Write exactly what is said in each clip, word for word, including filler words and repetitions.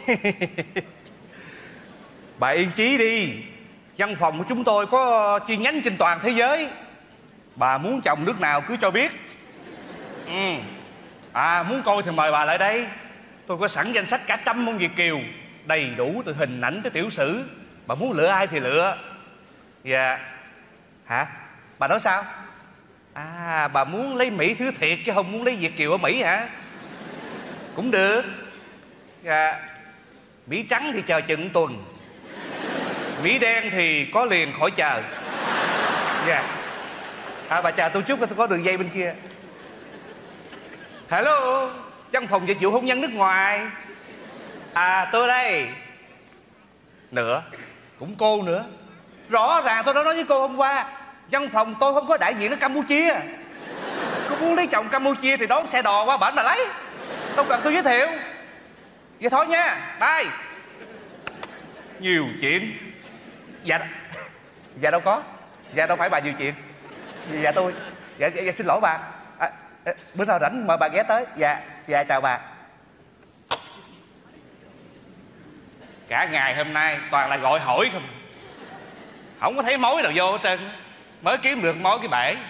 Bà yên chí đi. Văn phòng của chúng tôi có chi nhánh trên toàn thế giới. Bà muốn chồng nước nào cứ cho biết. Ừ. À muốn coi thì mời bà lại đây. Tôi có sẵn danh sách cả trăm môn Việt kiều, đầy đủ từ hình ảnh tới tiểu sử. Bà muốn lựa ai thì lựa. Dạ. Hả? Bà nói sao? À bà muốn lấy Mỹ thứ thiệt chứ không muốn lấy Việt kiều ở Mỹ hả? Cũng được. Dạ. Mỹ trắng thì chờ chừng tuần, Mỹ đen thì có liền khỏi chờ. Dạ. À bà chờ tôi chút, tôi có đường dây bên kia. Hello, văn phòng dịch vụ hôn nhân nước ngoài. À tôi đây. Nữa, cũng cô nữa. Rõ ràng tôi đã nói với cô hôm qua, văn phòng tôi không có đại diện ở Campuchia. Cô muốn lấy chồng Campuchia thì đón xe đò qua bển mà lấy, không cần tôi giới thiệu. Vậy thôi nha, bye. Nhiều chuyện. Dạ. Dạ đâu có. Dạ đâu phải bà nhiều chuyện. Dạ tôi. Dạ, dạ, dạ xin lỗi bà. À, bữa nào rảnh mời bà ghé tới. Dạ. Dạ chào bà. Cả ngày hôm nay toàn là gọi hỏi không, không có thấy mối nào vô hết trơn. Mới kiếm được mối cái bể.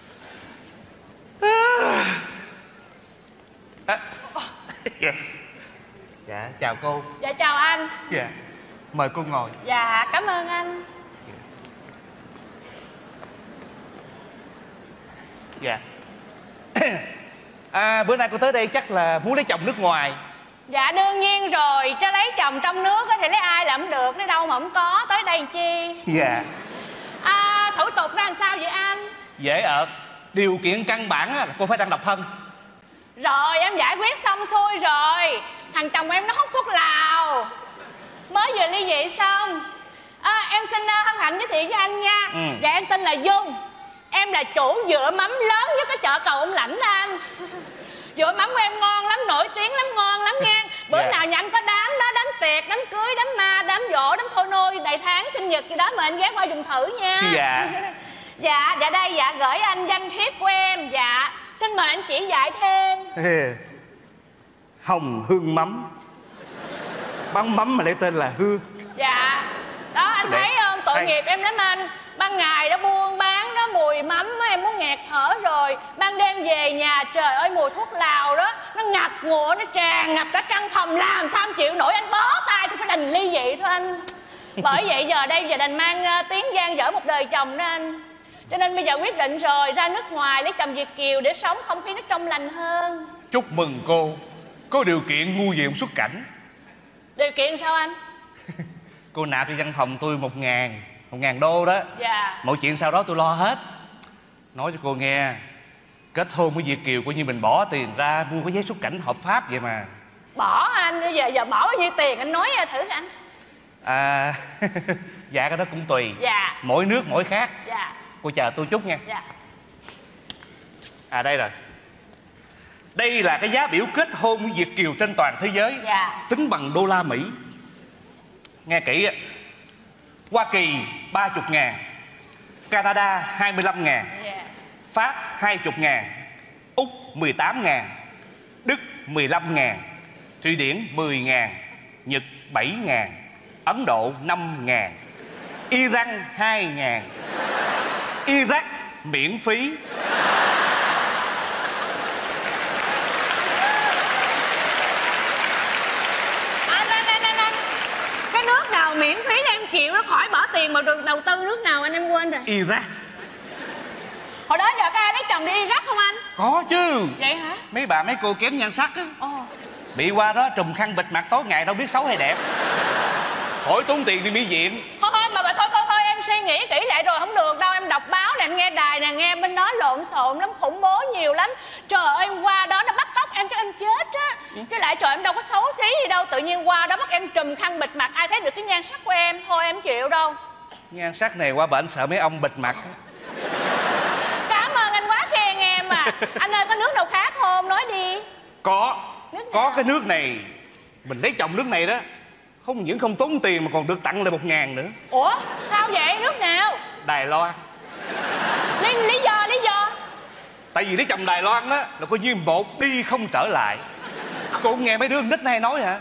À. Dạ. Dạ chào cô. Dạ chào anh. Dạ mời cô ngồi. Dạ cảm ơn anh. Dạ. À bữa nay cô tới đây chắc là muốn lấy chồng nước ngoài. Dạ đương nhiên rồi, chứ lấy chồng trong nước thì lấy ai làm được, lấy đâu mà không có, tới đây chi. Dạ. À thủ tục ra làm sao vậy anh? Dễ ợt. Điều kiện căn bản là cô phải đang độc thân. Rồi em giải quyết xong xuôi rồi. Thằng chồng em nó hút thuốc lào, mới vừa ly dị xong. À, em xin uh, hân hạnh giới thiệu với anh nha. Ừ. Dạ em tên là Dung. Em là chủ dựa mắm lớn nhất cái chợ Cầu Ông Lãnh đó anh. Dựa mắm của em ngon lắm, nổi tiếng lắm, ngon lắm nha. Bữa yeah. nào nhà anh có đám đó, đám tiệc, đám cưới, đám ma, đám giỗ, đám thôi nôi, đại tháng, sinh nhật gì đó mà anh ghé qua dùng thử nha. Dạ. Dạ, dạ đây, dạ gửi anh danh thiếp của em. Dạ, xin mời anh chỉ dạy thêm. Hồng hương mắm. Bán mắm mà lấy tên là Hương. Dạ. Đó anh thấy không, tội nghiệp em lắm anh. Ban ngày đó buôn bán đó, mùi mắm em muốn nghẹt thở rồi. Ban đêm về nhà trời ơi mùi thuốc lào đó, nó ngập ngụa, nó tràn ngập cả căn phòng, làm sao em chịu nổi, anh bó tay tôi phải đành ly dị thôi anh. Bởi vậy giờ đây giờ đành mang uh, tiếng gian dở một đời chồng đó anh. Cho nên bây giờ quyết định rồi, ra nước ngoài lấy chồng Việt kiều để sống không khí nó trong lành hơn. Chúc mừng cô, có điều kiện ngu diện xuất cảnh. Điều kiện sao anh? Cô nạp cho văn phòng tôi một ngàn một ngàn đô đó. Dạ. Mọi chuyện sau đó tôi lo hết. Nói cho cô nghe, kết hôn với Việt kiều coi như mình bỏ tiền ra mua cái giấy xuất cảnh hợp pháp vậy mà. Bỏ anh, bây giờ giờ bỏ bao nhiêu tiền anh nói thử nè anh. À dạ cái đó cũng tùy. Dạ. Mỗi nước mỗi khác. Dạ. Cô chờ tôi chút nha. Dạ. À đây rồi. Đây là cái giá biểu kết hôn với Việt kiều trên toàn thế giới. Dạ. Tính bằng đô la Mỹ. Nghe kỹ á. Hoa Kỳ ba mươi ngàn, Canada hai mươi lăm ngàn, Yeah. Pháp hai mươi ngàn, Úc mười tám ngàn, Đức mười lăm ngàn, Thụy Điển mười ngàn, Nhật bảy ngàn, Ấn Độ năm ngàn, Iran hai ngàn, Iraq miễn phí. Anh, anh, anh, anh, anh. Cái nước nào miễn phí em chịu nó, khỏi bỏ tiền mà đầu tư nước nào anh em quên rồi. Iraq. Hồi đó giờ có ai lấy chồng đi Iraq không anh? Có chứ. Vậy hả? Mấy bà mấy cô kém nhan sắc á. Ồ. Bị qua đó trùm khăn bịt mặt tối ngày đâu biết xấu hay đẹp. Khỏi tốn tiền đi mỹ viện. Thôi thôi mà bà thôi thôi thôi em suy nghĩ kỹ lại rồi, không được đâu. Em đọc báo nè, em nghe đài nè, nghe bên đó lộn xộn lắm, khủng bố nhiều lắm. Trời ơi em qua đó nó bắt cóc em cho em chết á. Ừ. Chứ lại trời em đâu có xấu xí gì đâu, tự nhiên qua đó bắt em trùm khăn bịt mặt, ai thấy được cái nhan sắc của em. Thôi em chịu đâu. Nhan sắc này qua bển sợ mấy ông bịt mặt. Cảm ơn anh quá khen em à. Anh ơi có nước nào khác không, nói đi. Có. Có cái nước này. Mình lấy chồng nước này đó, không những không tốn tiền mà còn được tặng lại một ngàn nữa. Ủa sao vậy, nước nào? Đài Loan. Lý, lý do lý do tại vì lấy chồng Đài Loan đó là coi như một đi không trở lại. Cô nghe mấy đứa nít hay nói hả?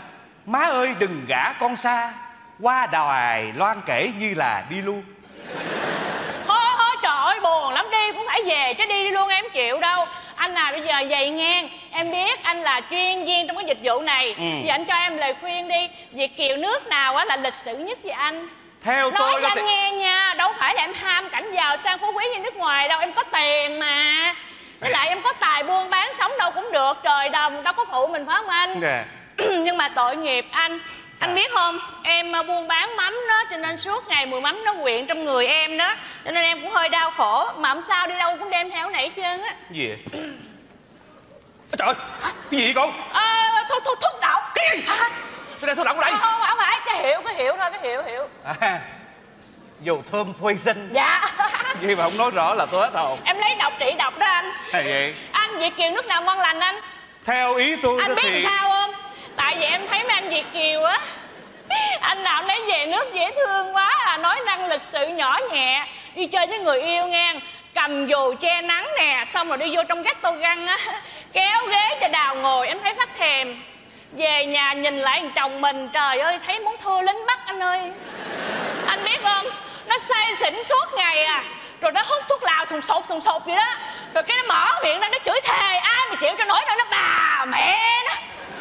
má ơi đừng gả con xa, qua Đài Loan kể như là đi luôn. Thôi thôi trời ơi buồn lắm, đi cũng phải về chứ, đi, đi luôn em chịu đâu. Anh à bây giờ vậy nghe, em biết anh là chuyên viên trong cái dịch vụ này, ừ. Thì anh cho em lời khuyên đi. Việt kiều nước nào á là lịch sự nhất với anh? Theo nói tôi cho anh thì... nghe nha, đâu phải là em ham cảnh giàu sang phú quý như nước ngoài đâu, em có tiền mà. Với lại em có tài buôn bán sống đâu cũng được, trời đồng đâu có phụ mình phải không anh? Yeah. Nhưng mà tội nghiệp anh. Sao? Anh biết không, em buôn bán mắm đó, cho nên suốt ngày mùi mắm nó quyện trong người em đó, cho nên em cũng hơi đau khổ. Mà không sao, đi đâu cũng đem theo cái này hết trơn á. Gì vậy? Trời ơi, cái gì vậy con? À, thuốc, thuốc, thuốc độc. Cái gì? Sao đem thuốc độc ở đây? Không, không phải, cái hiệu, cái hiệu thôi, cái hiệu, hiệu. À, dầu thơm poison. Dạ. Gì mà không nói rõ là tôi hết hồn. Em lấy độc trị độc đó anh. Hay vậy? Anh Việt kiều nước nào ngon lành anh? Theo ý tôi anh biết thì... sao không? Tại vì em thấy mấy anh Việt kiều á, anh nào lấy về nước dễ thương quá à, nói năng lịch sự nhỏ nhẹ, đi chơi với người yêu ngang, cầm dù che nắng nè, xong rồi đi vô trong gác tô găng á, kéo ghế cho Đào ngồi, em thấy phát thèm. Về nhà nhìn lại thằng chồng mình, trời ơi thấy muốn thưa lính Bắc anh ơi. Anh biết không, nó say xỉn suốt ngày à, rồi nó hút thuốc lào sùng sục sùng sục vậy đó, rồi cái nó mở miệng ra nó chửi thề, ai mà chịu cho nổi đâu, nó bà mẹ nó.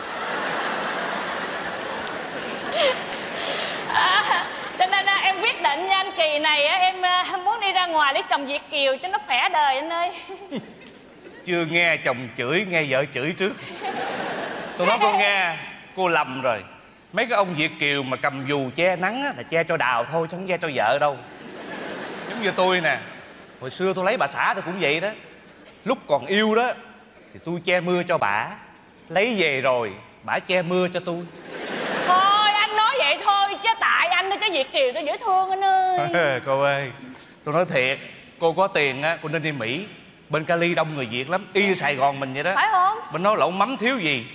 À, cho nên à, em quyết định nha anh, kỳ này á, em à, muốn đi ra ngoài để chồng Việt kiều cho nó khỏe đời anh ơi. Chưa nghe chồng chửi, nghe vợ chửi trước. Tôi nói cô nghe, cô lầm rồi. Mấy cái ông Việt kiều mà cầm dù che nắng á, là che cho Đào thôi chứ không che cho vợ đâu. Giống như tôi nè, hồi xưa tôi lấy bà xã tôi cũng vậy đó. Lúc còn yêu đó thì tôi che mưa cho bả, lấy về rồi bả che mưa cho tôi. Thôi anh nói vậy thôi chứ tại anh đó chứ Việt kiều tôi dễ thương anh ơi. Cô ơi, tôi nói thiệt, cô có tiền á, cô nên đi Mỹ. Bên Cali đông người Việt lắm, y như Sài Gòn mình vậy đó. Phải không? Bên đó lẩu mắm thiếu gì.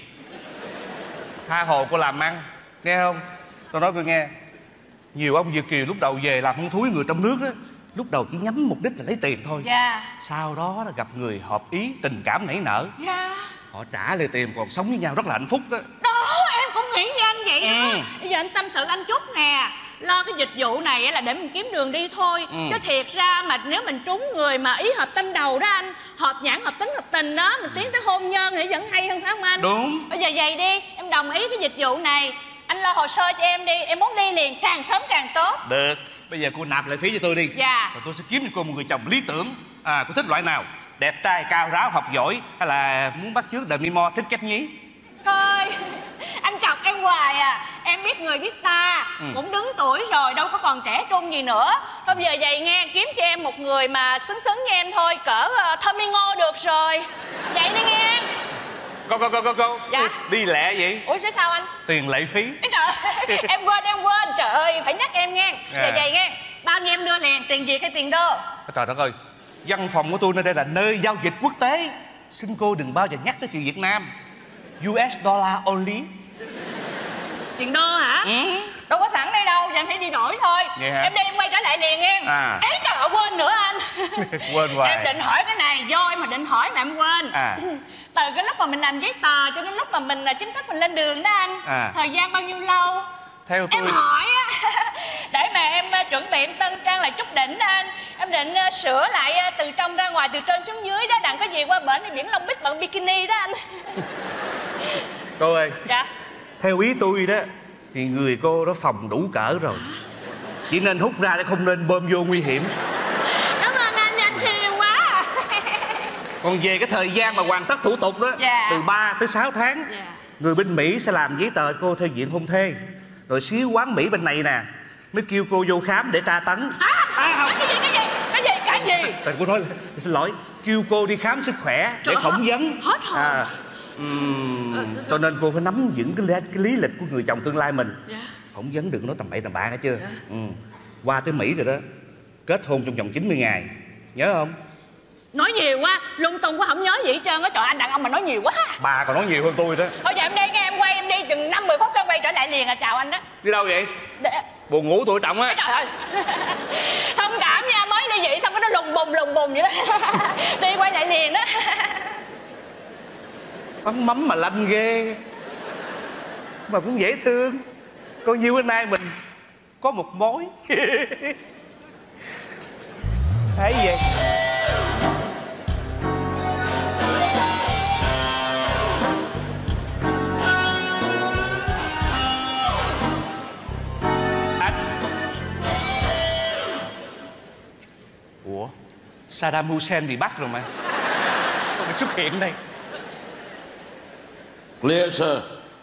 Tha hồ cô làm ăn, nghe không? Tôi nói cô nghe, nhiều ông Việt kiều lúc đầu về làm hăng thúi người trong nước đó, lúc đầu chỉ nhắm mục đích là lấy tiền thôi. Dạ. Sau đó là gặp người hợp ý, tình cảm nảy nở. Dạ. Họ trả lời tiền còn sống với nhau rất là hạnh phúc đó. Đó em cũng nghĩ như anh vậy đó. Ừ. Bây giờ anh tâm sự anh chút nè, lo cái dịch vụ này là để mình kiếm đường đi thôi. Ừ. Chứ thiệt ra mà nếu mình trúng người mà ý hợp tâm đầu đó anh, hợp nhãn hợp tính hợp tình đó, mình tiến tới hôn nhân thì vẫn hay hơn phải không anh? Đúng. Bây giờ vậy đi, em đồng ý cái dịch vụ này, anh lo hồ sơ cho em đi, em muốn đi liền càng sớm càng tốt. Được, bây giờ cô nạp lại phí cho tôi đi. Dạ. Rồi tôi sẽ kiếm cho cô một người chồng lý tưởng. À, cô thích loại nào? Đẹp trai, cao ráo, học giỏi, hay là muốn bắt chước Demi Moore, thích cách nhí? Thôi, anh chọc em hoài à. Em biết người biết ta, ừ. cũng đứng tuổi rồi, đâu có còn trẻ trung gì nữa. Thôi bây giờ vậy nghe, kiếm cho em một người mà xứng xứng với em thôi, cỡ uh, Tommy Ngô được rồi. Vậy đi nghe. Cô, cô, cô, cô, cô. Dạ. Đi lẹ vậy? Ủa sẽ sao anh? Tiền lệ phí. Trời em quên, em quên. Trời ơi, phải nhắc em nghe. Giờ à. Vậy nghe, bao nhiêu em đưa liền, tiền Việt hay tiền đô? Trời đất ơi, văn phòng của tôi nơi đây là nơi giao dịch quốc tế. Xin cô đừng bao giờ nhắc tới chuyện Việt Nam. u ét dollar only. Tiền đô hả? Ừ. Đâu có sẵn đây đâu, giờ em phải đi đổi thôi. Em đi em quay trở lại liền em. À. Ấy trời ơi, quên nữa anh. Quên hoài. Em định hỏi cái này, vô em mà định hỏi mà em quên. À. Từ cái lúc mà mình làm giấy tờ cho đến lúc mà mình chính thức mình lên đường đó anh. À. Thời gian bao nhiêu lâu? Theo tôi... Em hỏi á, để mà em chuẩn bị em tân trang lại chút đỉnh đó anh. Em định uh, sửa lại uh, từ trong ra ngoài, từ trên xuống dưới đó, đặng có gì qua bển biển Long Bích bận bikini đó anh. Cô ơi. Dạ. Theo ý tôi đó thì người cô đó phòng đủ cỡ rồi, chỉ nên hút ra để không nên bơm vô nguy hiểm. Cảm ơn anh, anh thiêu quá. Còn về cái thời gian mà hoàn tất thủ tục đó, dạ. từ ba tới sáu tháng, dạ. người bên Mỹ sẽ làm giấy tờ cô theo diện hôn thê. Rồi xíu quán Mỹ bên này nè mới kêu cô vô khám để tra tấn. À, à không. Cái gì, cái gì, cái gì, cái gì? Tại cô nói, xin lỗi, kêu cô đi khám sức khỏe. Trời để phỏng vấn. Hết hồn. À, uhm, ừ, cho nên cô phải nắm vững cái, cái lý lịch của người chồng tương lai mình. Dạ. Phỏng vấn đừng nói tầm bậy tầm bạ, nghe chưa? Dạ. Ừ. Qua tới Mỹ rồi đó, kết hôn trong vòng chín mươi ngày, nhớ không? Nói nhiều quá, lung tung quá, không nhớ gì hết trơn á. Trời, anh đàn ông mà nói nhiều quá. Bà còn nói nhiều hơn tôi đó. Thôi giờ em đi nghe, em quay em đi chừng năm mười phút em quay trở lại liền à. Chào anh đó. Đi đâu vậy? Để... buồn ngủ tuổi trọng á. Trời ơi. Thông cảm nha, mới ly dị xong cái nó lùng bùng lùng bùng vậy đó. Đi quay lại liền đó. Bắn mắm mà lanh ghê. mà cũng dễ thương. Coi như bữa nay mình có một mối. Thấy vậy? Ủa, Saddam Hussein bị bắt rồi mà sao lại xuất hiện đây? Clear, sir.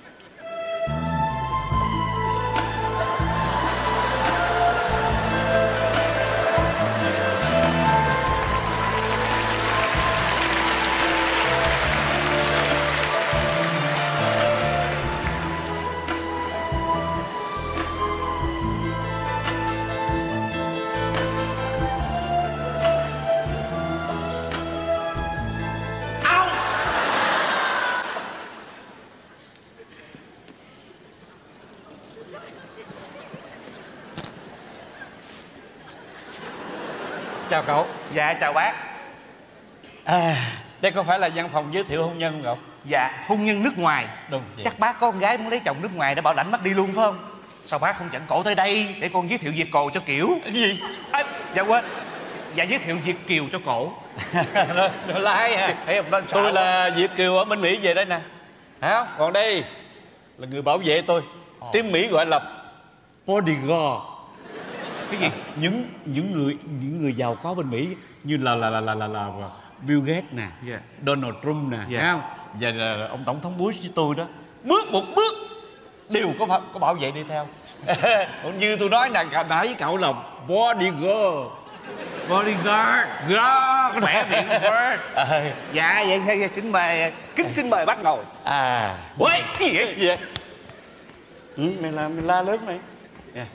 Chào cậu. Dạ chào bác. À, đây có phải là văn phòng giới thiệu hôn nhân không cậu? Dạ, hôn nhân nước ngoài. Đúng vậy. Chắc bác có con gái muốn lấy chồng nước ngoài để bảo lãnh bắt đi luôn phải không? Sao bác không dẫn cổ tới đây để con giới thiệu Việt Kiều cho kiểu? Cái gì? À, dạ quên. Dạ giới thiệu Việt Kiều cho cổ. Rồi, rồi lái ha. Thấy không? Tôi là Việt Kiều ở bên Mỹ về đây nè. Hả? Còn đây là người bảo vệ tôi. Ồ. Tiếng Mỹ gọi là bodyguard. Cái gì? À, những những người những người giàu có bên Mỹ như là là là là là, là Bill Gates nè, yeah. Donald Trump nè, yeah. Thấy không? Và là ông tổng thống Bush với tôi đó, bước một bước đều có có bảo vệ đi theo. Như tôi nói là nãy với cậu là bodyguard, bodyguard, guard, Mẹ miệng guard. À. Dạ vậy xin mời, kính xin mời bác ngồi. À, ui cái gì vậy? Gì vậy? Ừ, mày la mày la lớn mày. Yeah.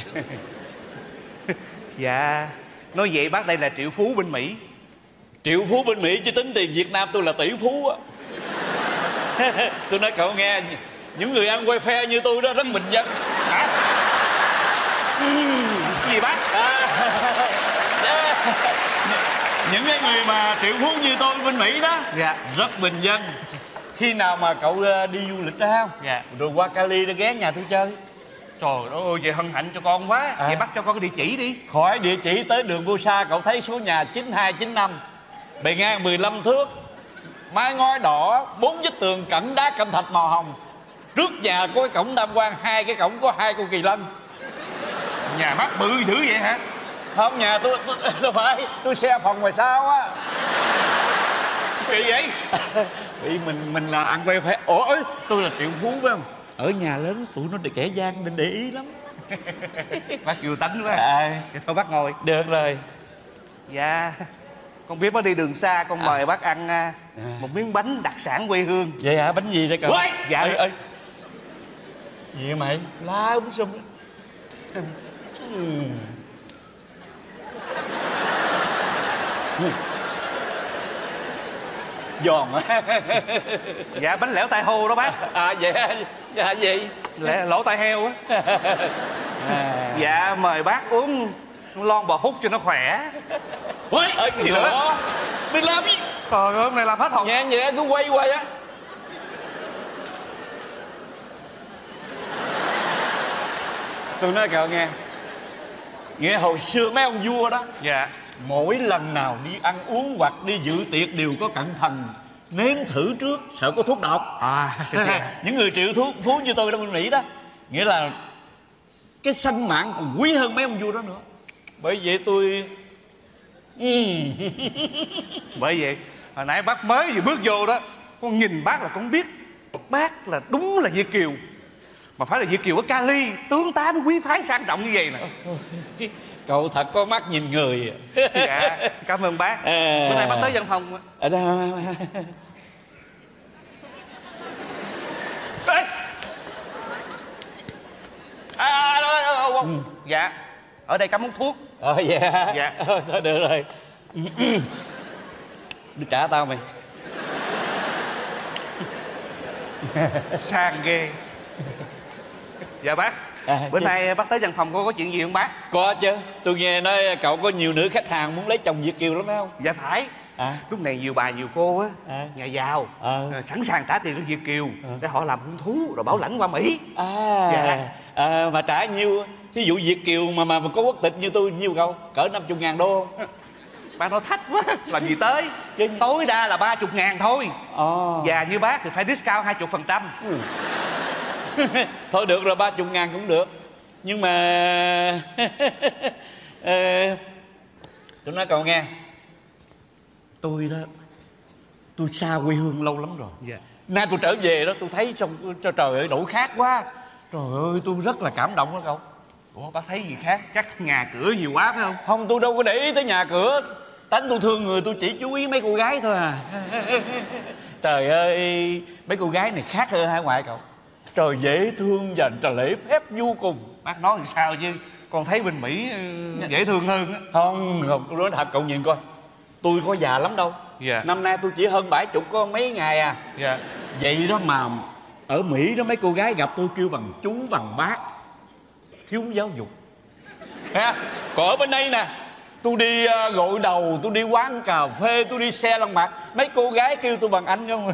Dạ, nói vậy bác đây là triệu phú bên Mỹ. Triệu phú bên Mỹ chứ tính tiền Việt Nam tôi là tỷ phú á. Tôi nói cậu nghe, những người ăn quay phe như tôi đó rất bình dân. Hả? Cái gì bác? À, những cái người mà triệu phú như tôi bên Mỹ đó, dạ, rất bình dân. Khi nào mà cậu đi du lịch đó không? Dạ. Rồi qua Cali để ghé nhà tôi chơi. Trời ơi, vậy hân hạnh cho con quá. À. Vậy bắt cho con cái địa chỉ đi. Khỏi địa chỉ tới đường Vua Sa, cậu thấy số nhà chín hai chín năm, bề ngang mười lăm thước, mái ngói đỏ, bốn vách tường cẩm đá cẩm thạch màu hồng. Trước nhà có cái cổng tam quan, hai cái cổng có hai con kỳ lân. Nhà bác bự dữ vậy hả? Không, nhà tôi, tôi đâu phải, tôi xe phòng ngoài sau á. Kỳ vậy? Vì mình mình là ăn quay phải. Ủa ơi, tôi là triệu phú phải không? Ở nhà lớn tụi nó để kẻ gian nên để ý lắm. Bác vừa tánh quá. À, vậy thôi bác ngồi. được rồi. Dạ, con biết bác đi đường xa, con mời à. bác ăn à, một miếng bánh đặc sản quê hương. Vậy hả? Bánh gì đây cậu? Ui, dạ. Ê, ê. Gì vậy mày? La uống sum. Ừ. Giòn á. Dạ bánh lẻo tai hô đó bác. À vậy hả? Dạ gì? Lẻ, lỗ tai heo á. À. Dạ mời bác uống lon bò hút cho nó khỏe. Ui, ơi gì nữa? Đừng làm gì? Trời ơi, hôm nay làm hết hồn. Nhẹ nhẹ cứ quay quay á. Tôi nói cậu nghe, nghe hồi xưa mấy ông vua đó, dạ, mỗi lần nào đi ăn uống hoặc đi dự tiệc đều có cẩn thận nếm thử trước, sợ có thuốc độc. À, những người triệu thuốc phú như tôi ở bên Mỹ đó, nghĩa là cái sanh mạng còn quý hơn mấy ông vua đó nữa. Bởi vậy tôi bởi vậy hồi nãy bác mới vừa bước vô đó, con nhìn bác là con biết bác là đúng là Việt Kiều. Mà phải là Việt Kiều ở Cali, tướng tá mới quý phái sang trọng như vậy nè. Cậu thật có mắt nhìn người. Dạ, cảm ơn bác. À, bữa nay bác tới văn phòng. Ở đây. Ê! À, à, à, à, à, à. Ừ. Dạ, ở đây cắm uống thuốc. Ờ dạ. Dạ. Ờ, thôi được rồi. Đi trả tao mày. Sang ghê. Dạ bác. À, bữa chứ. nay bác tới văn phòng cô có chuyện gì không bác? Có chứ. Tôi nghe nói cậu có nhiều nữ khách hàng muốn lấy chồng Việt Kiều lắm phải không? Dạ phải. À. Lúc này nhiều bà nhiều cô á, À. nhà giàu À. sẵn sàng trả tiền cho Việt kiều À. để họ làm hung thú rồi bảo lãnh qua Mỹ. À. Dạ. À, mà trả nhiêu? Thí dụ Việt kiều mà mà, mà có quốc tịch như tôi nhiêu không? Cỡ năm mươi ngàn đô không? Bác nói thách quá, làm gì tới. Chứ... tối đa là ba mươi ngàn thôi. Ồ. Già như bác thì phải discount hai mươi phần trăm. Ừ. Thôi được rồi, ba mươi ngàn cũng được. Nhưng mà ờ, tôi nói cậu nghe, tôi đó, tôi xa quê hương lâu lắm rồi. Dạ. Nay tôi trở về đó, tôi thấy trong trời ơi đổi khác quá. Trời ơi, tôi rất là cảm động đó cậu. Ủa bác thấy gì khác? Chắc nhà cửa nhiều quá phải không? Không, tôi đâu có để ý tới nhà cửa. Tánh tôi thương người, tôi chỉ chú ý mấy cô gái thôi à. Trời ơi, mấy cô gái này khác hơn hải ngoại cậu. Trời dễ thương và trời lễ phép vô cùng. Bác nói làm sao chứ, con thấy bên Mỹ dễ thương hơn á. Không, không, tôi nói thật cậu nhìn coi, tôi có già lắm đâu. Dạ. Năm nay tôi chỉ hơn bảy chục có mấy ngày à. Dạ. Vậy đó mà ở Mỹ đó mấy cô gái gặp tôi kêu bằng chú bằng bác, thiếu giáo dục ha. Còn ở bên đây nè, tôi đi uh, gội đầu, tôi đi quán cà phê, tôi đi xe lăn mặt, mấy cô gái kêu tôi bằng anh không.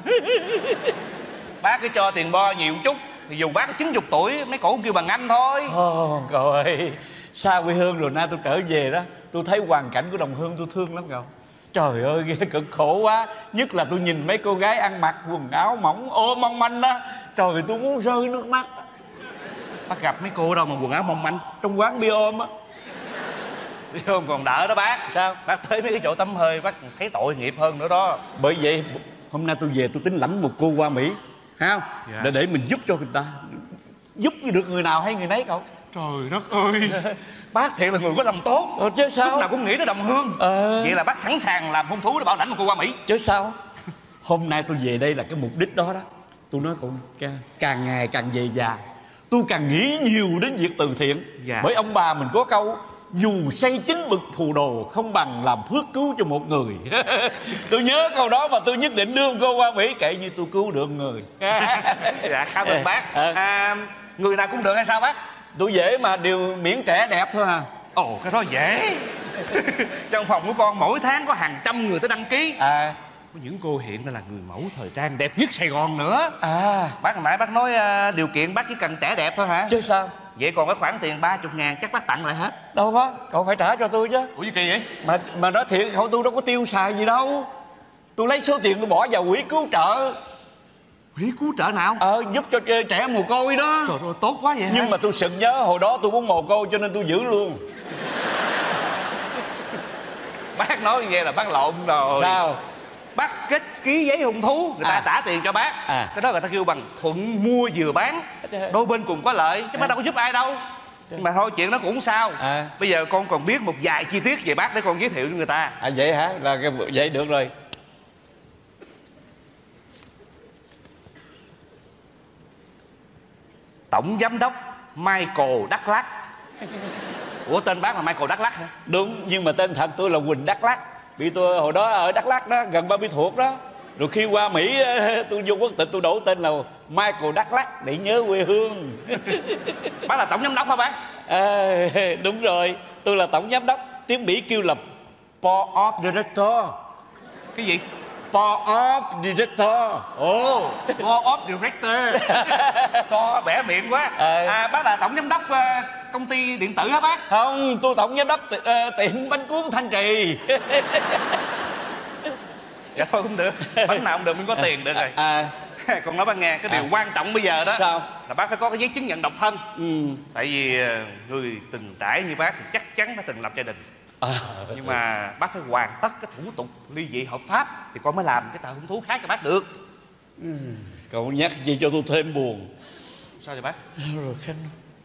Bác cứ cho tiền bo nhiều chút thì dù bác có chín mươi tuổi mấy cổ cũng kêu bằng anh thôi. Ồ, cậu ơi, xa quê hương rồi nay tôi trở về đó, tôi thấy hoàn cảnh của đồng hương tôi thương lắm cậu. Trời ơi, cực khổ quá. Nhất là tôi nhìn mấy cô gái ăn mặc quần áo mỏng ôm mong manh đó, trời tôi muốn rơi nước mắt. Bác gặp mấy cô đâu mà quần áo mong manh? Trong quán bia ôm á. Bia ôm còn đỡ đó bác. Sao? Bác tới mấy cái chỗ tắm hơi bác thấy tội nghiệp hơn nữa đó. Bởi vậy hôm nay tôi về tôi tính lãnh một cô qua Mỹ, ha không? Dạ. Để để mình giúp cho người ta, giúp được người nào hay người nấy cậu. Trời đất ơi. Bác thiệt là người có lòng tốt. Ờ, chứ sao? Lúc nào cũng nghĩ tới đồng hương. Ờ. Vậy là bác sẵn sàng làm hung thú để bảo lãnh một cô qua Mỹ. Chứ sao? Hôm nay tôi về đây là cái mục đích đó đó. Tôi nói cậu, càng, càng ngày càng về già, tôi càng nghĩ nhiều đến việc từ thiện. Dạ. Bởi ông bà mình có câu, dù xây chính bậc phù đồ không bằng làm phước cứu cho một người. Tôi nhớ câu đó mà tôi nhất định đưa một cô qua Mỹ, kệ như tôi cứu được người. Dạ cảm ơn bác. Ờ. À, người nào cũng được hay sao bác? Tôi dễ mà, đều miễn trẻ đẹp thôi à. Ồ cái đó dễ. Trong phòng của con mỗi tháng có hàng trăm người tới đăng ký. À. Có những cô hiện là người mẫu thời trang đẹp nhất Sài Gòn nữa. À. Bác hồi nãy bác nói uh, điều kiện bác chỉ cần trẻ đẹp thôi hả? Chứ sao? Vậy còn cái khoản tiền ba mươi ngàn chắc bác tặng lại hết. Đâu có, cậu phải trả cho tôi chứ. Ủa gì kỳ vậy? Mà mà nói thiệt cậu, tôi đâu có tiêu xài gì đâu. Tôi lấy số tiền tôi bỏ vào quỹ cứu trợ. Quỹ cứu trợ nào? Ờ, giúp cho trẻ mồ côi đó. Trời ơi tốt quá vậy. Nhưng hả? mà tôi sực nhớ hồi đó tôi cũng mồ côi cho nên tôi giữ luôn. Bác nói như vậy là bác lộn rồi. Sao? Bác kết ký giấy hung thú, người ta À. trả tiền cho bác. À. Cái đó người ta kêu bằng thuận mua vừa bán, đôi bên cùng có lợi chứ bác đâu có giúp ai đâu. Nhưng mà thôi chuyện đó cũng không sao. À. Bây giờ con còn biết một vài chi tiết về bác để con giới thiệu cho người ta. À vậy hả? Là cái vậy được rồi. Tổng giám đốc Michael Đắk Lắk. Ủa tên bác là Michael Đắk Lắk hả? Đúng, nhưng mà tên thật tôi là Quỳnh Đắk Lắk. Vì tôi hồi đó ở Đắk Lắk đó, gần Ba Mươi Thuột đó. Rồi khi qua Mỹ tôi vô quốc tịch tôi đổi tên là Michael Đắk Lắk để nhớ quê hương. Bác là tổng giám đốc hả bác? À, đúng rồi, tôi là tổng giám đốc. Tiếng Mỹ kêu là Board of Director. Cái gì? Board of Director. Ồ, Board of Director. To bẻ miệng quá. À. À, bác là tổng giám đốc uh, công ty điện tử hả bác? Không, tôi tổng giám đốc ti- uh, tiệm bánh cuốn Thanh Trì. Dạ thôi không được, bánh nào không được mình có tiền được rồi. À. Còn nói bác nghe, cái điều À. quan trọng bây giờ đó Sao? là bác phải có cái giấy chứng nhận độc thân. Ừ. Tại vì ờ, người từng trải như bác thì chắc chắn đã từng lập gia đình. À. Nhưng mà bác phải hoàn tất cái thủ tục ly dị hợp pháp thì con mới làm cái tờ hung thú khác cho bác được. Ừ. Cậu nhắc gì cho tôi thêm buồn. Sao vậy bác? Rồi Khanh.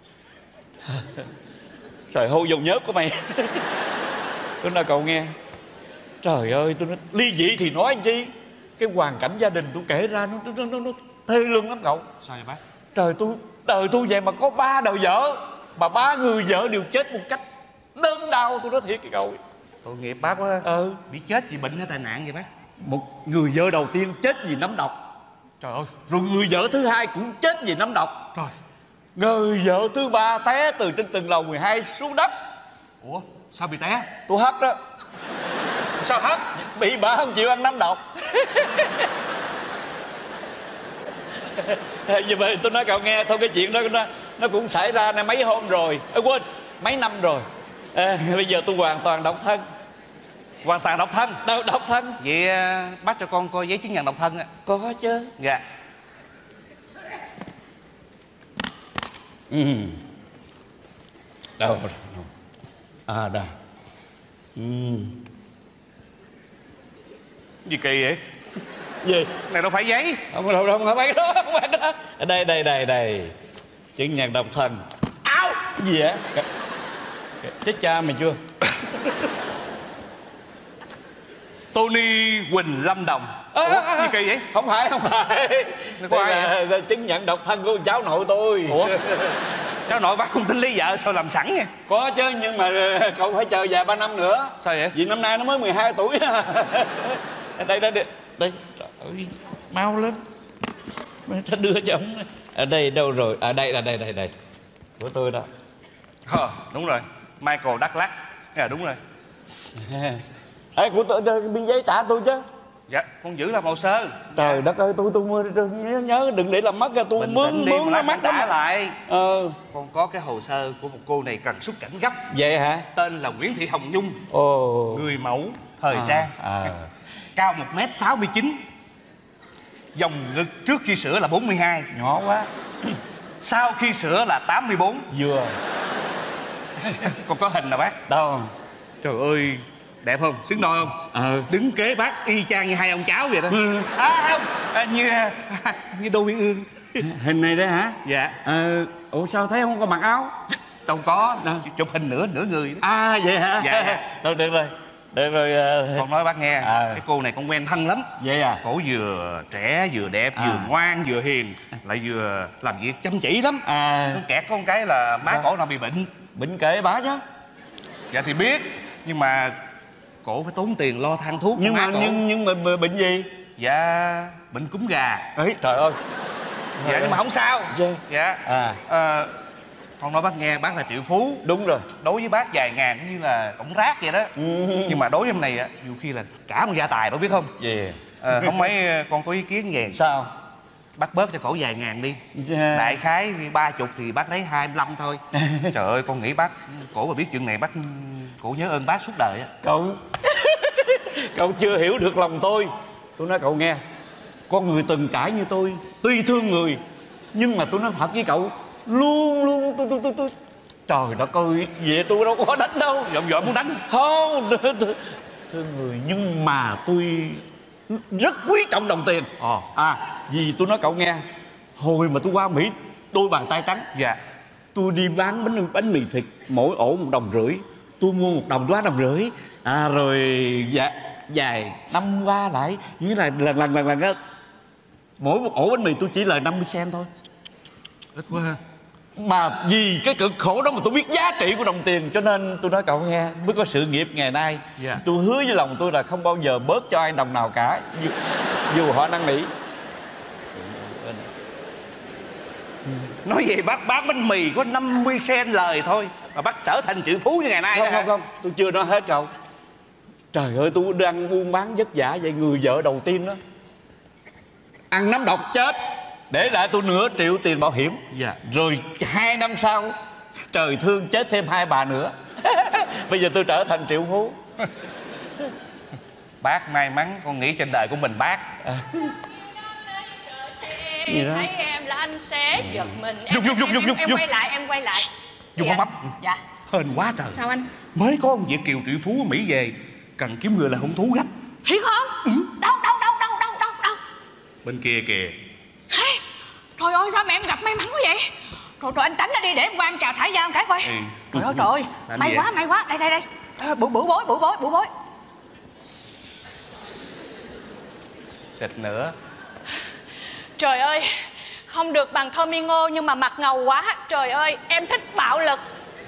Trời hô dầu nhớt của mày. Tôi nói cậu nghe, trời ơi tôi nói ly dị thì nói anh chi, cái hoàn cảnh gia đình tôi kể ra nó nó nó, nó thê lương lắm cậu. Sao vậy bác? Trời tôi đời tôi vậy mà có ba đời vợ, mà ba người vợ đều chết một cách đớn đau. Tôi nói thiệt cái cậu. Tội nghiệp bác quá. Ừ. Bị chết vì bệnh hay tai nạn vậy bác? Một người vợ đầu tiên chết vì nấm độc. Trời ơi. Rồi người vợ thứ hai cũng chết vì nấm độc. Trời. Người vợ thứ ba té từ trên tầng lầu mười hai xuống đất. Ủa sao bị té? Tôi hất đó. Sao hết? Bị bà không chịu ăn nấm độc. Như vậy tôi nói cậu nghe thôi, cái chuyện đó nó, nó cũng xảy ra này mấy hôm rồi. À, quên, mấy năm rồi. À, bây giờ tôi hoàn toàn độc thân. Hoàn toàn độc thân? Đâu, độc thân. Vậy bác cho con coi giấy chứng nhận độc thân á. Có chứ. Dạ. Ừ. Đâu rồi? À đây. Ừ. Gì kỳ vậy? Gì? Này đâu phải giấy. Không, đâu, đâu, không phải cái đó, không phải cái đó. Đây, đây, đây, đây. Chứng nhận độc thân. Áo! Gì vậy? Chết cha mày chưa? Tony Quỳnh Lâm Đồng. À, Ủa, à, à, gì kỳ vậy? Không phải, không phải. Có ai là, là chứng nhận độc thân của cháu nội tôi. Ủa? Cháu nội bác không tính lấy vợ sao làm sẵn nha? Có chứ, nhưng mà cậu phải chờ vài ba năm nữa. Sao vậy? Vì năm nay nó mới mười hai tuổi. Đây, đây, đây. Đây, trời ơi, mau lên. Ta đưa cho ông. Ở đây đâu rồi? À đây là đây, đây, đây. Của tôi đó. Ờ, đúng rồi. Michael Douglas. Dạ, đúng rồi. Ê, của tôi, biên giấy trả tôi chứ. Dạ, con giữ làm hồ sơ. Trời đất ơi, tôi tôi nhớ, nhớ đừng để làm mất ra tôi. Bình mướn tĩnh đi mướn mà nó lát mắt trả lắm. lại. Ờ. Con có cái hồ sơ của một cô này cần xuất cảnh gấp. Vậy hả? Tên là Nguyễn Thị Hồng Nhung. Ồ. Người mẫu thời à, trang. à. Cao một mét sáu mươi chín. Vòng ngực trước khi sửa là bốn mươi hai. Nhỏ quá. Sau khi sửa là tám mươi bốn. Vừa. Con có hình nè bác. Đâu? Trời ơi, đẹp không? Xứng đôi không? Ờ. Đứng kế bác y chang như hai ông cháu vậy đó. Ừ. À không, à, như như đôi uyên ương. Hình này đấy hả? Dạ. Ờ. Ủa sao thấy không có mặc áo? Đâu có. Đâu? Chụp hình nửa nửa người đó. À vậy hả? Dạ, dạ. Thôi được rồi. Được rồi. Uh... Con nói bác nghe, À. cái cô này con quen thân lắm. Vậy à? Cổ vừa trẻ vừa đẹp, À. vừa ngoan vừa hiền, lại vừa làm việc chăm chỉ lắm. À. Nó kẹt con cái là má Sao? cổ nào bị bệnh. Bệnh kệ bả chứ. Dạ thì biết, nhưng mà cổ phải tốn tiền lo thang thuốc. Nhưng cho má mà cổ. nhưng nhưng mà bệnh, bệnh gì? Dạ bệnh cúm gà. Ấy trời ơi. Dạ nhưng mà không sao. Dạ. Dạ. À. Ờ, con nói bác nghe, bác là triệu phú. Đúng rồi. Đối với bác vài ngàn cũng như là cổng rác vậy đó. Ừ. Nhưng mà đối với em này á, nhiều khi là cả một gia tài, bác biết không? Gì? Ờ, không mấy con có ý kiến về Sao? bác bớt cho cổ vài ngàn đi. Dạ. Đại khái ba chục thì bác lấy hai mươi lăm thôi. Trời ơi, con nghĩ bác cổ mà biết chuyện này bác cổ nhớ ơn bác suốt đời á. Cậu cậu chưa hiểu được lòng tôi. Tôi nói cậu nghe, con người từng trải như tôi tuy thương người, nhưng mà tôi nói thật với cậu, luôn luôn tôi tôi tôi tôi trời đất ơi, về tôi đâu có đánh đâu. Dọn dọn muốn đánh. Không, thương người nhưng mà tôi rất quý trọng đồng tiền. Ồ. À, vì tôi nói cậu nghe, hồi mà tôi qua Mỹ đôi bàn tay trắng. Dạ. Tôi đi bán bánh bánh mì thịt, mỗi ổ một đồng rưỡi. Tôi mua một đồng quá đồng rưỡi. À rồi dạ, vài năm qua lại như là lần lần lần lần á, mỗi một ổ bánh mì tôi chỉ lời năm mươi cent thôi. Ít quá ha. Mà vì cái cực khổ đó mà tôi biết giá trị của đồng tiền, cho nên tôi nói cậu nghe, mới có sự nghiệp ngày nay. Dạ. Tôi hứa với lòng tôi là không bao giờ bớt cho ai đồng nào cả, dù, dù họ năn nỉ. Nói vậy bác bán bánh mì có năm mươi cent lời thôi mà bác trở thành triệu phú như ngày nay. Không đó không hả? không, tôi chưa nói hết cậu. Trời ơi, tôi đang buôn bán vất vả vậy, người vợ đầu tiên đó ăn nấm độc chết, để lại tôi nửa triệu tiền bảo hiểm. Dạ. Rồi hai năm sau trời thương chết thêm hai bà nữa. Bây giờ tôi trở thành triệu phú. Bác may mắn, con nghĩ trên đời của mình bác. À. Gì đó? Thấy em là anh sẽ giật mình. Em, Dung, dung, dung, em, dung, em, em dung. quay lại, em quay lại. Dung Dạ. bắp bắp. Dạ. Hên quá trời. Sao anh? Mới có một Việt kiều triệu phú ở Mỹ về, cần kiếm người là hung thú gấp. Thiệt không? Ừ. Đâu, đâu, đâu, đâu, đâu, đâu, đâu. Bên kia kìa. Hey, trời ơi, sao mà em gặp may mắn quá vậy? Trời trời, anh tránh ra đi để em qua em chào xã giao một cái coi. Ừ. Trời ơi trời ơi, Làm may gì quá, vậy? may quá. Đây, đây, đây. Ờ, bữa bữa bối, bữa bối, bữa bối. Xịt nữa. Trời ơi, không được bằng Thơmingo nhưng mà mặt ngầu quá. Trời ơi, em thích bạo lực.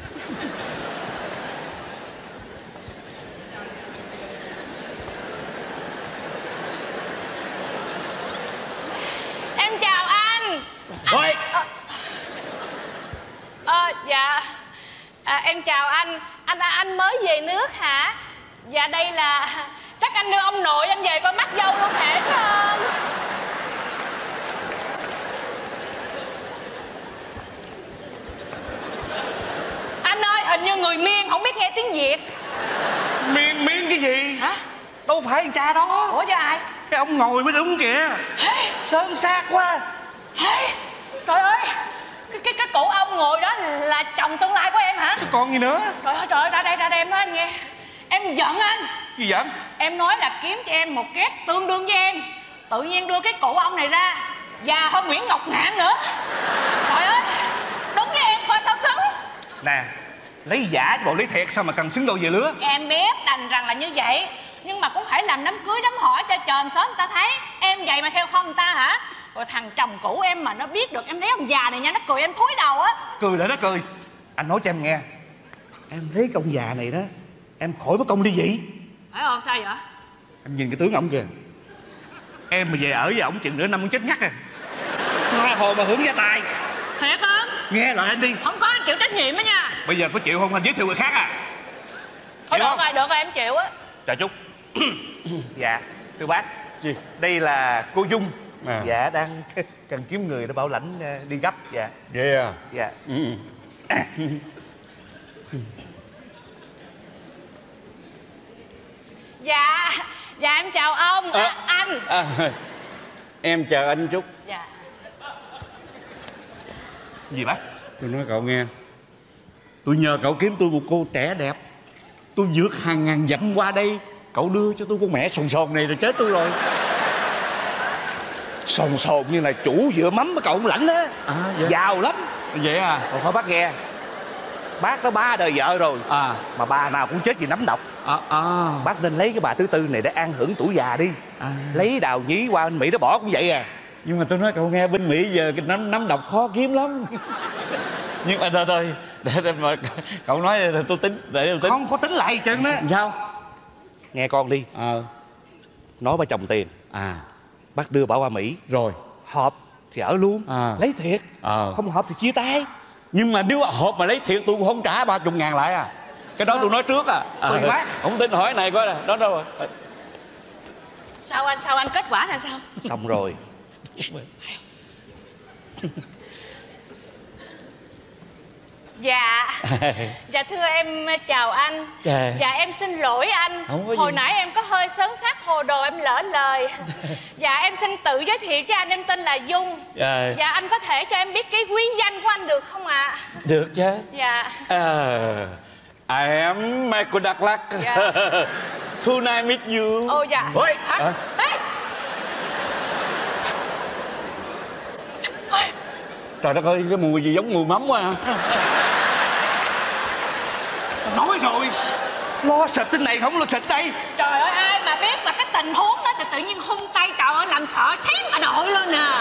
Em chào anh. Ôi! Ờ, ờ, dạ. À, em chào anh. Anh anh mới về nước hả? Dạ đây là lát anh đưa ông nội anh về coi mắt dâu luôn hả không? Anh ơi, hình như người Miên không biết nghe tiếng Việt. Miên miên cái gì? Hả? Đâu phải anh cha đó. Ủa chứ ai? Cái ông ngồi mới đúng kìa. Sơn sát quá. Trời ơi, cái cái cái cụ ông ngồi đó là chồng tương lai của em hả? Còn gì nữa? Trời ơi, trời ơi, ra đây, ra đây em nói anh nghe. Em giận anh. Gì giận? Em nói là kiếm cho em một két tương đương với em, tự nhiên đưa cái cụ ông này ra già hơn Nguyễn Ngọc Ngạn nữa. Trời ơi, đúng với em coi sao xứng. Nè, lấy giả chứ bộ lấy thiệt sao mà cần xứng đôi về lứa. Em biết đành rằng là như vậy, nhưng mà cũng phải làm đám cưới đám hỏi cho tròn xóm người ta thấy. Em vậy mà theo không người ta hả? Rồi thằng chồng cũ em mà nó biết được em lấy ông già này nha, nó cười em thúi đầu á. Cười lại nó cười. Anh nói cho em nghe, em lấy cái ông già này đó, em khỏi mất công ly dị. Phải không? Sao vậy? Em nhìn cái tướng ổng kìa. Em mà về ở với ổng chừng nửa năm cũng chết ngắt à. Tha hồ mà hưởng gia tài. Thiệt không? Nghe lời anh đi. Không có, anh chịu trách nhiệm á nha. Bây giờ có chịu không anh giới thiệu người khác à? Thôi Chịu được không? rồi, được rồi, em chịu á. Chào Trúc. Dạ, thưa bác. Gì? Đây là cô Dung. À. Dạ, đang cần kiếm người để bảo lãnh đi gấp. Dạ. Vậy à? Dạ. Ừ. À. Dạ, dạ em chào ông. À, à, Anh. À, em chào anh Trúc. Dạ. Gì bác? Tôi nói cậu nghe, tôi nhờ cậu kiếm tôi một cô trẻ đẹp. Tôi vượt hàng ngàn dặm qua đây, cậu đưa cho tôi con mẹ sồn sồn này rồi chết tôi rồi. Sồn sồn như là chủ dựa mắm với cậu ông lãnh á. À, vậy? Giàu lắm. Vậy à? Còn thôi bác nghe, bác có ba đời vợ rồi À. mà bà nào cũng chết vì nấm độc. À, à. Bác nên lấy cái bà thứ tư này để an hưởng tuổi già đi. À. Lấy Đào Nhí qua bên Mỹ nó bỏ cũng vậy à. Nhưng mà tôi nói cậu nghe, bên Mỹ giờ cái nấm nấm độc khó kiếm lắm. Nhưng mà thôi thôi, để, để mà cậu nói thì tôi tính, để tôi tính. Không có tính lại chân á. Sao? Nghe con đi. Ờ. Nói bà chồng tiền, À. bác đưa bà qua Mỹ. Rồi. Hợp thì ở luôn. À. Lấy thiệt. Ờ. Không hợp thì chia tay. Nhưng mà nếu hộp mà lấy thiệt tôi cũng không trả ba chục ngàn lại à. Cái đó tôi nói trước à. Tùy À, bác. không tin hỏi này coi nè, đó đâu rồi. Sao anh, sao anh, kết quả là sao? Xong rồi. Dạ. Dạ thưa em chào anh. Dạ. Dạ em xin lỗi anh. Không có gì. Hồi nãy em có hơi sớm sát hồ đồ, em lỡ lời. Dạ em xin tự giới thiệu cho anh, em tên là Dung. Dạ. Dạ anh có thể cho em biết cái quý danh của anh được không ạ? Được chứ. Dạ. À, I am Michael Douglas. Dạ. Tonight meet you. Ồ dạ. Ôi. Hả? Hả? Ê, Trời đất ơi, cái mùi gì giống mùi mắm quá à. Nói rồi, lo xịt trên này không lo xịt đây. trời ơi, ai mà biết là cái tình huống đó thì tự nhiên hung tay, trời ơi làm sợ thét mà đội luôn nè.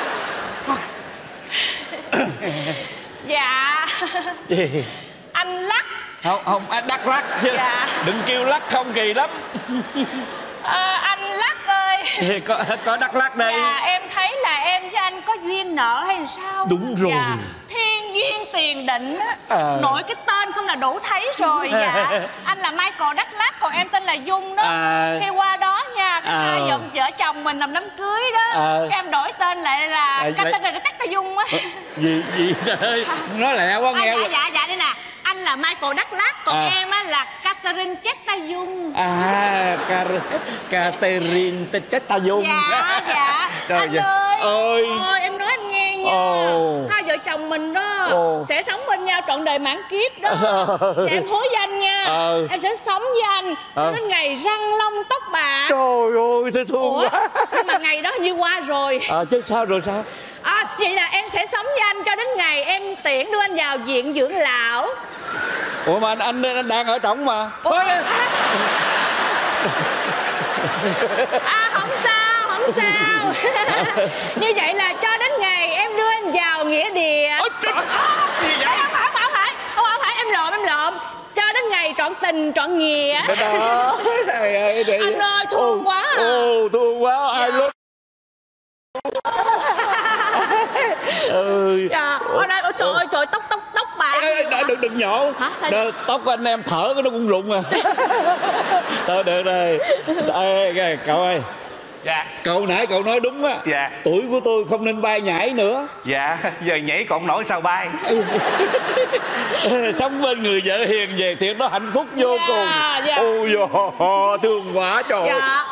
Dạ. Gì? Anh Lắc. Không, không, à, Đắk Lắk chứ. Dạ. Đừng kêu Lắc không kỳ lắm. Ờ, anh Lắc ơi. Có, có Đắk Lắk đây. Dạ em thấy là em với anh có duyên nợ hay sao? Đúng rồi. Dạ, thiên duyên tiền định á. À. Nội cái tên không là đủ thấy rồi. Dạ. Anh là Michael Douglas, còn em tên là Dung đó. À. Khi qua đó nha, cái À. hai vợ, vợ chồng mình làm đám cưới đó. À. Cái em đổi tên lại là À, cái vậy- tên này là chắc là Dung á. Gì, gì trời ơi, nói lẹ quá À, nghe. dạ dạ dạ đây nè, anh là Michael Douglas, còn À. em á là Catherine Zeta Dung. À, Catherine Zeta Dung. Dạ dạ. Trời anh ơi. ơi. Ôi. Ôi em nói anh nghe nha. Ồ. Hai vợ chồng mình đó Ồ. sẽ sống bên nhau trọn đời mãn kiếp đó. Ờ. Dạ em hứa với anh nha. Ờ. Em sẽ sống với anh cho Ờ. đến ngày răng long tóc bạc. Trời ơi, thấy thương Ủa, quá. nhưng mà ngày đó như qua rồi. À, chứ sao rồi sao? À, vậy là em sẽ sống với anh cho đến ngày em tiễn đưa anh vào viện dưỡng lão. Ủa mà anh, anh, anh đang ở trỏng mà. Ủa, Ôi, à, à không sao, không sao. Như vậy là cho đến ngày em đưa anh vào nghĩa địa. Ôi trời, gì vậy? Không phải, không phải, không phải, không phải, em lộn, em lộn. Cho đến ngày trọn tình, trọn nghĩa. đó. Trời ơi, trời Anh ơi, thương quá à. Ồ, thương quá. Ai lúc. Ừ. Dạ, ôi đây, ôi trời ơi, trời tóc tóc tóc bạc ê, đừng đừng nhổ. Đờ, tóc của anh em thở cái nó cũng rụng à. Thôi được rồi. Ê, cậu ơi. Dạ. Cậu nãy cậu nói đúng á. Dạ. Tuổi của tôi không nên bay nhảy nữa. Dạ. Giờ nhảy còn nổi sao bay. Sống bên người vợ hiền về thiệt nó hạnh phúc vô dạ, cùng. Dạ. Ôi dồi, thương quá trời. Dạ.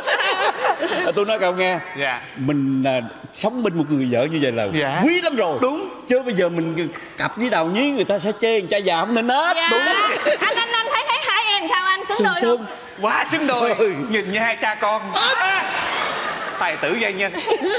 Tôi nói cậu nghe. Dạ. Mình à, sống bên một người vợ như vậy là dạ. quý lắm rồi. Đúng. Chứ bây giờ mình cặp với Đào Nhí người ta sẽ chê người cha già không nên hết. Dạ. Đúng. Anh anh anh thấy thấy hai em sao anh xứng Sương đôi Sương. không? Quá xứng đôi. Ôi. Nhìn như hai cha con. À. Tài tử doanh nhân.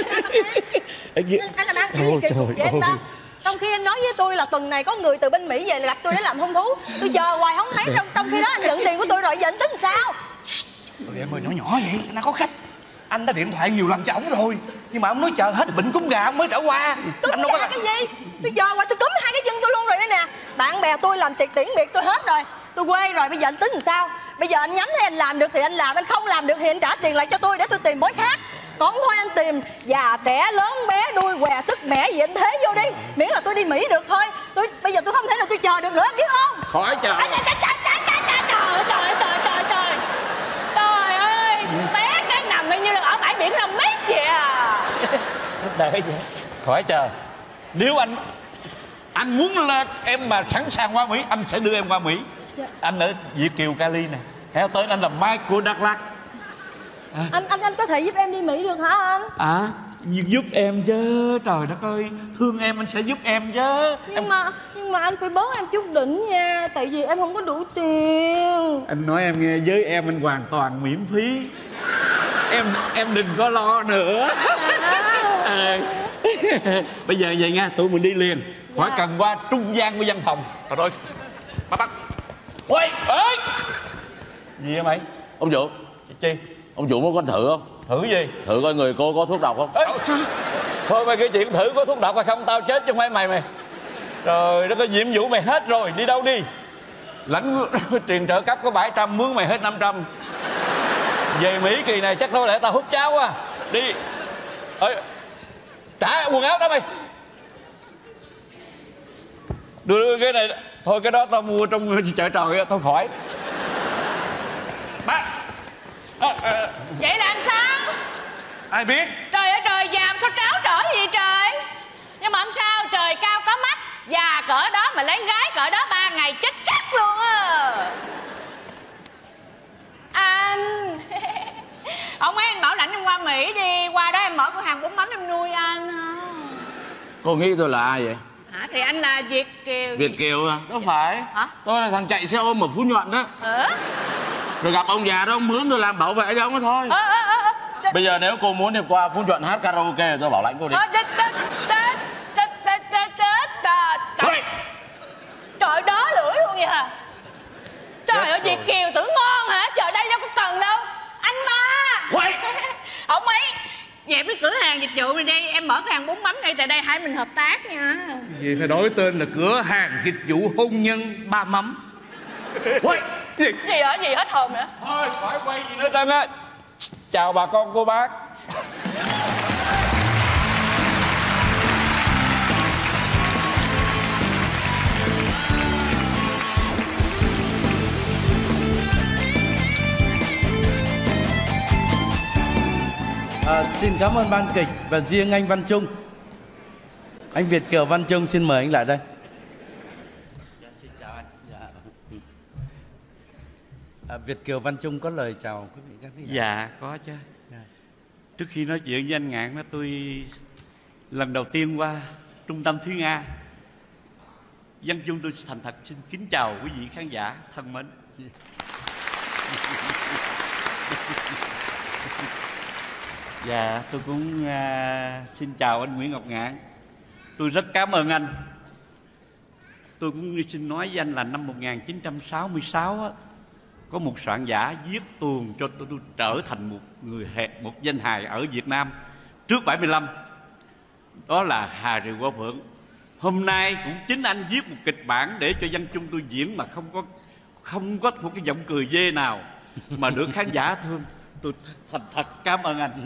Anh làm ăn cái gì kỳ cục vậy anh ta? Trong khi anh nói với tôi là tuần này có người từ bên Mỹ về là gặp tôi để làm hung thú, tôi chờ hoài không thấy, trong trong khi đó anh nhận tiền của tôi rồi, giờ anh tính sao? Ôi em ơi, nhỏ nhỏ vậy, anh đang có khách. Anh đã điện thoại nhiều lần cho ổng rồi, nhưng mà ông nói chờ hết bệnh cúm gà ông mới trở qua. Cúm anh đâu có gà là... cái gì? Tôi chờ hoài tôi cúm hai cái chân tôi luôn rồi đây nè. Bạn bè tôi làm tiệc tiễn biệt tôi hết rồi, tôi quê rồi, bây giờ anh tính làm sao? Bây giờ anh nhắm thấy anh làm được thì anh làm, anh không làm được thì anh trả tiền lại cho tôi để tôi tìm mối khác. Còn thôi anh tìm già trẻ lớn bé đuôi què sức mẻ gì anh thế vô đi, miễn là tôi đi Mỹ được thôi. Tôi bây giờ tôi không thể nào tôi chờ được nữa, anh biết không? Khỏi chờ. Trời trời trời trời trời trời trời trời ơi, bé cái nằm như là ở bãi biển Long Beach vậy à. Đợi vậy. Khỏi chờ. Nếu anh anh muốn là em mà sẵn sàng qua Mỹ, anh sẽ đưa em qua Mỹ. Dạ. Anh ở Việt Kiều Cali nè, theo tới anh là Michael Douglas. À. Anh anh anh có thể giúp em đi Mỹ được hả anh? À, giúp em chứ, trời đất ơi, thương em anh sẽ giúp em chứ. Nhưng em... mà nhưng mà anh phải bớt em chút đỉnh nha, tại vì em không có đủ tiền. Anh nói em nghe, với em anh hoàn toàn miễn phí. Em em đừng có lo nữa. À. Bây giờ vậy nha, tụi mình đi liền. Khỏi dạ. cần qua trung gian của văn phòng. Thôi thôi, bắt bắt. Ôi, ê! Gì vậy mày? Ông chủ. Chi? Ông chủ muốn con thử không? Thử gì? Thử coi người cô có thuốc độc không? Ê! Thôi mày cái chuyện thử có thuốc độc hay không tao chết cho mấy mày mày. Trời đất ơi, nhiệm vụ mày hết rồi, đi đâu đi? Lãnh tiền trợ cấp có bảy trăm, mướn mày hết năm trăm. Về Mỹ kỳ này chắc có lẽ tao hút cháo quá. Đi. Ê, trả quần áo tao mày. Đưa, đưa cái này. Thôi cái đó tao mua trong chợ trời tao khỏi. Bác. À, à. Vậy là anh sao? Ai biết? Trời ơi trời, già sao tráo trở gì trời. Nhưng mà không sao, trời cao có mắt. Già cỡ đó mà lấy gái cỡ đó ba ngày chết chắc luôn á. Anh ông ấy anh bảo lãnh em qua Mỹ đi, qua đó em mở cửa hàng bún mắm em nuôi anh. Cô nghĩ tôi là ai vậy? Hả? Thì anh là Việt Kiều. Việt Kiều à? Đâu phải. Hả? Tôi là thằng chạy xe ôm ở Phú Nhuận đó. Ờ? Rồi gặp ông già đó, ông mướn tôi làm bảo vệ cho ông ấy thôi. Ờ, ờ, ờ, ờ. Bây giờ nếu cô muốn đi qua Phú Nhuận hát karaoke tôi bảo lãnh cô đi. Ờ, tết, tết, tết, tết, tết, tết, tết, tết. Trời đó lưỡi luôn vậy hả? Trời ơi, Việt Kiều tưởng ngon hả? Trời đây đâu có cần đâu. Anh ba. Không mấy. Dẹp cái cửa hàng dịch vụ này đi, em mở cửa hàng bún mắm đây, tại đây hai mình hợp tác nha. Vì phải đổi tên là cửa hàng dịch vụ hôn nhân ba mắm. Quay. Gì? Gì hả? Gì hết hồn nữa? Thôi, khỏi quay gì nữa trơn á. Chào bà con cô bác. À, xin cảm ơn ban kịch và riêng anh Văn Trung. Anh Việt Kiều Văn Trung xin mời anh lại đây. Dạ, xin chào anh. Dạ. À, Việt Kiều Văn Trung có lời chào quý vị các thính giả. Dạ có chứ. Dạ. Trước khi nói chuyện với anh Ngạn đó, tôi lần đầu tiên qua trung tâm Thúy Nga. Văn Trung tôi thành thật xin kính chào quý vị khán giả thân mến. Dạ tôi cũng uh, xin chào anh Nguyễn Ngọc Ngạn. Tôi rất cảm ơn anh. Tôi cũng xin nói với anh là năm một nghìn chín trăm sáu mươi sáu á, có một soạn giả viết tuồng cho tôi, tôi trở thành một người hẹp, một danh hài ở Việt Nam trước bảy mươi lăm. Đó là Hà Rìu Qua Phượng. Hôm nay cũng chính anh viết một kịch bản để cho Văn Trung tôi diễn mà không có không có một cái giọng cười dê nào mà được khán giả thương. Tôi thành thật cảm ơn anh.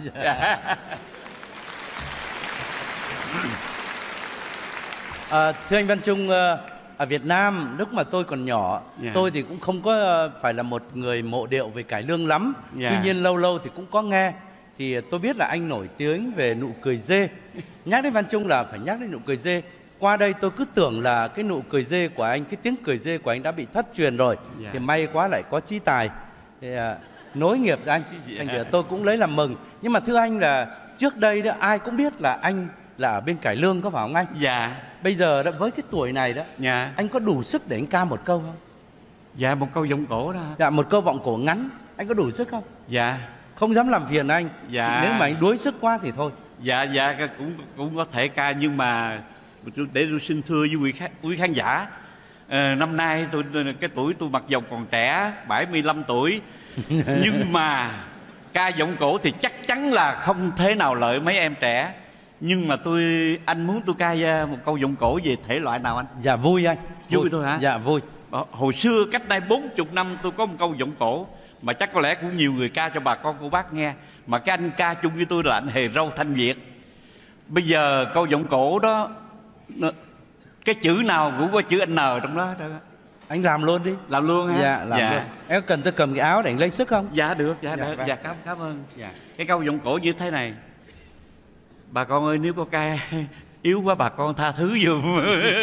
À, thưa anh Văn Trung, Ở Việt Nam lúc mà tôi còn nhỏ, yeah. tôi thì cũng không có phải là một người mộ điệu về cải lương lắm, yeah. tuy nhiên lâu lâu thì cũng có nghe. Thì tôi biết là anh nổi tiếng về nụ cười dê. Nhắc đến Văn Trung là phải nhắc đến nụ cười dê. Qua đây tôi cứ tưởng là cái nụ cười dê của anh, cái tiếng cười dê của anh đã bị thất truyền rồi, yeah. thì may quá lại có Chí Tài thì uh, nối nghiệp anh. Yeah. Anh tôi cũng lấy làm mừng. Nhưng mà thưa anh là trước đây đó ai cũng biết là anh là ở bên cải lương, có phải không anh? Dạ. Bây giờ đó với cái tuổi này đó, dạ. anh có đủ sức để anh ca một câu không? Dạ, một câu vọng cổ đó. Dạ, một câu vọng cổ ngắn, anh có đủ sức không? Dạ. Không dám làm phiền anh. Dạ. Nếu mà anh đuối sức quá thì thôi. Dạ, dạ cũng cũng có thể ca, nhưng mà để tôi xin thưa với quý khán, quý khán giả, à, năm nay tôi cái tuổi tôi mặc dầu còn trẻ, bảy mươi lăm tuổi, nhưng mà ca vọng cổ thì chắc chắn là không thể nào lợi mấy em trẻ. Nhưng mà tôi anh muốn tôi ca một câu vọng cổ về thể loại nào anh? Dạ vui anh. Vui, vui thôi hả? Dạ vui. Hồi xưa cách đây bốn mươi năm tôi có một câu vọng cổ mà chắc có lẽ cũng nhiều người ca cho bà con cô bác nghe, mà cái anh ca chung với tôi là anh Hề Râu Thanh Việt. Bây giờ câu vọng cổ đó, cái chữ nào cũng có chữ anh N trong đó. Anh làm luôn đi. Làm luôn hả? Dạ, làm dạ. luôn. Em cần tôi cầm cái áo để anh lấy sức không? Dạ được, dạ, dạ, được. vâng. Dạ cảm, cảm ơn. Dạ. Cái câu vọng cổ như thế này: bà con ơi, nếu có ca yếu quá bà con tha thứ giùm.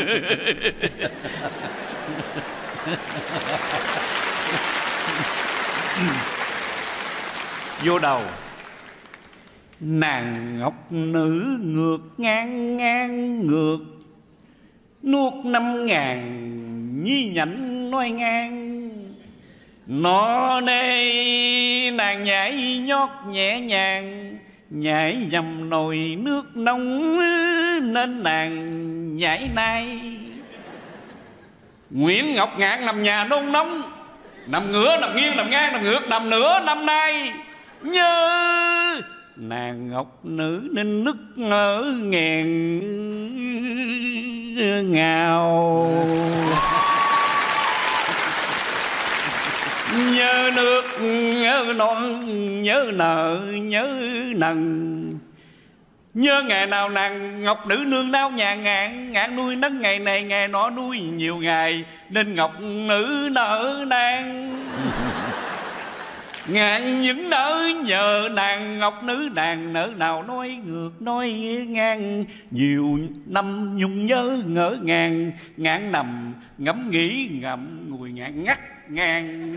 Vô đầu. Nàng ngọc nữ ngược ngang ngang ngược, nuốt năm ngàn nhi nhảnh nói ngang. Nó nê nàng nhảy nhót nhẹ nhàng, nhảy nhầm nồi nước nóng nên nàng nhảy nay. Nguyễn Ngọc Ngạn nằm nhà nôn nóng, nằm ngửa nằm nghiêng nằm ngang nằm ngược nằm nửa năm nay. Nhớ nàng ngọc nữ nên nức nở nghẹn ngào. Nhớ nước nhớ non nhớ nợ nhớ nần. Nhớ ngày nào nàng ngọc nữ nương nao nhà ngạn, ngạn nuôi nấng ngày này ngày nọ nuôi nhiều ngày, nên ngọc nữ nở nàng. Ngạn những nở nhờ nàng ngọc nữ nàng nở nào nói ngược nói ngang. Nhiều năm nhung nhớ ngỡ ngàng, ngạn nằm ngẫm nghĩ ngậm ngùi ngạn ngắt ngang.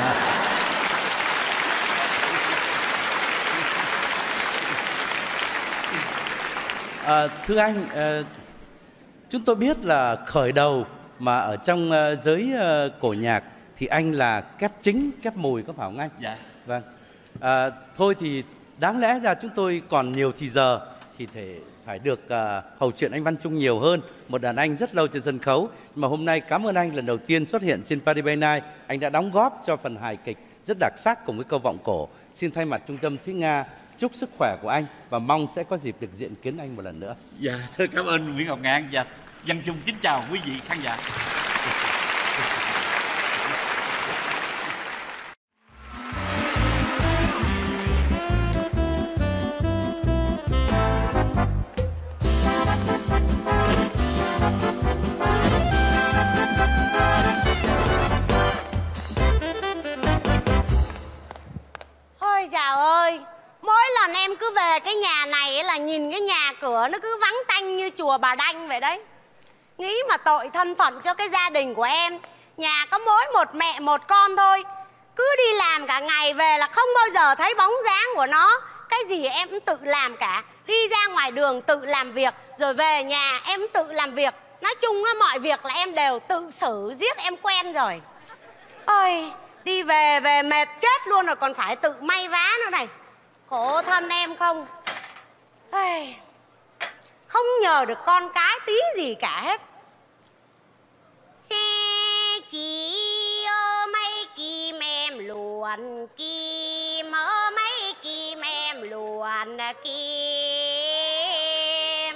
À, thưa anh, à, chúng tôi biết là khởi đầu mà ở trong uh, giới uh, cổ nhạc thì anh là kép chính, kép mùi, có phải không anh? Dạ. Vâng. À, thôi thì đáng lẽ ra chúng tôi còn nhiều thì giờ thì thể phải được uh, hầu chuyện anh Văn Trung nhiều hơn, một đàn anh rất lâu trên sân khấu. Nhưng mà hôm nay cảm ơn anh lần đầu tiên xuất hiện trên Party by Night. Anh đã đóng góp cho phần hài kịch rất đặc sắc cùng với câu vọng cổ. Xin thay mặt Trung tâm Thúy Nga chúc sức khỏe của anh và mong sẽ có dịp được diện kiến anh một lần nữa. Dạ, thưa cảm ơn Nguyễn Ngọc Ngạn và Văn Trung kính chào quý vị khán giả. Ôi trời ơi, mỗi lần em cứ về cái nhà này ấy là nhìn cái nhà cửa nó cứ vắng tanh như chùa Bà Đanh vậy đấy. Nghĩ mà tội thân phận cho cái gia đình của em. Nhà có mỗi một mẹ một con thôi, cứ đi làm cả ngày về là không bao giờ thấy bóng dáng của nó. Cái gì em cũng tự làm cả. Đi ra ngoài đường tự làm việc, rồi về nhà em tự làm việc. Nói chung á, mọi việc là em đều tự xử, giết em quen rồi. Ôi, đi về về mệt chết luôn rồi còn phải tự may vá nữa này. Khổ thân em không. Ây, không nhờ được con cái tí gì cả hết. Xe chỉ ơ mấy kim em luồn kim, ơ mấy kim em luồn kim.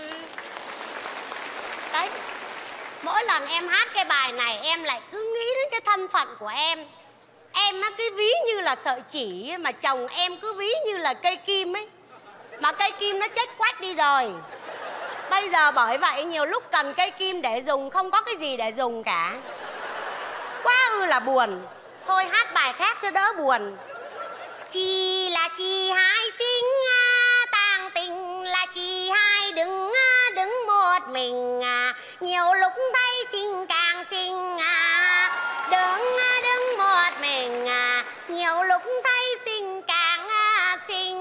Đấy, mỗi lần em hát cái bài này em lại cứ nghĩ đến cái thân phận của em. Em á cứ ví như là sợi chỉ, mà chồng em cứ ví như là cây kim ấy. Mà cây kim nó chết quách đi rồi. Bây giờ bởi vậy nhiều lúc cần cây kim để dùng, không có cái gì để dùng cả. Quá ư là buồn. Thôi hát bài khác cho đỡ buồn. Chỉ là chị hai sinh tàng tình, là chị hai đứng đứng một mình. Nhiều lúc thấy xinh càng xinh, đứng đứng một mình. Nhiều lúc thấy xinh càng xinh.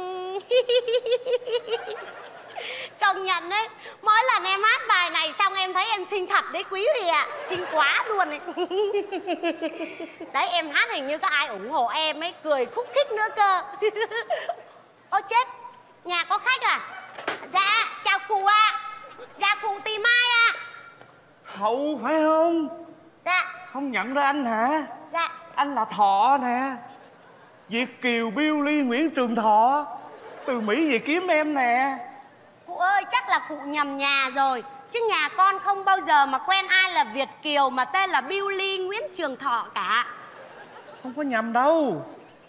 Công nhận đấy, mỗi lần em hát bài này xong em thấy em xinh thật đấy quý vị ạ. À. Xinh quá luôn đấy. Đấy em hát hình như có ai ủng hộ em ấy, cười khúc khích nữa cơ. Ôi chết, nhà có khách à? Dạ, chào cụ ạ. À. Dạ cụ tìm ai ạ? À? Hậu phải không? Dạ. Không nhận ra anh hả? Dạ. Anh là Thọ nè, Việt kiều Biêu Ly Nguyễn Trường Thọ, từ Mỹ về kiếm em nè. Cụ ơi, chắc là cụ nhầm nhà rồi. Chứ nhà con không bao giờ mà quen ai là Việt kiều mà tên là Biêu Ly Nguyễn Trường Thọ cả. Không có nhầm đâu.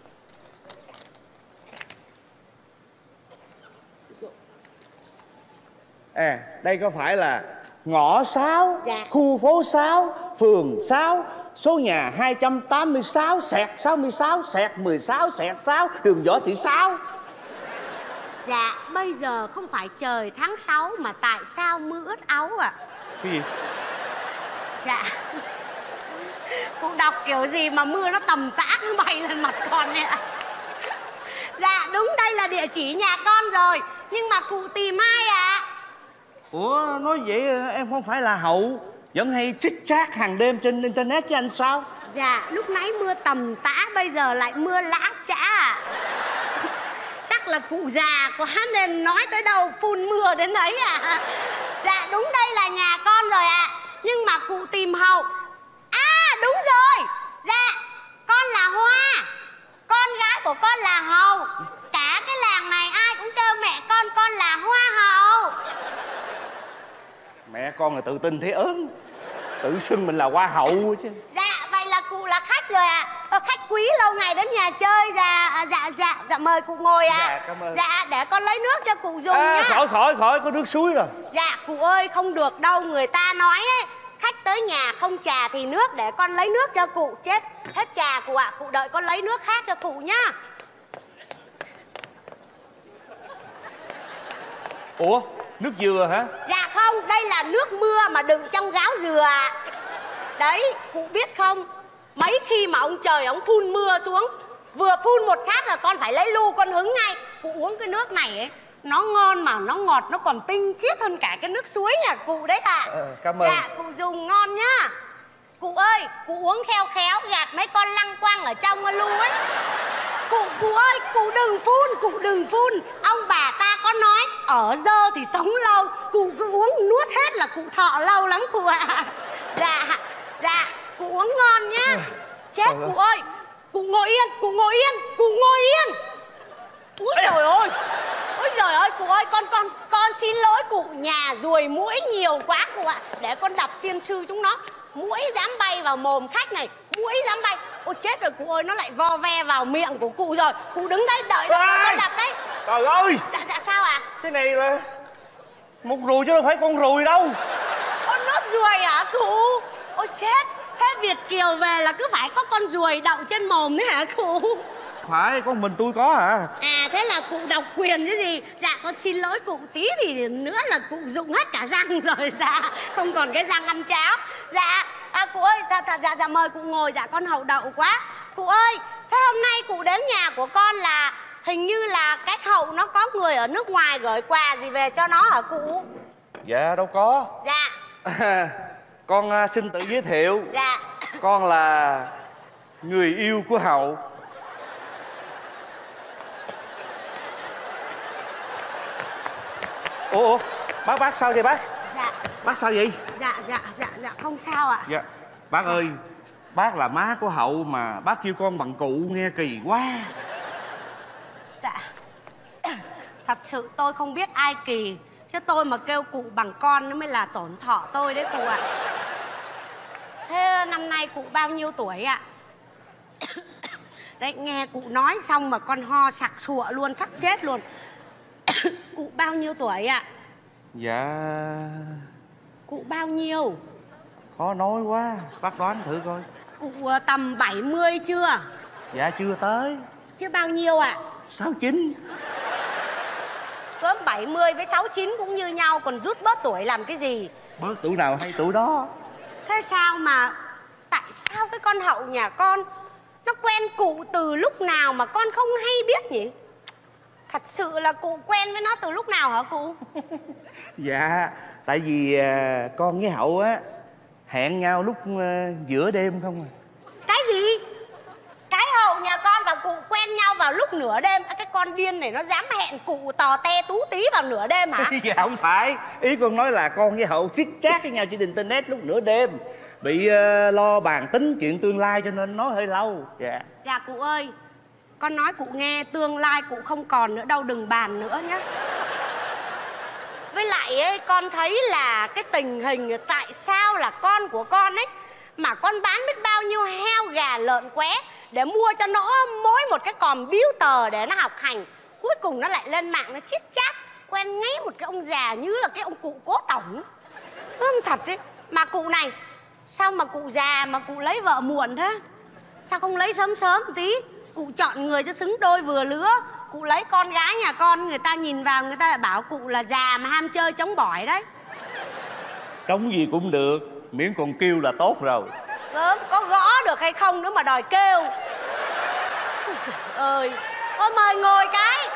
À, đây có phải là ngõ sáu, dạ. khu phố sáu, phường sáu, số nhà hai trăm tám mươi sáu, xẹt sáu mươi sáu, xẹt mười sáu, xẹt sáu, đường Võ Thị Sáu? Dạ, bây giờ không phải trời tháng sáu mà tại sao mưa ướt áo ạ? À? Cái gì? Dạ. Cụ đọc kiểu gì mà mưa nó tầm tã nó bay lên mặt con nè. Dạ, đúng đây là địa chỉ nhà con rồi. Nhưng mà cụ tìm ai ạ? À? Ủa, nói vậy em không phải là Hậu vẫn hay chích chat hàng đêm trên internet với anh sao? Dạ, lúc nãy mưa tầm tã, bây giờ lại mưa lã chã à? Chắc là cụ già quá nên nói tới đâu phun mưa đến ấy à? Dạ, đúng đây là nhà con rồi ạ. À. Nhưng mà cụ tìm Hậu. À, đúng rồi. Dạ, con là Hoa, con gái của con là Hậu. Cả cái làng này ai cũng kêu mẹ con con là Hoa Hậu. Mẹ con là tự tin thế ớn, tự xưng mình là Hoa Hậu chứ. Dạ, vậy là cụ là khách rồi ạ. À. Khách quý lâu ngày đến nhà chơi. Dạ, dạ, dạ, dạ mời cụ ngồi ạ. À. Dạ, cảm ơn. Dạ, để con lấy nước cho cụ dùng à, nhá. Khỏi, khỏi, khỏi, có nước suối rồi. Dạ, cụ ơi, không được đâu. Người ta nói ấy, khách tới nhà không trà thì nước, để con lấy nước cho cụ. Chết, hết trà cụ ạ. À. Cụ đợi con lấy nước khác cho cụ nhá. Ủa, nước dừa hả? Dạ không, đây là nước mưa mà đựng trong gáo dừa. Đấy, cụ biết không, mấy khi mà ông trời ông phun mưa xuống, vừa phun một phát là con phải lấy lu con hứng ngay. Cụ uống cái nước này ấy, nó ngon mà nó ngọt, nó còn tinh khiết hơn cả cái nước suối nhà cụ đấy ạ. À. Ờ, cảm ơn. Dạ, cụ dùng ngon nhá. Cụ ơi, cụ uống khéo khéo, gạt mấy con lăng quăng ở trong cái lu ấy. Cụ, cụ ơi, cụ đừng phun, cụ đừng phun. Ông bà ta có nói, ở dơ thì sống lâu. Cụ cứ uống nuốt hết là cụ thọ lâu lắm cụ ạ. À. Dạ, dạ, cụ uống ngon nhá. Chết cụ ơi, cụ ngồi yên, cụ ngồi yên, cụ ngồi yên. Úi trời ơi, úi trời ơi, cụ ơi, con, con, con xin lỗi cụ. Nhà ruồi muỗi nhiều quá cụ ạ. À. Để con đọc tiên sư chúng nó. Muỗi dám bay vào mồm khách này, muỗi dám bay. Ôi chết rồi cụ ơi, nó lại vo ve vào miệng của cụ rồi. Cụ đứng đấy đợi đó, con đập đấy. Trời ơi. Dạ, dạ sao ạ? À? Cái này là một ruồi chứ đâu phải con ruồi đâu. Con nốt ruồi hả cụ? Ôi chết, thế Việt kiều về là cứ phải có con ruồi đậu trên mồm đấy hả cụ? Phải, con mình tôi có à. À, thế là cụ độc quyền chứ gì. Dạ, con xin lỗi cụ, tí thì nữa là cụ dụng hết cả răng rồi. Dạ, không còn cái răng ăn cháo. Dạ, à, cụ ơi, dạ, dạ, dạ, dạ mời cụ ngồi. Dạ, con hậu đậu quá. Cụ ơi, thế hôm nay cụ đến nhà của con là hình như là cách hậu nó có người ở nước ngoài gửi quà gì về cho nó hả cụ? Dạ, đâu có. Dạ. À, con uh, xin tự giới thiệu. Dạ. Con là người yêu của Hậu. Ủa, bác, bác sao vậy bác? Dạ. Bác sao vậy? Dạ, dạ, dạ, dạ, không sao ạ. Dạ, bác ơi, bác là má của Hậu mà bác kêu con bằng cụ nghe kỳ quá. Dạ. Thật sự tôi không biết ai kỳ, chứ tôi mà kêu cụ bằng con nó mới là tổn thọ tôi đấy cụ ạ. Thế năm nay cụ bao nhiêu tuổi ạ? Đấy, nghe cụ nói xong mà con ho sặc sụa luôn, sắp chết luôn. Cụ bao nhiêu tuổi ạ? Dạ... Cụ bao nhiêu? Khó nói quá, bác đoán thử coi. Cụ tầm bảy mươi chưa? Dạ chưa tới. Chứ bao nhiêu ạ? À? sáu chín. Cớm bảy mươi với sáu chín cũng như nhau, còn rút bớt tuổi làm cái gì? Bớt tuổi nào hay tuổi đó. Thế sao mà... Tại sao cái con Hậu nhà con nó quen cụ từ lúc nào mà con không hay biết nhỉ? Thật sự là cụ quen với nó từ lúc nào hả cụ? Dạ, tại vì à, con với Hậu á hẹn nhau lúc à, giữa đêm không à. Cái gì? Cái Hậu nhà con và cụ quen nhau vào lúc nửa đêm? À, cái con điên này nó dám hẹn cụ tò te tú tí vào nửa đêm hả? Dạ không phải, ý con nói là con với Hậu chit chat với nhau trên internet lúc nửa đêm. Bị uh, lo bàn tính chuyện tương lai cho nên nói hơi lâu. Dạ. Dạ cụ ơi, con nói cụ nghe, tương lai cụ không còn nữa đâu, đừng bàn nữa nhé. Với lại ấy, con thấy là cái tình hình tại sao là con của con ấy mà con bán biết bao nhiêu heo gà lợn qué để mua cho nó mỗi một cái còm biếu tờ để nó học hành, cuối cùng nó lại lên mạng nó chít chát quen ngay một cái ông già như là cái ông cụ Cố Tổng. Ưm thật đấy. Mà cụ này, sao mà cụ già mà cụ lấy vợ muộn thế? Sao không lấy sớm sớm một tí? Cụ chọn người cho xứng đôi vừa lứa. Cụ lấy con gái nhà con, người ta nhìn vào người ta lại bảo cụ là già mà ham chơi chống bỏi đấy. Trống gì cũng được, miễn còn kêu là tốt rồi. Sớm có gõ được hay không nữa mà đòi kêu. Ôi trời ơi. Thôi mời ngồi cái.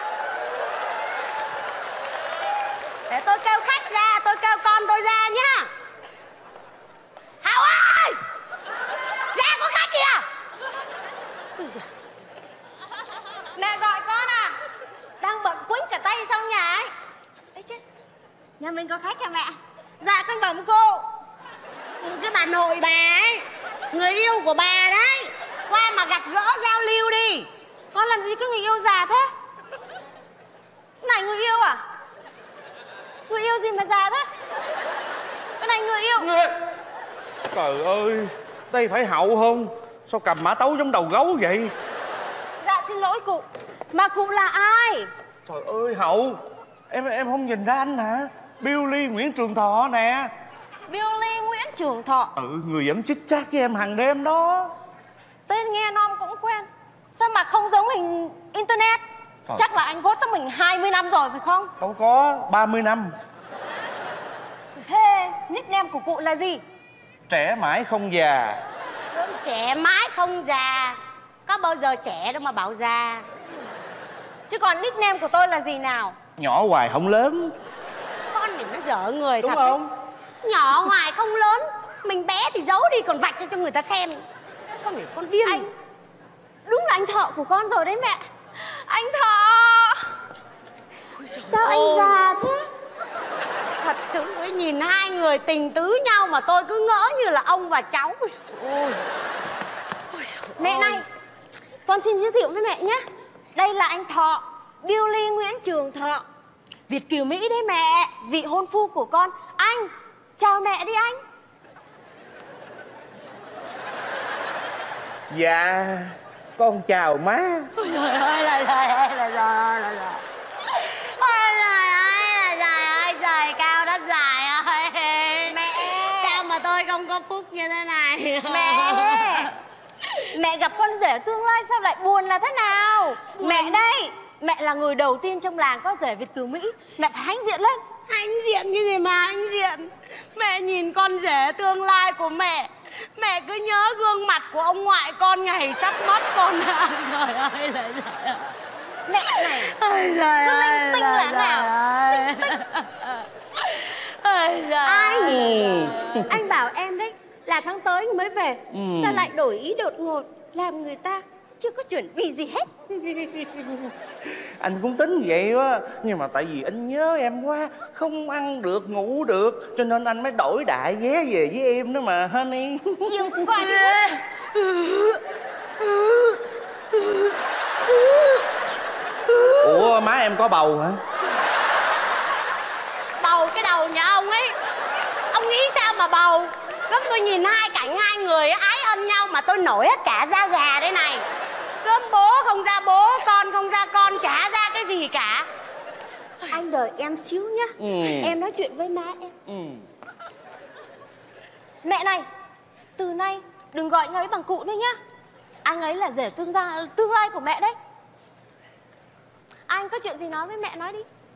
Để tôi kêu khách ra, tôi kêu con tôi ra nhá. Hảo ơi, ra có khách kìa. Ôi trời. Mẹ gọi con à? Đang bận quýnh cả tay sau nhà ấy. Ê chết, nhà mình có khách hả mẹ? Dạ con bẩm cô. Cái bà nội bà ấy, người yêu của bà đấy, qua mà gặp gỡ giao lưu đi. Con làm gì có người yêu già thế? Này người yêu à? Người yêu gì mà già thế? Cái này người yêu. Trời ơi, đây phải Hậu không? Sao cầm mã tấu giống đầu gấu vậy? Dạ xin lỗi cụ. Mà cụ là ai? Trời ơi Hậu, em em không nhìn ra anh hả? Billy Nguyễn Trường Thọ nè. Billy Nguyễn Trường Thọ. Ừ, người vẫn chit chat với em hàng đêm đó. Tên nghe nom cũng quen. Sao mà không giống hình internet? Trời. Chắc là anh post tấm mình hai mươi năm rồi phải không? Đâu có, ba mươi năm. Thế nickname của cụ là gì? Trẻ mãi không già. Trẻ mãi không già, có bao giờ trẻ đâu mà bảo già. Chứ còn nickname của tôi là gì nào? Nhỏ hoài không lớn. Con này nó dở người. Đúng thật không? Đấy. Nhỏ hoài không lớn. Mình bé thì giấu đi còn vạch cho cho người ta xem. Con này con điên. Anh, đúng là anh Thọ của con rồi đấy mẹ. Anh Thọ. Sao anh già thế? Thật sự ấy, nhìn hai người tình tứ nhau mà tôi cứ ngỡ như là ông và cháu. Ôi. Ôi mẹ này, con xin giới thiệu với mẹ nhé. Đây là anh Thọ, Billy Nguyễn Trường Thọ, Việt kiều Mỹ đấy mẹ, vị hôn phu của con. Anh, chào mẹ đi anh. Dạ, con chào má. Ôi trời ơi là trời ơi là trời ơi là trời. Ôi trời ơi là trời ơi, trời cao đất dài ơi. Mẹ, sao mà tôi không có phúc như thế này? Mẹ, mẹ gặp con rể tương lai sao lại buồn là thế nào? Buồn. Mẹ đây, mẹ là người đầu tiên trong làng có rể Việt kiều Mỹ. Mẹ phải hãnh diện lên. Hãnh diện cái gì mà hãnh diện? Mẹ nhìn con rể tương lai của mẹ, mẹ cứ nhớ gương mặt của ông ngoại con ngày sắp mất con ạ. Trời ơi là trời ơi. Mẹ này, ôi trời cứ ơi linh tinh là nào? Linh tinh. Ôi trời Anh, ơi. anh bảo em đấy là tháng tới mới về. Ừ. Sao lại đổi ý đột ngột, làm người ta chưa có chuẩn bị gì hết. Anh cũng tính vậy á, nhưng mà tại vì anh nhớ em quá, không ăn được, ngủ được, cho nên anh mới đổi đại vé về với em đó mà honey. Yêu của anh. Ủa má em có bầu hả? Bầu cái đầu nhà ông ấy. Ông nghĩ sao mà bầu? Lúc tôi nhìn hai cảnh hai người ái ân nhau mà tôi nổi hết cả da gà đây này. Gớm bố không ra bố, con không ra con, chả ra cái gì cả. Anh anh đợi em xíu nhá. Ừ. Em nói chuyện với má em. Ừ. Mẹ này, từ nay đừng gọi anh ấy bằng cụ nữa nhá. Anh ấy là rể tương gia tương lai của mẹ đấy. Anh có chuyện gì nói với mẹ nói đi.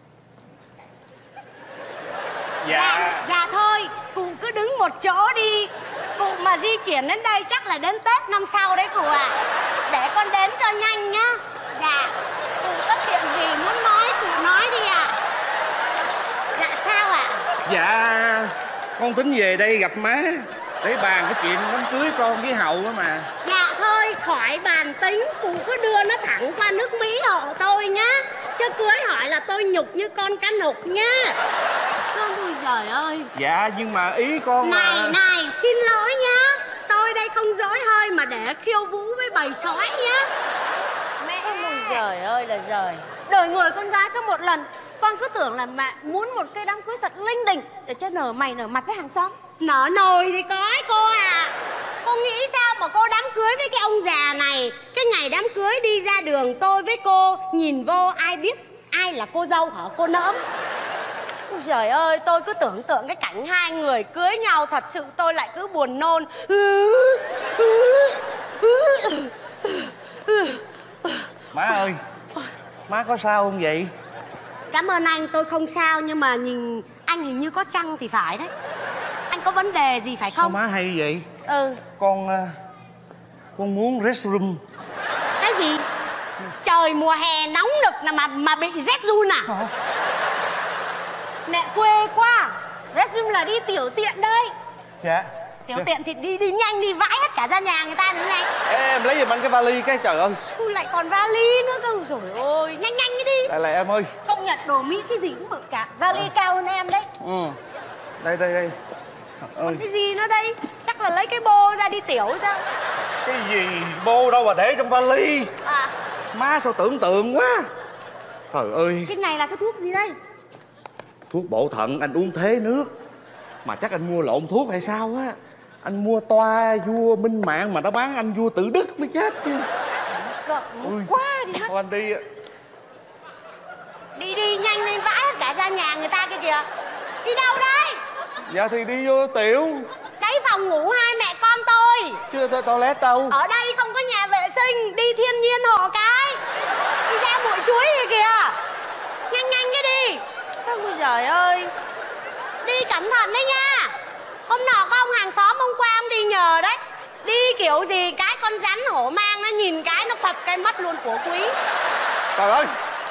Dạ. Dạ, dạ thôi, cụ cứ đứng một chỗ đi. Cụ mà di chuyển đến đây chắc là đến Tết năm sau đấy cụ ạ. À. Để con đến cho nhanh nhá. Dạ, cụ có chuyện gì muốn nói cụ nói đi ạ. À. Dạ sao ạ? À? Dạ, con tính về đây gặp má để bàn cái chuyện đám cưới con với Hậu đó mà. Dạ thôi, khỏi bàn tính. Cụ cứ đưa nó thẳng qua nước Mỹ hộ tôi nhá. Chứ cưới hỏi là tôi nhục như con cá nục nhá. Ôi trời ơi. Dạ, nhưng mà ý con Này là... này, xin lỗi nhá. Tôi đây không dối hơi mà để khiêu vũ với bầy sói nhá. Mẹ em ôi trời ơi là trời. Đời người con gái có một lần, con cứ tưởng là mẹ muốn một cái đám cưới thật linh đình để cho nở mày nở mặt với hàng xóm. Nở nồi thì có ấy cô à. Cô nghĩ sao mà cô đám cưới với cái ông già này. Cái ngày đám cưới đi ra đường tôi với cô nhìn vô ai biết ai là cô dâu hả cô nỡm. Ôi trời ơi, tôi cứ tưởng tượng cái cảnh hai người cưới nhau, thật sự tôi lại cứ buồn nôn. Má ơi, má có sao không vậy? Cảm ơn anh, tôi không sao. Nhưng mà nhìn anh hình như có trăng thì phải đấy. Anh có vấn đề gì phải không? Sao má hay vậy? Ừ. Con... con muốn restroom. Cái gì? Trời mùa hè nóng nực là mà mà bị rét run à? Hả? Mẹ quê quá. Restroom là đi tiểu tiện đây. Dạ. Tiểu tiện thì đi đi nhanh, đi vãi hết cả ra nhà người ta nữa này. Ê, em lấy giùm anh cái vali cái, trời ơi. Ui, lại còn vali nữa cơ. Rồi ôi, nhanh nhanh đi. Lại lại em ơi. Công nhận đồ Mỹ cái gì cũng bự cả. Vali à. Cao hơn em đấy. Ừ. Đây đây đây. Còn cái gì nữa đây? Chắc là lấy cái bô ra đi tiểu sao? Cái gì bô đâu mà để trong vali. À. Má sao tưởng tượng quá. Trời ơi. Cái này là cái thuốc gì đây? Thuốc bổ thận, anh uống thế nước. Mà chắc anh mua lộn thuốc hay sao á. Anh mua toa vua Minh Mạng mà nó bán anh vua Tự Đức mới chết chứ. Cận quá đi mất. Thôi anh đi. Đi đi nhanh lên vãi hết cả ra nhà người ta kia kìa. Đi đâu đây? Dạ thì đi vô tiểu. Đấy phòng ngủ hai mẹ con tôi. Chưa tới toilet đâu. Ở đây không có nhà vệ sinh. Đi thiên nhiên hộ cái. Đi ra bụi chuối kìa kìa. Nhanh nhanh cái đi. Ôi trời ơi. Đi cẩn thận đấy nha. Hôm nọ có ông hàng xóm hôm qua ông đi nhờ đấy. Đi kiểu gì cái con rắn hổ mang nó nhìn cái nó phập cái mất luôn của quý. Trời ơi.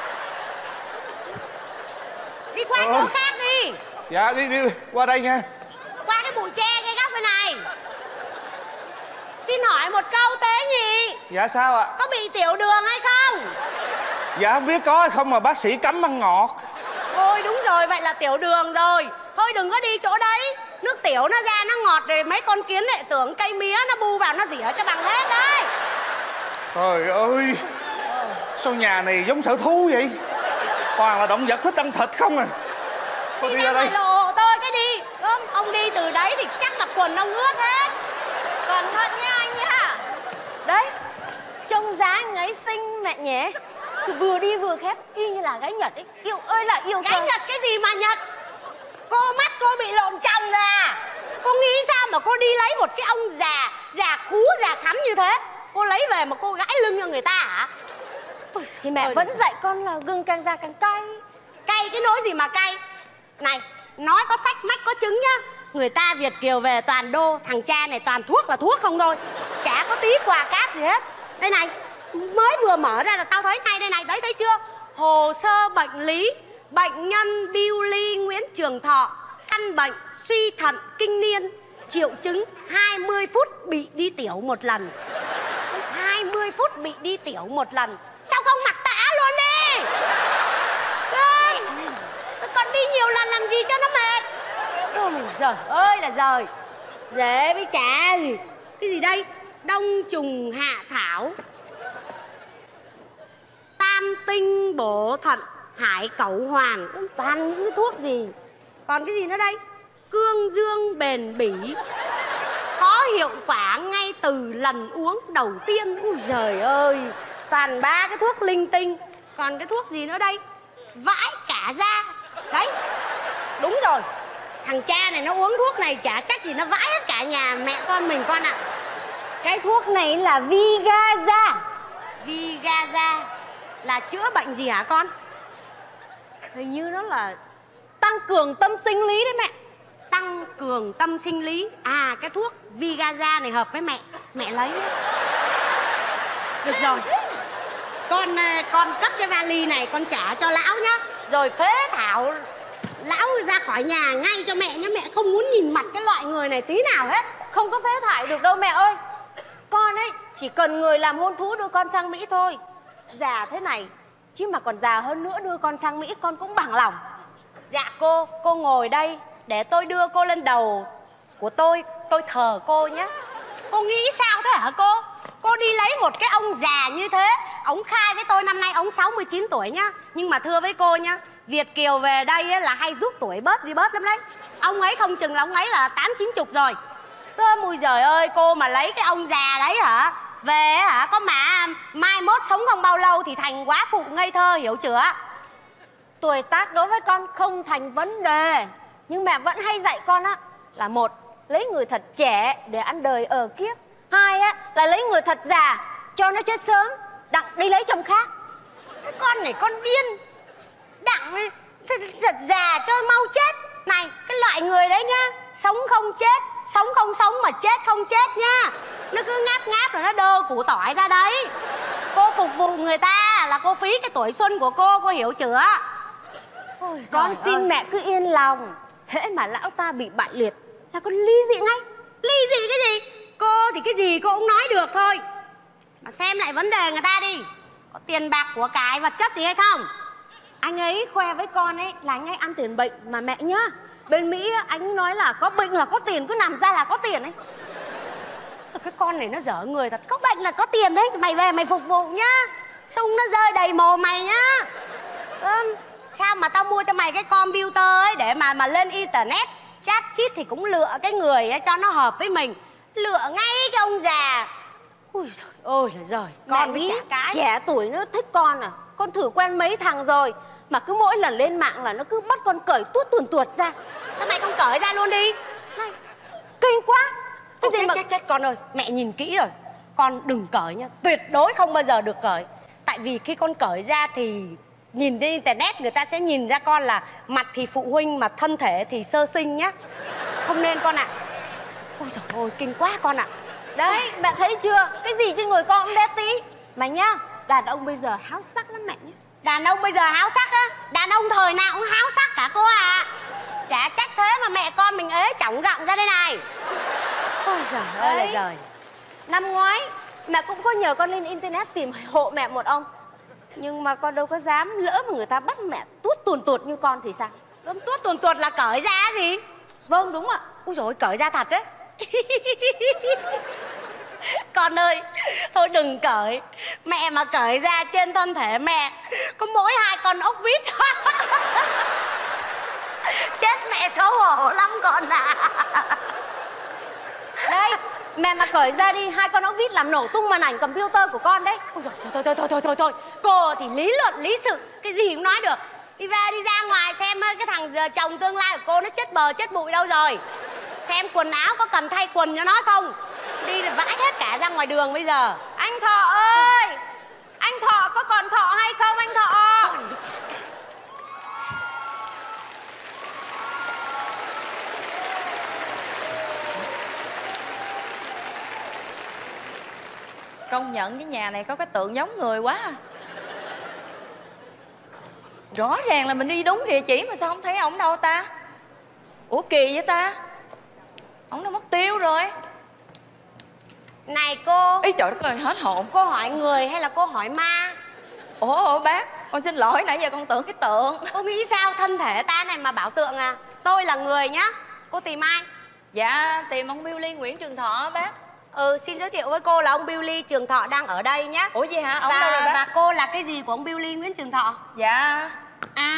Đi qua Trời chỗ ơi. khác đi. Dạ đi đi qua đây nha. Qua cái bụi tre cái góc bên này. Xin hỏi một câu tế nhỉ? Dạ sao ạ? Có bị tiểu đường hay không? Dạ không biết có hay không mà bác sĩ cấm ăn ngọt. Thôi đúng rồi, vậy là tiểu đường rồi. Thôi đừng có đi chỗ đấy. Nước tiểu nó ra nó ngọt rồi mấy con kiến lại tưởng cây mía nó bu vào nó rỉa cho bằng hết đấy. Trời ơi. Sao nhà này giống sở thú vậy? Toàn là động vật thích ăn thịt không à. Thôi đi đi ra ra đây. ngoài lộ hộ tôi cái đi. Không, ông đi từ đấy thì chắc là quần ông ướt hết. Cẩn thận nha anh nhá. Đấy, trông giá anh ấy xinh mẹ nhé. Cứ vừa đi vừa khép y như là gái Nhật ấy. Yêu ơi là yêu. Gái Nhật cái gì mà Nhật? Cô mắt cô bị lộn chồng rồi à? Cô nghĩ sao mà cô đi lấy một cái ông già, già khú, già khắm như thế? Cô lấy về mà cô gãi lưng cho người ta hả? Thì mẹ vẫn dạy con là gừng càng già càng cay. Cay cái nỗi gì mà cay? Này, nói có sách mách có chứng nhá. Người ta Việt kiều về toàn đô. Thằng cha này toàn thuốc là thuốc không thôi. Chả có tí quà cáp gì hết. Đây này, mới vừa mở ra là tao thấy ngay đây này. Đấy thấy chưa? Hồ sơ bệnh lý. Bệnh nhân Bill Lee Nguyễn Trường Thọ. Căn bệnh suy thận kinh niên. Triệu chứng hai mươi phút bị đi tiểu một lần. hai mươi phút bị đi tiểu một lần. Sao không mặc tã luôn đi? Cưng, còn đi nhiều lần làm gì cho nó mệt. Ôi giời ơi là giời. Dễ với chả gì. Cái gì đây? Đông trùng hạ thảo, tam tinh bổ thận, hải cẩu hoàng. Toàn những cái thuốc gì. Còn cái gì nữa đây? Cương dương bền bỉ, có hiệu quả ngay từ lần uống đầu tiên. Ui giời ơi, toàn ba cái thuốc linh tinh. Còn cái thuốc gì nữa đây? Vãi cả da, Đấy, đúng rồi. Thằng cha này nó uống thuốc này chả chắc gì nó vãi hết cả nhà mẹ con mình con ạ. Cái thuốc này là Vigaza. Vigaza là chữa bệnh gì hả con? Hình như nó là tăng cường tâm sinh lý đấy mẹ. Tăng cường tâm sinh lý. À, cái thuốc Vigaza này hợp với mẹ. Mẹ lấy nhé. Được rồi. Con con cất cái vali này con trả cho lão nhá. Rồi phế thảo lão ra khỏi nhà ngay cho mẹ nhá. Mẹ không muốn nhìn mặt cái loại người này tí nào hết. Không có phế thải được đâu mẹ ơi. Con ấy chỉ cần người làm hôn thú đưa con sang Mỹ thôi. Già thế này chứ mà còn già hơn nữa đưa con sang Mỹ con cũng bằng lòng. Dạ cô, cô ngồi đây để tôi đưa cô lên đầu của tôi. Tôi thờ cô nhé. Cô nghĩ sao thế hả cô? Cô đi lấy một cái ông già như thế. Ông khai với tôi năm nay ông sáu mươi chín tuổi nhá. Nhưng mà thưa với cô nhá, Việt kiều về đây ấy là hay rút tuổi bớt đi bớt lắm đấy. Ông ấy không chừng là ông ấy là tám chín chục rồi. Cơ mùi giời ơi, cô mà lấy cái ông già đấy hả? Về hả, có mà mai mốt sống không bao lâu thì thành quá phụ ngây thơ, hiểu chưa? Tuổi tác đối với con không thành vấn đề. Nhưng mẹ vẫn hay dạy con á là một, lấy người thật trẻ để ăn đời ở kiếp. Hai á là lấy người thật già cho nó chết sớm, đặng đi lấy chồng khác. Cái con này con điên. Đặng thật, thật già cho mau chết. Này, cái loại người đấy nhá, sống không chết, sống không sống mà chết không chết nha. Nó cứ ngáp ngáp rồi nó đơ củ tỏi ra đấy. Cô phục vụ người ta là cô phí cái tuổi xuân của cô, cô hiểu chưa? Ôi, con xin ơi. Mẹ cứ yên lòng. Hễ mà lão ta bị bại liệt là con ly dị ngay. Ly dị cái gì? Cô thì cái gì cô cũng nói được thôi. Mà xem lại vấn đề người ta đi. Có tiền bạc của cải vật chất gì hay không? Anh ấy khoe với con ấy là anh ấy ăn tiền bệnh. Mà mẹ nhá, bên Mỹ anh nói là có bệnh là có tiền, cứ nằm ra là có tiền ấy. Sao cái con này nó dở người thật. Có bệnh là có tiền đấy. Mày về mày phục vụ nhá. Sung nó rơi đầy mồ mày nhá. ừ, Sao mà tao mua cho mày cái computer ấy để mà mà lên internet chat chít thì cũng lựa cái người ấy cho nó hợp với mình. Lựa ngay cái ông già. Ui giời ơi là giời. Con với chả cái. Trẻ tuổi nó thích con à. Con thử quen mấy thằng rồi mà cứ mỗi lần lên mạng là nó cứ bắt con cởi tuốt tuồn tuột ra. Sao mày không cởi ra luôn đi? Này, kinh quá. Cái Ôi, gì chết, mà chết chết con ơi. Mẹ nhìn kỹ rồi. Con đừng cởi nha. Tuyệt đối không bao giờ được cởi. Tại vì khi con cởi ra thì nhìn trên internet người ta sẽ nhìn ra con là mặt thì phụ huynh mà thân thể thì sơ sinh nhá. Không nên con ạ. à. Ôi dồi ôi, kinh quá con ạ. à. Đấy, mẹ thấy chưa? Cái gì trên người con cũng bé tí. Mà nhá, đàn ông bây giờ háo sắc lắm mẹ nhé. Đàn ông bây giờ háo sắc á? Đàn ông thời nào cũng háo sắc cả cô ạ. à. Chả trách thế mà mẹ con mình ế chỏng gọng ra đây này. Ôi giời ơi là giời. Năm ngoái mẹ cũng có nhờ con lên internet tìm hộ mẹ một ông. Nhưng mà con đâu có dám. Lỡ mà người ta bắt mẹ tuốt tuồn tuột như con thì sao? Gấm tuốt tuồn tuột là cởi ra gì? Vâng đúng ạ. Úi dồi ôi, cởi ra thật đấy. Con ơi, thôi đừng cởi. Mẹ mà cởi ra trên thân thể mẹ có mỗi hai con ốc vít. Chết mẹ xấu hổ lắm con à. Đây, mẹ mà cởi ra đi, hai con ốc vít làm nổ tung màn ảnh computer của con đấy. Ôi giời, thôi thôi thôi thôi thôi thôi. Cô thì lý luận lý sự, cái gì cũng nói được. Đi về đi ra ngoài xem cái thằng chồng tương lai của cô nó chết bờ chết bụi đâu rồi. Xem quần áo có cần thay quần cho nó không. Đi là vãi hết cả ra ngoài đường bây giờ. Anh Thọ ơi, anh Thọ có còn Thọ hay không anh Thọ? Công nhận cái nhà này có cái tượng giống người quá à. Rõ ràng là mình đi đúng địa chỉ mà sao không thấy ổng đâu ta? Ủa kỳ vậy ta? Ổng đâu mất tiêu rồi. Này cô. Ý trời đất ơi, hết hồn. Cô hỏi người hay là cô hỏi ma? Ủa, ủa bác, con xin lỗi, nãy giờ con tưởng cái tượng. Cô nghĩ sao thân thể ta này mà bảo tượng à? Tôi là người nhá. Cô tìm ai? Dạ, tìm ông Billy Nguyễn Trường Thọ bác. Ừ, xin giới thiệu với cô là ông Billy Trường Thọ đang ở đây nhá. Ủa gì hả? Ông và, đâu rồi bác? Và cô là cái gì của ông Billy Nguyễn Trường Thọ? Dạ. À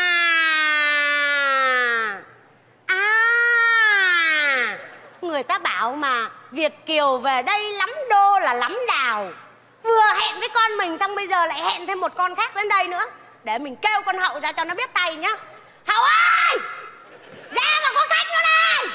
À người ta bảo mà Việt kiều về đây lắm đô là lắm đào. Vừa hẹn với con mình xong bây giờ lại hẹn thêm một con khác đến đây nữa. Để mình kêu con Hậu ra cho nó biết tay nhá. Hậu ơi, ra mà có khách nữa này.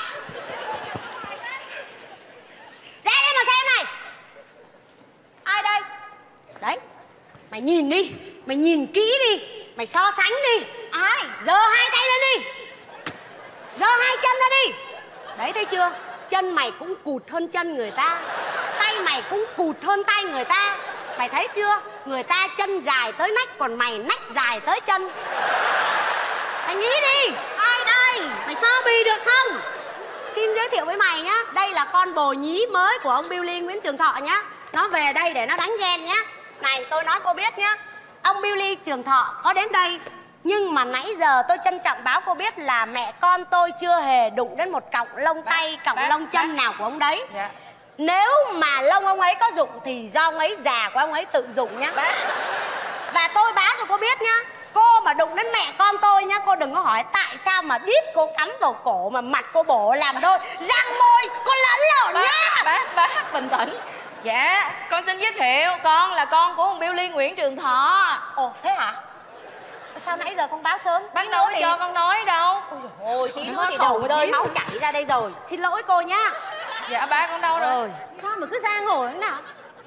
Ra đây mà xem này. Ai đây? Đấy, mày nhìn đi, mày nhìn kỹ đi, mày so sánh đi. Ai? Giơ hai tay lên đi, giơ hai chân ra đi. Đấy, thấy chưa? Chân mày cũng cụt hơn chân người ta, tay mày cũng cụt hơn tay người ta. Mày thấy chưa? Người ta chân dài tới nách, còn mày nách dài tới chân. Mày nghĩ đi. Ai đây? Mày so bì được không? Xin giới thiệu với mày nhá, đây là con bồ nhí mới của ông Billy Nguyễn Trường Thọ nhá. Nó về đây để nó đánh ghen nhá. Này, tôi nói cô biết nhá, ông Billy Trường Thọ có đến đây, nhưng mà nãy giờ tôi trân trọng báo cô biết là mẹ con tôi chưa hề đụng đến một cọng lông bác, tay, cọng bác, lông chân bác. nào của ông đấy. Dạ. Nếu mà lông ông ấy có dụng thì do ông ấy già của ông ấy tự dụng nhá. Bác. Và tôi báo cho cô biết nhá, cô mà đụng đến mẹ con tôi nhá, cô đừng có hỏi tại sao mà đít cô cắm vào cổ mà mặt cô bổ làm đôi răng môi cô lẫn lộn nhá. Bác, bác bình tĩnh. Dạ, con xin giới thiệu, con là con của ông Billy Nguyễn Trường Thọ. Ồ, thế hả? Sao nãy giờ không báo sớm? Bác đâu có cho con nói đâu. Ôi tí nữa thì đầu rơi máu chảy ra đây rồi. Xin lỗi cô nhá. Dạ bác, con đâu rồi? Sao mà cứ giang hồ thế nào?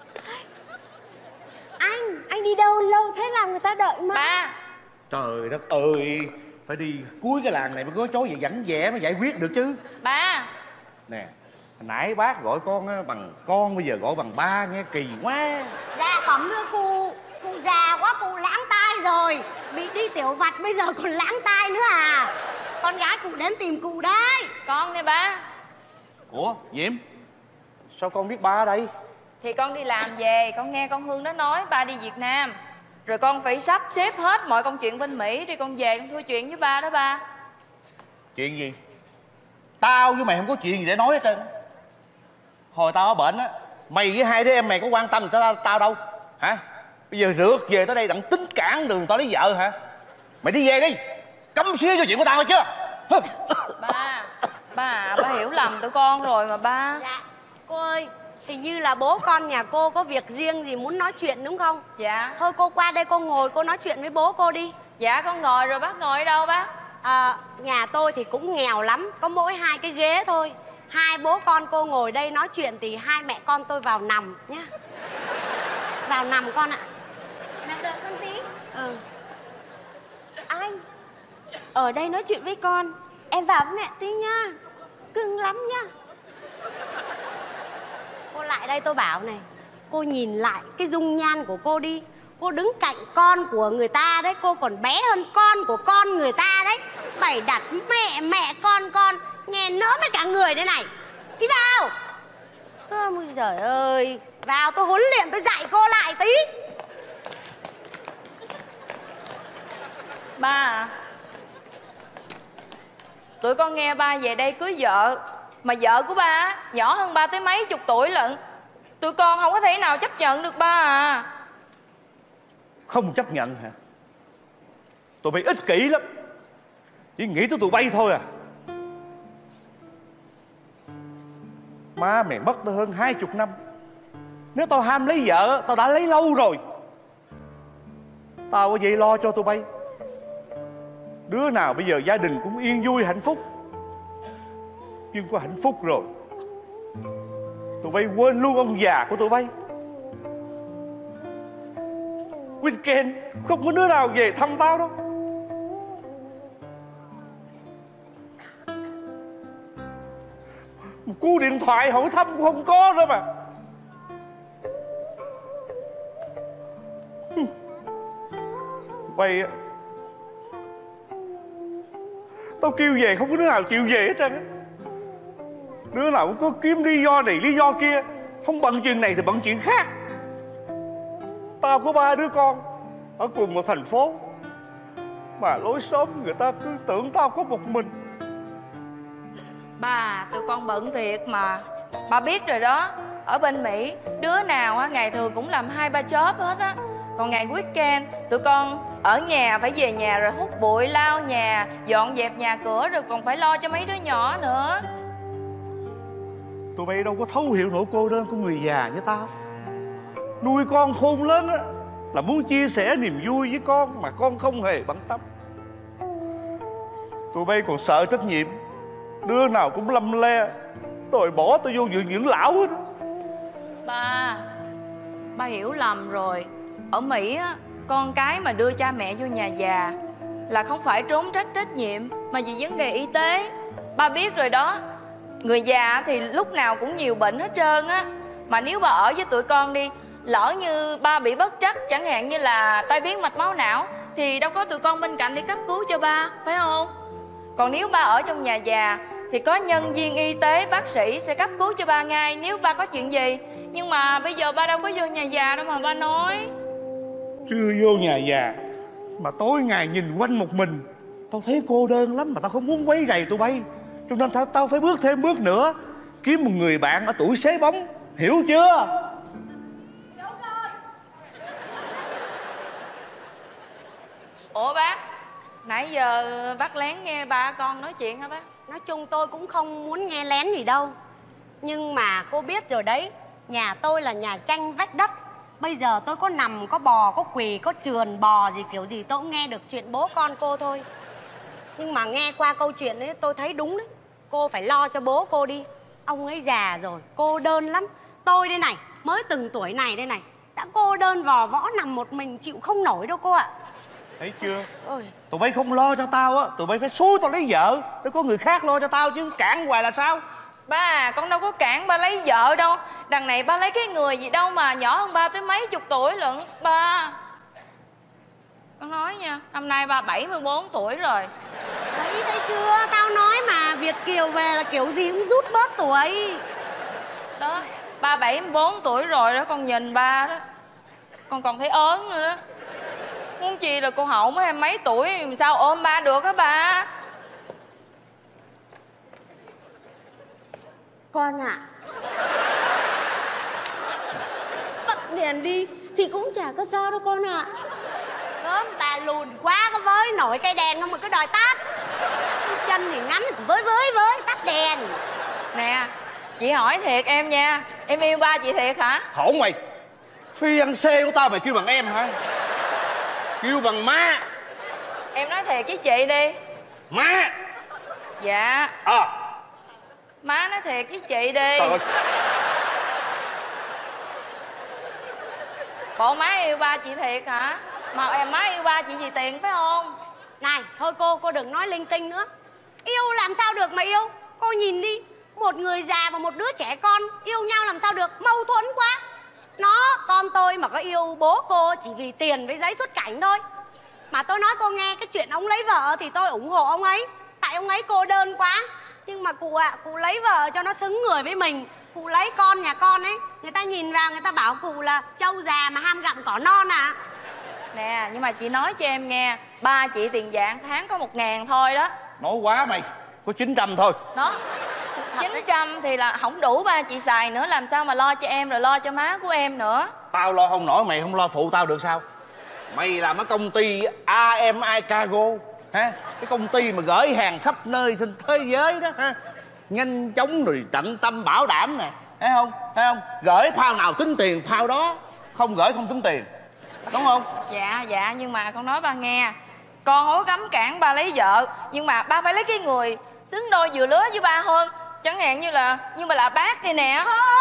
Anh, anh đi đâu lâu thế làm người ta đợi mà. Ba. Trời đất ơi, phải đi cuối cái làng này mới có chỗ gì vắng vẻ mới giải quyết được chứ. Ba. Nè, hồi nãy bác gọi con bằng con, bây giờ gọi bằng ba nghe kỳ quá. Dạ, bẩm thưa cụ, cụ già quá, cụ lãng tai rồi. Bị đi tiểu vặt bây giờ còn lãng tai nữa à. Con gái cụ đến tìm cụ đấy. Con nè ba. Ủa, Diễm, sao con biết ba ở đây? Thì con đi làm về, con nghe con Hương nó nói ba đi Việt Nam. Rồi con phải sắp xếp hết mọi công chuyện bên Mỹ đi con về con thua chuyện với ba đó ba. Chuyện gì? Tao với mày không có chuyện gì để nói hết trơn. Hồi tao ở bệnh á, mày với hai đứa em mày có quan tâm tới tao đâu hả? Bây giờ rượt về tới đây đặng tính cản đường tao lấy vợ hả? Mày đi về đi, cấm xía cho chuyện của tao hay chưa? Ba, ba à, ba hiểu lầm tụi con rồi mà ba. Dạ, cô ơi, hình như là bố con nhà cô có việc riêng gì muốn nói chuyện đúng không? Dạ. Thôi cô qua đây cô ngồi cô nói chuyện với bố cô đi. Dạ con ngồi rồi, bác ngồi ở đâu bác? À, nhà tôi thì cũng nghèo lắm, có mỗi hai cái ghế thôi. Hai bố con cô ngồi đây nói chuyện thì hai mẹ con tôi vào nằm nhá. Vào nằm con ạ. Nè đợi con tí. Ừ. Anh, ở đây nói chuyện với con, em vào với mẹ tí nha. Cưng lắm nha. Cô lại đây tôi bảo này, cô nhìn lại cái dung nhan của cô đi. Cô đứng cạnh con của người ta đấy, cô còn bé hơn con của con người ta đấy. Bày đặt mẹ mẹ con con, nghe nỡ hết cả người đây này. Đi vào. Ôi giời ơi, vào tôi huấn luyện tôi dạy cô lại tí. Ba à, tụi con nghe ba về đây cưới vợ, mà vợ của ba nhỏ hơn ba tới mấy chục tuổi lận. Tụi con không có thể nào chấp nhận được ba à. Không chấp nhận hả? Tụi bay ích kỷ lắm, chỉ nghĩ tới tụi bay thôi à. Má mày mất tới hơn hai chục năm. Nếu tao ham lấy vợ, tao đã lấy lâu rồi. Tao có vậy lo cho tụi bay. Đứa nào bây giờ gia đình cũng yên vui hạnh phúc. Nhưng có hạnh phúc rồi, tụi bay quên luôn ông già của tụi bay. Weekend không có đứa nào về thăm tao đâu. Một cú điện thoại hỏi thăm cũng không có nữa mà. Bay, tao kêu về không có đứa nào chịu về hết trơn. Đứa nào cũng có kiếm lý do này lý do kia, không bận chuyện này thì bận chuyện khác. Tao có ba đứa con ở cùng một thành phố, mà lối xóm người ta cứ tưởng tao có một mình. Ba, tụi con bận thiệt mà. Ba biết rồi đó, ở bên Mỹ đứa nào á ngày thường cũng làm hai ba job hết á. Còn ngày weekend tụi con ở nhà phải về nhà rồi hút bụi, lau nhà, dọn dẹp nhà cửa, rồi còn phải lo cho mấy đứa nhỏ nữa. Tụi bay đâu có thấu hiểu nỗi cô đơn của người già như tao. Nuôi con khôn lớn á là muốn chia sẻ niềm vui với con, mà con không hề bận tâm. Tụi bay còn sợ trách nhiệm, đứa nào cũng lăm le, rồi bỏ tôi vô viện dưỡng lão hết. Ba, ba hiểu lầm rồi. Ở Mỹ á, con cái mà đưa cha mẹ vô nhà già là không phải trốn trách trách nhiệm, mà vì vấn đề y tế. Ba biết rồi đó, người già thì lúc nào cũng nhiều bệnh hết trơn á. Mà nếu ba ở với tụi con đi, lỡ như ba bị bất trắc, chẳng hạn như là tai biến mạch máu não, thì đâu có tụi con bên cạnh để cấp cứu cho ba, phải không? Còn nếu ba ở trong nhà già thì có nhân viên y tế, bác sĩ sẽ cấp cứu cho ba ngay nếu ba có chuyện gì. Nhưng mà bây giờ ba đâu có vô nhà già đâu mà ba nói. Chưa vô nhà già mà tối ngày nhìn quanh một mình, tao thấy cô đơn lắm, mà tao không muốn quấy rầy tụi bay. Cho nên tao, tao phải bước thêm bước nữa, kiếm một người bạn ở tuổi xế bóng, hiểu chưa? Ủa bác, nãy giờ bác lén nghe ba con nói chuyện hả bác? Nói chung tôi cũng không muốn nghe lén gì đâu. Nhưng mà cô biết rồi đấy, nhà tôi là nhà tranh vách đất. Bây giờ tôi có nằm, có bò, có quỳ, có trườn, bò gì kiểu gì tôi cũng nghe được chuyện bố con cô thôi. Nhưng mà nghe qua câu chuyện ấy tôi thấy đúng đấy. Cô phải lo cho bố cô đi. Ông ấy già rồi, cô đơn lắm. Tôi đây này, mới từng tuổi này đây này, đã cô đơn vò võ nằm một mình chịu không nổi đâu cô ạ. Thấy chưa? Ôi. Tụi bay không lo cho tao á, tụi bay phải xúi tao lấy vợ để có người khác lo cho tao, chứ cản hoài là sao? Ba à, con đâu có cản ba lấy vợ đâu. Đằng này ba lấy cái người gì đâu mà nhỏ hơn ba tới mấy chục tuổi lận. Ba, con nói nha, năm nay ba bảy mươi bốn tuổi rồi. Thấy thấy chưa, tao nói mà, Việt kiều về là kiểu gì cũng rút bớt tuổi. Đó, ba bảy mươi bốn tuổi rồi đó, con nhìn ba đó, con còn thấy ớn nữa đó. Muốn chi là cô Hậu mới hai mấy tuổi, sao ôm ba được á ba? Con ạ, bật đèn đi thì cũng chả có sao đâu con ạ. Gớm bà lùn quá, có với nổi cây đèn không mà cứ đòi tắt. Chân thì ngắn với với với tắt đèn. Nè, chị hỏi thiệt em nha, em yêu ba chị thiệt hả? Hổn mày, phi ăn xê của tao mày kêu bằng em hả? Kêu bằng má. Em nói thiệt với chị đi. Má. Dạ. Ờ à. Má nói thiệt với chị đi. Trời ơi. Bộ má yêu ba chị thiệt hả? Mà em má yêu ba chị vì tiền phải không? Này, thôi cô, cô đừng nói linh tinh nữa. Yêu làm sao được mà yêu. Cô nhìn đi, một người già và một đứa trẻ con yêu nhau làm sao được, mâu thuẫn quá. Nó, con tôi mà có yêu bố cô chỉ vì tiền với giấy xuất cảnh thôi. Mà tôi nói cô nghe, cái chuyện ông lấy vợ thì tôi ủng hộ ông ấy. Tại ông ấy cô đơn quá. Nhưng mà cụ ạ, à, cụ lấy vợ cho nó xứng người với mình. Cụ lấy con nhà con ấy, người ta nhìn vào người ta bảo cụ là trâu già mà ham gặm cỏ non à. Nè, nhưng mà chị nói cho em nghe, ba chị tiền dạng tháng có một ngàn thôi đó. Nói quá mày, có chín trăm thôi. Đó, chín trăm thì là không đủ ba chị xài nữa, làm sao mà lo cho em rồi lo cho má của em nữa. Tao lo không nổi, mày không lo phụ tao được sao? Mày làm ở công ty a em i Cargo ha, cái công ty mà gửi hàng khắp nơi trên thế giới đó ha, nhanh chóng rồi tận tâm bảo đảm nè, thấy không? Thấy không? Gửi phao nào tính tiền phao đó, không gửi không tính tiền, đúng không? Dạ dạ, nhưng mà con nói ba nghe, con hối cấm cản ba lấy vợ, nhưng mà ba phải lấy cái người xứng đôi vừa lứa với ba hơn. Chẳng hạn như là như mà là bác đây nè.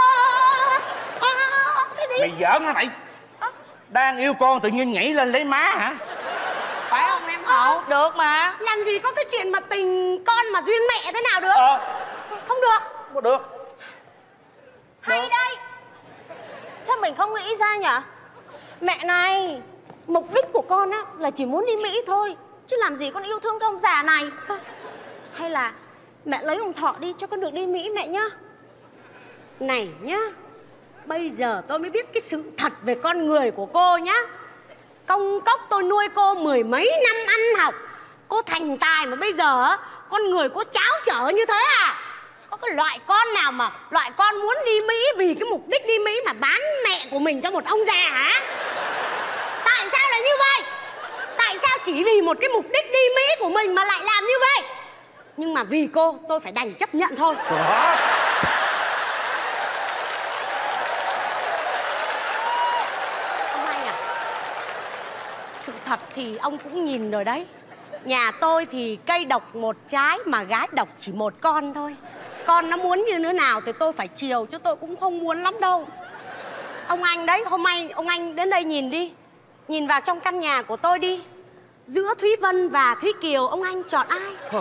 Cái gì? Mày giỡn hả mày? Đang yêu con tự nhiên nhảy lên lấy má hả? Phải không em Hậu? Được mà. Làm gì có cái chuyện mà tình con mà duyên mẹ thế nào được? Ờ. Không được. Không được. Hay đây, sao mình không nghĩ ra nhỉ? Mẹ này, mục đích của con á là chỉ muốn đi Mỹ thôi, chứ làm gì con yêu thương cái ông già này. Hay là mẹ lấy ông Thọ đi cho con được đi Mỹ mẹ nhá. Này nhá, bây giờ tôi mới biết cái sự thật về con người của cô nhá. Công cốc tôi nuôi cô mười mấy năm ăn học, cô thành tài mà bây giờ con người cô cháo trở như thế à? Có cái loại con nào mà loại con muốn đi Mỹ vì cái mục đích đi Mỹ mà bán mẹ của mình cho một ông già hả? Tại sao lại như vậy? Tại sao chỉ vì một cái mục đích đi Mỹ của mình mà lại làm như vậy? Nhưng mà vì cô tôi phải đành chấp nhận thôi. Ủa? Ông Anh à, sự thật thì ông cũng nhìn rồi đấy. Nhà tôi thì cây độc một trái mà gái độc chỉ một con thôi. Con nó muốn như thế nào thì tôi phải chiều, chứ tôi cũng không muốn lắm đâu. Ông anh đấy, hôm nay ông anh đến đây nhìn đi. Nhìn vào trong căn nhà của tôi đi. Giữa Thúy Vân và Thúy Kiều, ông anh chọn ai?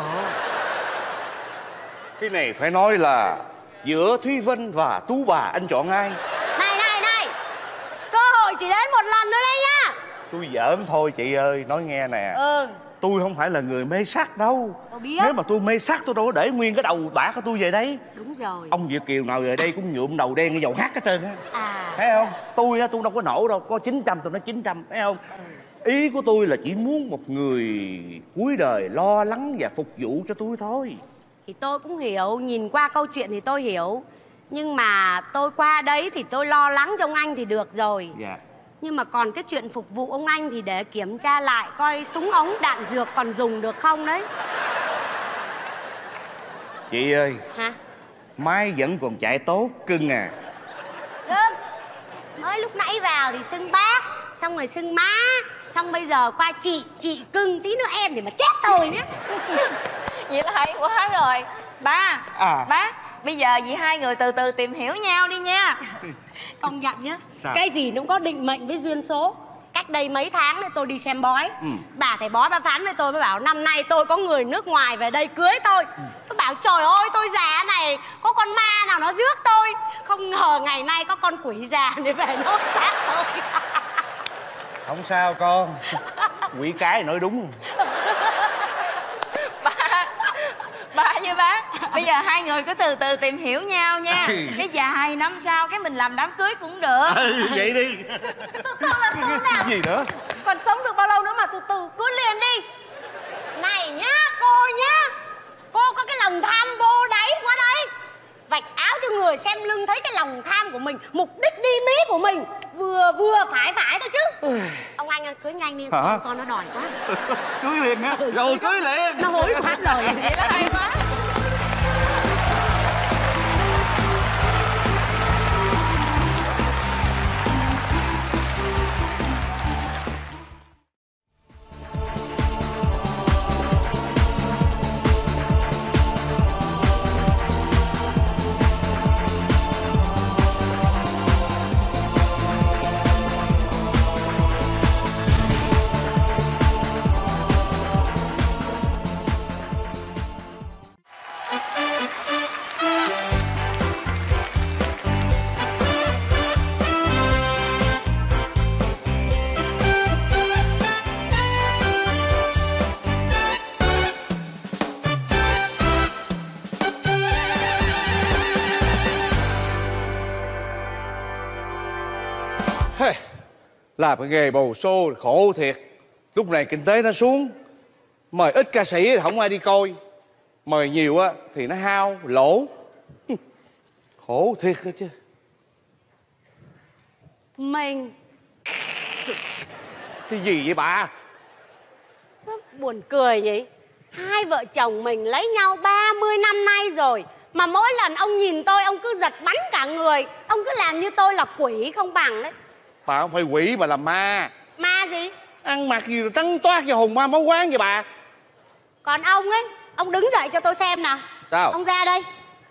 Cái này phải nói là giữa Thúy Vân và Tú Bà anh chọn ai? Này này này, cơ hội chỉ đến một lần nữa đấy nhá. Tôi giỡn thôi chị ơi, nói nghe nè. Ừ. Tôi không phải là người mê sắc đâu. Tôi biết. Nếu mà tôi mê sắc tôi đâu có để nguyên cái đầu bả của tôi về đây. Đúng rồi. Ông Việt Kiều nào về đây cũng nhuộm đầu đen cái dầu hắt hết trơn á. À. Thấy không? Tôi á, tôi đâu có nổ đâu. Có chín trăm tôi nói chín trăm, thấy không? Ừ. Ý của tôi là chỉ muốn một người cuối đời lo lắng và phục vụ cho tôi thôi. Thì tôi cũng hiểu, nhìn qua câu chuyện thì tôi hiểu. Nhưng mà tôi qua đấy thì tôi lo lắng cho ông anh thì được rồi. Dạ. Nhưng mà còn cái chuyện phục vụ ông anh thì để kiểm tra lại coi súng ống đạn dược còn dùng được không đấy. Chị ơi. Hả? Máy vẫn còn chạy tốt cưng à. Cưng. Mới lúc nãy vào thì xưng bác, xong rồi xưng má, xong bây giờ qua chị, chị cưng, tí nữa em thì mà chết tôi nhé. Vậy là hay quá rồi. Ba, à. bác, bây giờ vậy hai người từ từ tìm hiểu nhau đi nha. Công nhận nhá. Sao? Cái gì nó cũng có định mệnh với duyên số. Cách đây mấy tháng đấy tôi đi xem bói. Ừ. Bà thầy bói bà phán với tôi, bà bảo năm nay tôi có người nước ngoài về đây cưới tôi. Ừ. Tôi bảo trời ơi tôi già này, có con ma nào nó rước tôi. Không ngờ ngày nay có con quỷ già để về nốt xác tôi. Không sao con. Quỷ cái nói đúng. Ba, ba với bác, bây giờ hai người cứ từ từ tìm hiểu nhau nha. Cái vài năm sau cái mình làm đám cưới cũng được. Ừ, vậy đi. Từ từ là từ nào? Gì nữa? Còn sống được bao lâu nữa mà từ từ cưới liền đi. Này nhá, cô nhá. Cô có cái lòng tham vô đáy quá đấy. Vạch áo cho người xem lưng thấy cái lòng tham của mình, mục đích đi Mỹ của mình vừa vừa phải phải thôi chứ. Ông anh ơi, cưới nhanh đi. Con, con nó đòi quá. Cưới liền hả? Rồi cưới liền. Nó hối quá rồi. Vậy là hay quá. Làm cái nghề bầu xô khổ thiệt. Lúc này kinh tế nó xuống, mời ít ca sĩ thì không ai đi coi, mời nhiều á thì nó hao lỗ. Khổ thiệt đó chứ. Mình Cái gì vậy bà? buồn cười nhỉ. Hai vợ chồng mình lấy nhau ba mươi năm nay rồi, mà mỗi lần ông nhìn tôi ông cứ giật bắn cả người. Ông cứ làm như tôi là quỷ không bằng đấy. Bà không phải quỷ mà là ma. Ma gì? Ăn mặc gì trắng toát như hồn ma máu quán vậy bà. Còn ông ấy, ông đứng dậy cho tôi xem nào. Sao? Ông ra đây.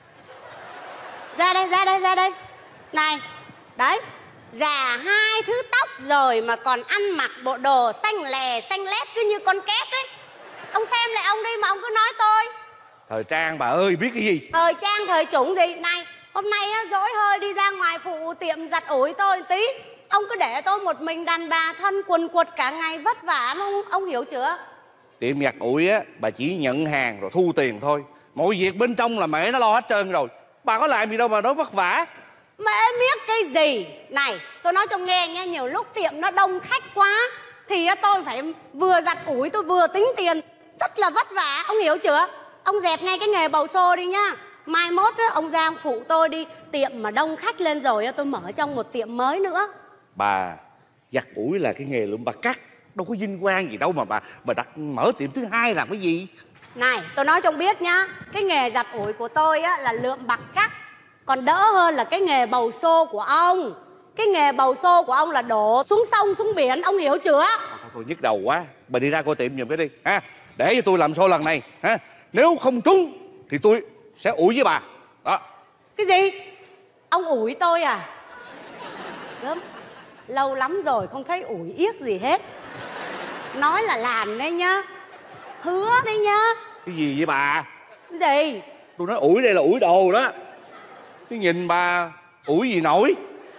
Ra đây, ra đây, ra đây. Này, đấy. Già hai thứ tóc rồi mà còn ăn mặc bộ đồ xanh lè, xanh lét cứ như con két ấy. Ông xem lại ông đi mà ông cứ nói tôi. Thời trang bà ơi, biết cái gì? Thời trang, thời chủng gì? Này, hôm nay á, dỗi hơi đi ra ngoài phụ tiệm giặt ủi tôi một tí. Ông cứ để tôi một mình đàn bà thân quần quật cả ngày vất vả không? Ông hiểu chưa? Tiệm giặt ủi á, bà chỉ nhận hàng rồi thu tiền thôi. Mọi việc bên trong là mẹ nó lo hết trơn rồi. Bà có làm gì đâu mà nói vất vả. Mẹ biết cái gì? Này, tôi nói cho nghe nha, nhiều lúc tiệm nó đông khách quá thì tôi phải vừa giặt ủi tôi vừa tính tiền. Rất là vất vả, ông hiểu chưa? Ông dẹp ngay cái nghề bầu xô đi nhá. Mai mốt á, ông Giang phụ tôi đi. Tiệm mà đông khách lên rồi tôi mở trong một tiệm mới nữa. Bà, giặt ủi là cái nghề lượm bạc cắt, đâu có vinh quang gì đâu mà bà bà đặt mở tiệm thứ hai làm cái gì? Này, tôi nói cho ông biết nhá. Cái nghề giặt ủi của tôi á, là lượm bạc cắt. Còn đỡ hơn là cái nghề bầu xô của ông. Cái nghề bầu xô của ông là đổ xuống sông xuống biển, ông hiểu chưa? Thôi, thôi nhức đầu quá. Bà đi ra coi tiệm giùm cái đi ha. để cho tôi làm show lần này ha. Nếu không trúng thì tôi sẽ ủi với bà đó. Cái gì? Ông ủi tôi à? Gớm, lâu lắm rồi không thấy ủi yếc gì hết. Nói là làm đấy nhá, hứa đấy nhá. Cái gì vậy bà? Cái gì? Tôi nói ủi đây là ủi đồ đó. Chứ nhìn bà ủi gì nổi.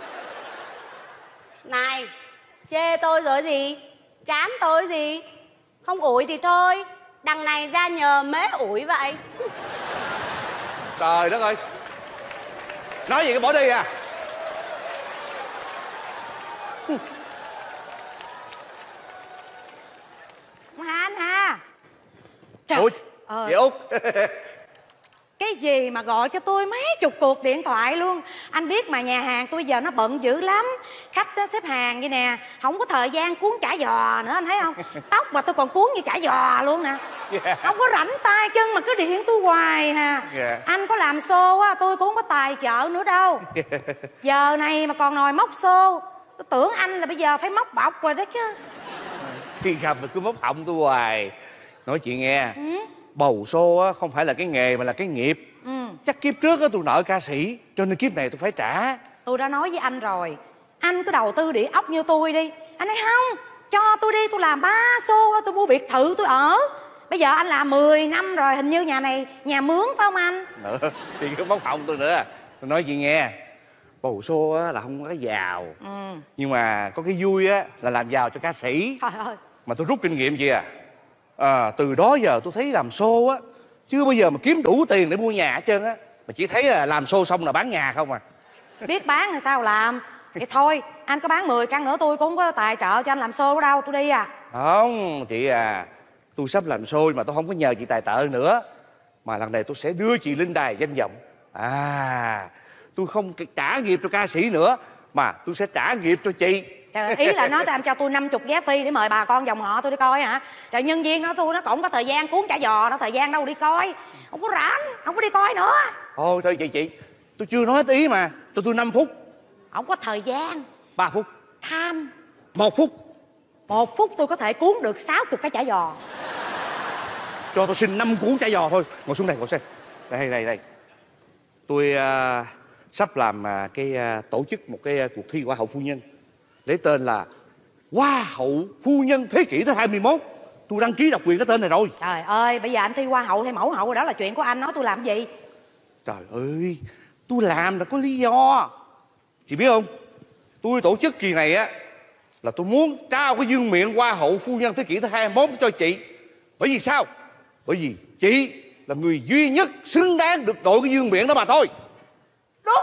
Này, chê tôi rồi gì? Chán tôi gì? Không ủi thì thôi, đằng này ra nhờ mế ủi vậy. Trời đất ơi, nói gì cái bỏ đi à. Anh ha. Trời Ủa, ơi. chị Út. Cái gì mà gọi cho tôi mấy chục cuộc điện thoại luôn. Anh biết mà nhà hàng tôi giờ nó bận dữ lắm. Khách đó xếp hàng vậy nè, không có thời gian cuốn chả giò nữa, anh thấy không? Tóc mà tôi còn cuốn như chả giò luôn nè. Yeah. Không có rảnh tay chân mà cứ điện tôi hoài hà. Yeah. Anh có làm show á, tôi cũng không có tài trợ nữa đâu. Yeah. Giờ này mà còn nồi móc show, tôi tưởng anh là bây giờ phải móc bọc rồi đó chứ. Khi gặp mà cứ móc họng tôi hoài. Nói chị nghe, ừ? Bầu xô á không phải là cái nghề mà là cái nghiệp. Ừ. Chắc kiếp trước á tôi nợ ca sĩ, cho nên kiếp này tôi phải trả. Tôi đã nói với anh rồi, anh cứ đầu tư đĩa ốc như tôi đi. Anh nói không, cho tôi đi, tôi làm ba xô, tôi mua biệt thự tôi ở. Bây giờ anh làm mười năm rồi, hình như nhà này nhà mướn phải không anh? Nữa, thì cứ móc họng tôi nữa. Tôi nói chị nghe, bầu xô á là không có cái giàu. Ừ. Nhưng mà có cái vui á là làm giàu cho ca sĩ. Trời ơi. Mà tôi rút kinh nghiệm chị à. À, từ đó giờ tôi thấy làm show á chưa bao giờ mà kiếm đủ tiền để mua nhà hết trơn á. Mà chỉ thấy là làm show xong là bán nhà không à. Biết bán thì sao làm. Vậy thôi anh có bán mười căn nữa tôi cũng không có tài trợ cho anh làm show đâu, tôi đi à. Không chị à, tôi sắp làm show mà tôi không có nhờ chị tài trợ nữa. Mà lần này tôi sẽ đưa chị lên đài danh vọng. À, tôi không trả nghiệp cho ca sĩ nữa mà tôi sẽ trả nghiệp cho chị. Trời, ý là nói cho anh cho tôi năm mươi vé phi để mời bà con dòng họ tôi đi coi hả? Trời, nhân viên đó tôi nó cũng có thời gian cuốn chả giò đó, thời gian đâu đi coi. Không có rảnh, không có đi coi nữa. Thôi thôi chị chị, tôi chưa nói hết ý mà, cho tôi năm phút. Không có thời gian. ba phút. Tham. một phút. Một phút tôi có thể cuốn được sáu mươi cái chả giò. Cho tôi xin năm cuốn chả giò thôi. Ngồi xuống đây, ngồi xem. Đây đây đây. Tôi uh, sắp làm uh, cái uh, tổ chức một cái uh, cuộc thi hoa hậu phu nhân, lấy tên là Hoa hậu phu nhân thế kỷ thứ hai mươi mốt. Tôi đăng ký độc quyền cái tên này rồi. Trời ơi, bây giờ anh thi hoa hậu hay mẫu hậu rồi đó là chuyện của anh, nói tôi làm gì? Trời ơi, tôi làm là có lý do. Chị biết không, tôi tổ chức kỳ này á là tôi muốn trao cái vương miện Hoa hậu phu nhân thế kỷ thứ hai mươi mốt cho chị. Bởi vì sao? Bởi vì chị là người duy nhất xứng đáng được đội cái vương miện đó mà thôi. Đúng.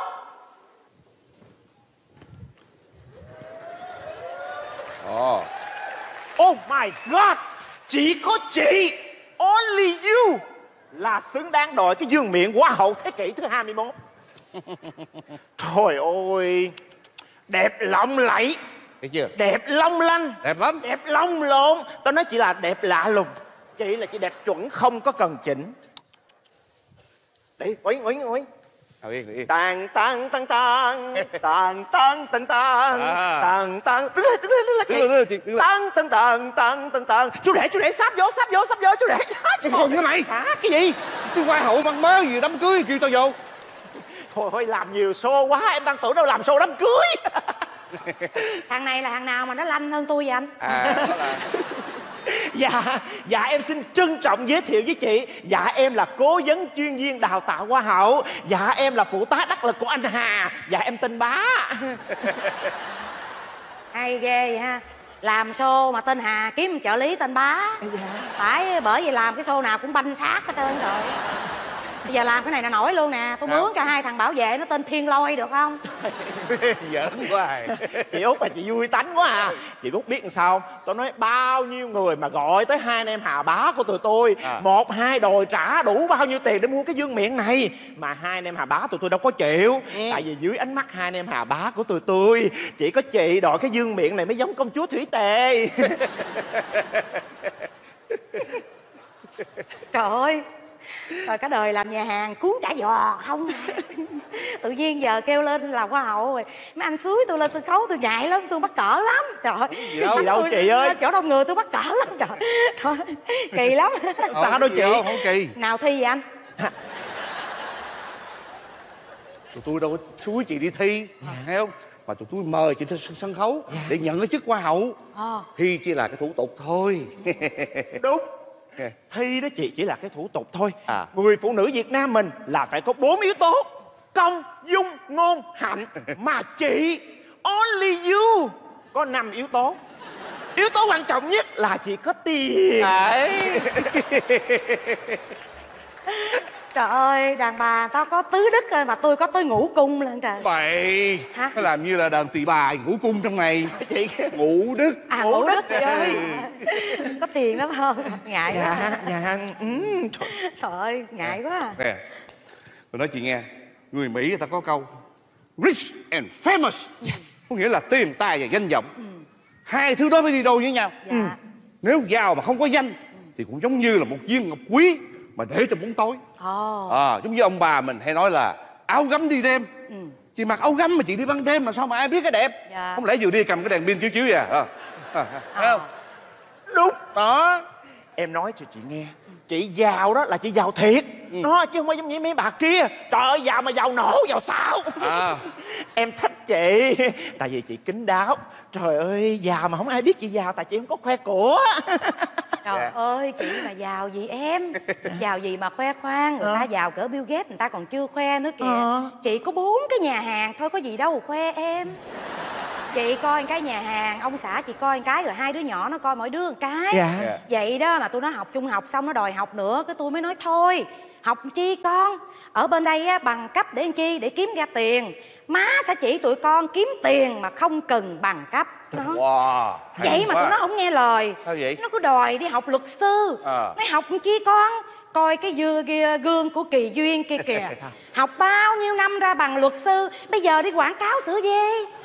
Oh. Oh my God, chỉ có chị, only you là xứng đáng đội cái vương miện Hoa hậu thế kỷ thứ hai mươi mốt. Trời ơi, đẹp lộng lẫy, thấy chưa? Đẹp long lanh, đẹp lắm, đẹp lông lộn. Tao nói chị là đẹp lạ lùng. Chị là chị đẹp chuẩn không có cần chỉnh. Đi, ngồi ngồi ngồi. Tàn tàn tàn tàn tàn tàn tàn tàn tàn tàn. Đứng lên đứng lên đứng lên chị. Tàn tàn tàn tàn tàn tàn. Chú rể chú rể sắp vô sắp vô sắp vô chú rể. Trời ơi cái mày hả? Cái gì? Tôi Hoa hậu mang mớ gì đám cưới kêu tao vô. Thôi thôi làm nhiều show quá, em đang tưởng đâu làm show đám cưới. Thằng này là thằng nào mà nó lanh hơn tôi vậy anh? À, là... Dạ, dạ em xin trân trọng giới thiệu với chị. Dạ em là cố vấn chuyên viên đào tạo hoa hậu. Dạ em là phụ tá đắc lực của anh Hà. Dạ em tên Bá. Hay ghê vậy ha. Làm show mà tên Hà kiếm trợ lý tên Bá. Dạ. Phải bởi vì làm cái show nào cũng banh xác hết trơn rồi. Bây giờ làm cái này là nổi luôn nè. Tôi mướn cho hai thằng bảo vệ nó tên Thiên Lôi được không? Giỡn quá à. Chị Út là chị vui tánh quá à. Chị Út biết làm sao? Tôi nói bao nhiêu người mà gọi tới hai anh em Hà Bá của tụi tôi à. Một hai đòi trả đủ bao nhiêu tiền để mua cái vương miện này. Mà hai anh em Hà Bá tụi tôi đâu có chịu. ừ. Tại vì dưới ánh mắt hai anh em Hà Bá của tụi tôi chỉ có chị đòi cái vương miện này mới giống công chúa Thủy Tề. Trời ơi, Rồi cả đời làm nhà hàng cuốn chả giò không à. Tự nhiên giờ kêu lên làm hoa hậu rồi mấy anh xúi tôi lên sân khấu tôi ngại lắm, tôi mắc cỡ lắm. Trời ơi, gì đâu, gì đâu chị ơi, chỗ đông người tôi mắc cỡ lắm. Trời, trời kỳ lắm. Sao đâu chị? Không, không kỳ. Nào thi vậy anh? Tụi tôi đâu có xúi chị đi thi, thấy không? Mà tụi tôi mời chị trên sân khấu để nhận cái chức hoa hậu. À. Thi chỉ là cái thủ tục thôi. Đúng. Thi đó chị chỉ là cái thủ tục thôi. À. Người phụ nữ Việt Nam mình là phải có bốn yếu tố: công, dung, ngôn, hạnh. Mà chị only you có năm yếu tố. Yếu tố quan trọng nhất là chị có tiền. Đấy. Trời ơi, đàn bà tao có tứ đức rồi mà tôi có tới ngũ cung lần trời. Bậy. Hả? Nó làm như là đàn tỳ bà ngũ cung trong này. Chị Ngũ đức. À, ngũ ngũ đức đức chị ơi. Có tiền lắm không? Ngại quá. Dạ, dạ. Ừ. Trời ơi, ngại quá. Nè, tôi nói chị nghe, người Mỹ người ta có câu rich and famous. Yes. Có nghĩa là tiền tài và danh vọng. Ừ. Hai thứ đó phải đi đôi với nhau. Dạ. Ừ. Nếu giàu mà không có danh thì cũng giống như là một viên ngọc quý mà để trong bóng tối. Oh. À, giống như ông bà mình hay nói là áo gấm đi đêm. Ừ. Chị mặc áo gấm mà chị đi ban đêm mà sao mà ai biết cái đẹp. Dạ. Không lẽ vừa đi cầm cái đèn pin chiếu chiếu vậy à? À. À. Thấy không? Đúng Đó. Em nói cho chị nghe, chị giàu đó là chị giàu thiệt. Ừ. Nó chứ không phải giống như mấy bà kia. Trời ơi, giàu mà giàu nổ, giàu sao. À. Em thích chị tại vì chị kín đáo. Trời ơi, giàu mà không ai biết chị giàu tại chị không có khoe của. Trời yeah. ơi, chị mà giàu gì em. Giàu gì mà khoe khoang. Người à. ta giàu cỡ Bill Gates người ta còn chưa khoe nữa kìa. à. Chị có bốn cái nhà hàng thôi, có gì đâu khoe em. Chị coi cái nhà hàng, ông xã chị coi cái, rồi hai đứa nhỏ nó coi mỗi đứa một cái. Dạ. Vậy đó mà tôi nói học trung học xong nó đòi học nữa. Cái tôi mới nói thôi, học chi con. Ở bên đây á, bằng cấp để làm chi? Để kiếm ra tiền. Má sẽ chỉ tụi con kiếm tiền mà không cần bằng cấp đó. Wow, vậy mà quá. tụi nó không nghe lời. Sao vậy? Nó cứ đòi đi học luật sư. à. Nói học chi con? Coi cái dưa kia, gương của Kỳ Duyên kia kìa. Học bao nhiêu năm ra bằng luật sư, bây giờ đi quảng cáo sữa dê.